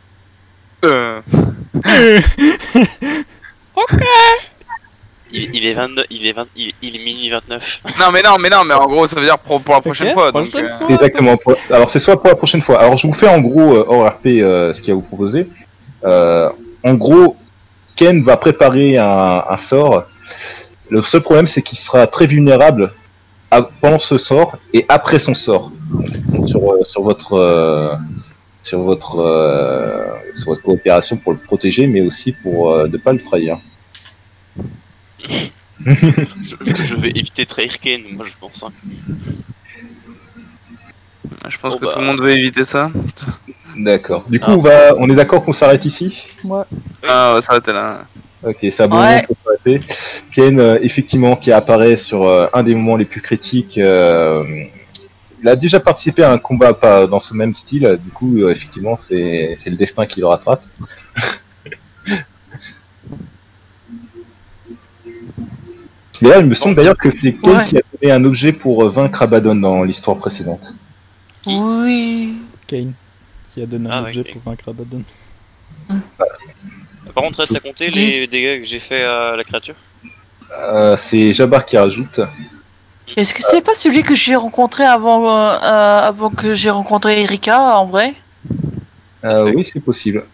Ok. Il est 22, il est minuit 29. Non mais en gros ça veut dire pour la prochaine Ok, fois. prochaine Donc, fois. Exactement. Alors c'est soit pour la prochaine fois. Alors je vous fais en gros hors RP ce qu'il y a à vous proposer. En gros, Ken va préparer un sort. Le seul problème c'est qu'il sera très vulnérable pendant ce sort et après son sort. Donc, sur votre coopération pour le protéger, mais aussi pour ne pas le trahir. Je vais éviter de trahir Kane, moi je pense. Hein. je pense Bon, que bah. tout le monde veut éviter ça. D'accord. Du coup, Ah. on est d'accord qu'on s'arrête ici? Ouais. Ah, on va s'arrêter là. Ok, c'est un bon Ouais. moment pour s'arrêter. Ken, effectivement, qui apparaît sur un des moments les plus critiques il a déjà participé à un combat pas dans ce même style, du coup, effectivement, c'est le destin qui le rattrape. D'ailleurs, il me semble d'ailleurs que c'est Kane qui a donné un objet pour vaincre Abaddon dans l'histoire précédente. Oui. Kane, qui a donné un objet pour vaincre Abaddon. Par contre, reste à compter les dégâts que j'ai fait à la créature. C'est Jabbar qui rajoute. Est-ce que c'est pas celui que j'ai rencontré avant que j'ai rencontré Erika en vrai? Oui, c'est possible.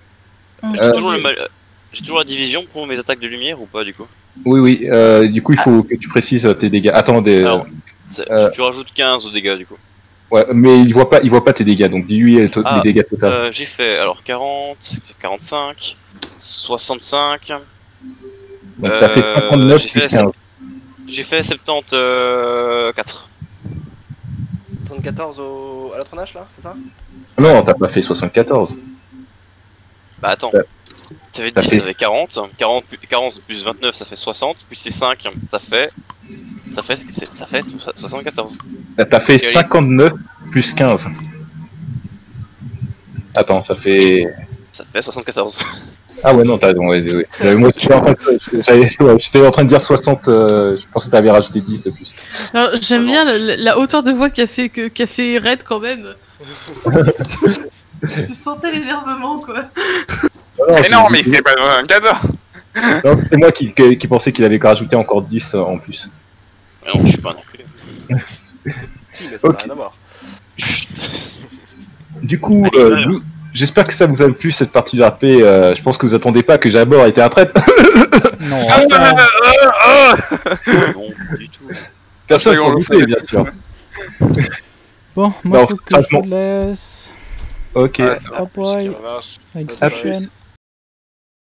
J'ai toujours la division pour mes attaques de lumière ou pas du coup? Oui, oui. Du coup, il faut que tu précises tes dégâts. Attendez. Tu rajoutes 15 aux dégâts du coup. Ouais, mais il voit pas tes dégâts, donc dis-lui les dégâts total. J'ai fait alors 40, 45, 65. Donc t'as fait 59 plus 15. J'ai fait 74. 74 à l'autre nage là, c'est ça? Non, t'as pas fait 74. Bah attends. Ça fait 10, ça fait 40. 40 plus 29, ça fait 60. Plus c'est 5, ça fait 74. T'as fait 59 plus 15. Attends, ça fait 74. Ah ouais, non, t'as raison, ouais. Moi, j'étais en train de dire 60, je pensais que t'avais rajouté 10 de plus. Alors, j'aime bien la hauteur de voix qu'a fait Red quand même. Tu sentais l'énervement, quoi. Mais non, mais c'est pas un cadeau. Non, c'est moi qui pensais qu'il avait rajouté encore 10 en plus. Non, je suis pas un enculé. Si, mais ça n'a rien à voir. Du coup, j'espère que ça vous a plu cette partie de RP. Je pense que vous attendez pas que Jabbar ait été un traître. Non. Non, pas du tout. Personne ne s'en doutait, bien sûr. Bon, moi, faut que je vous laisse. Ok. Bye bye. À une prochaine.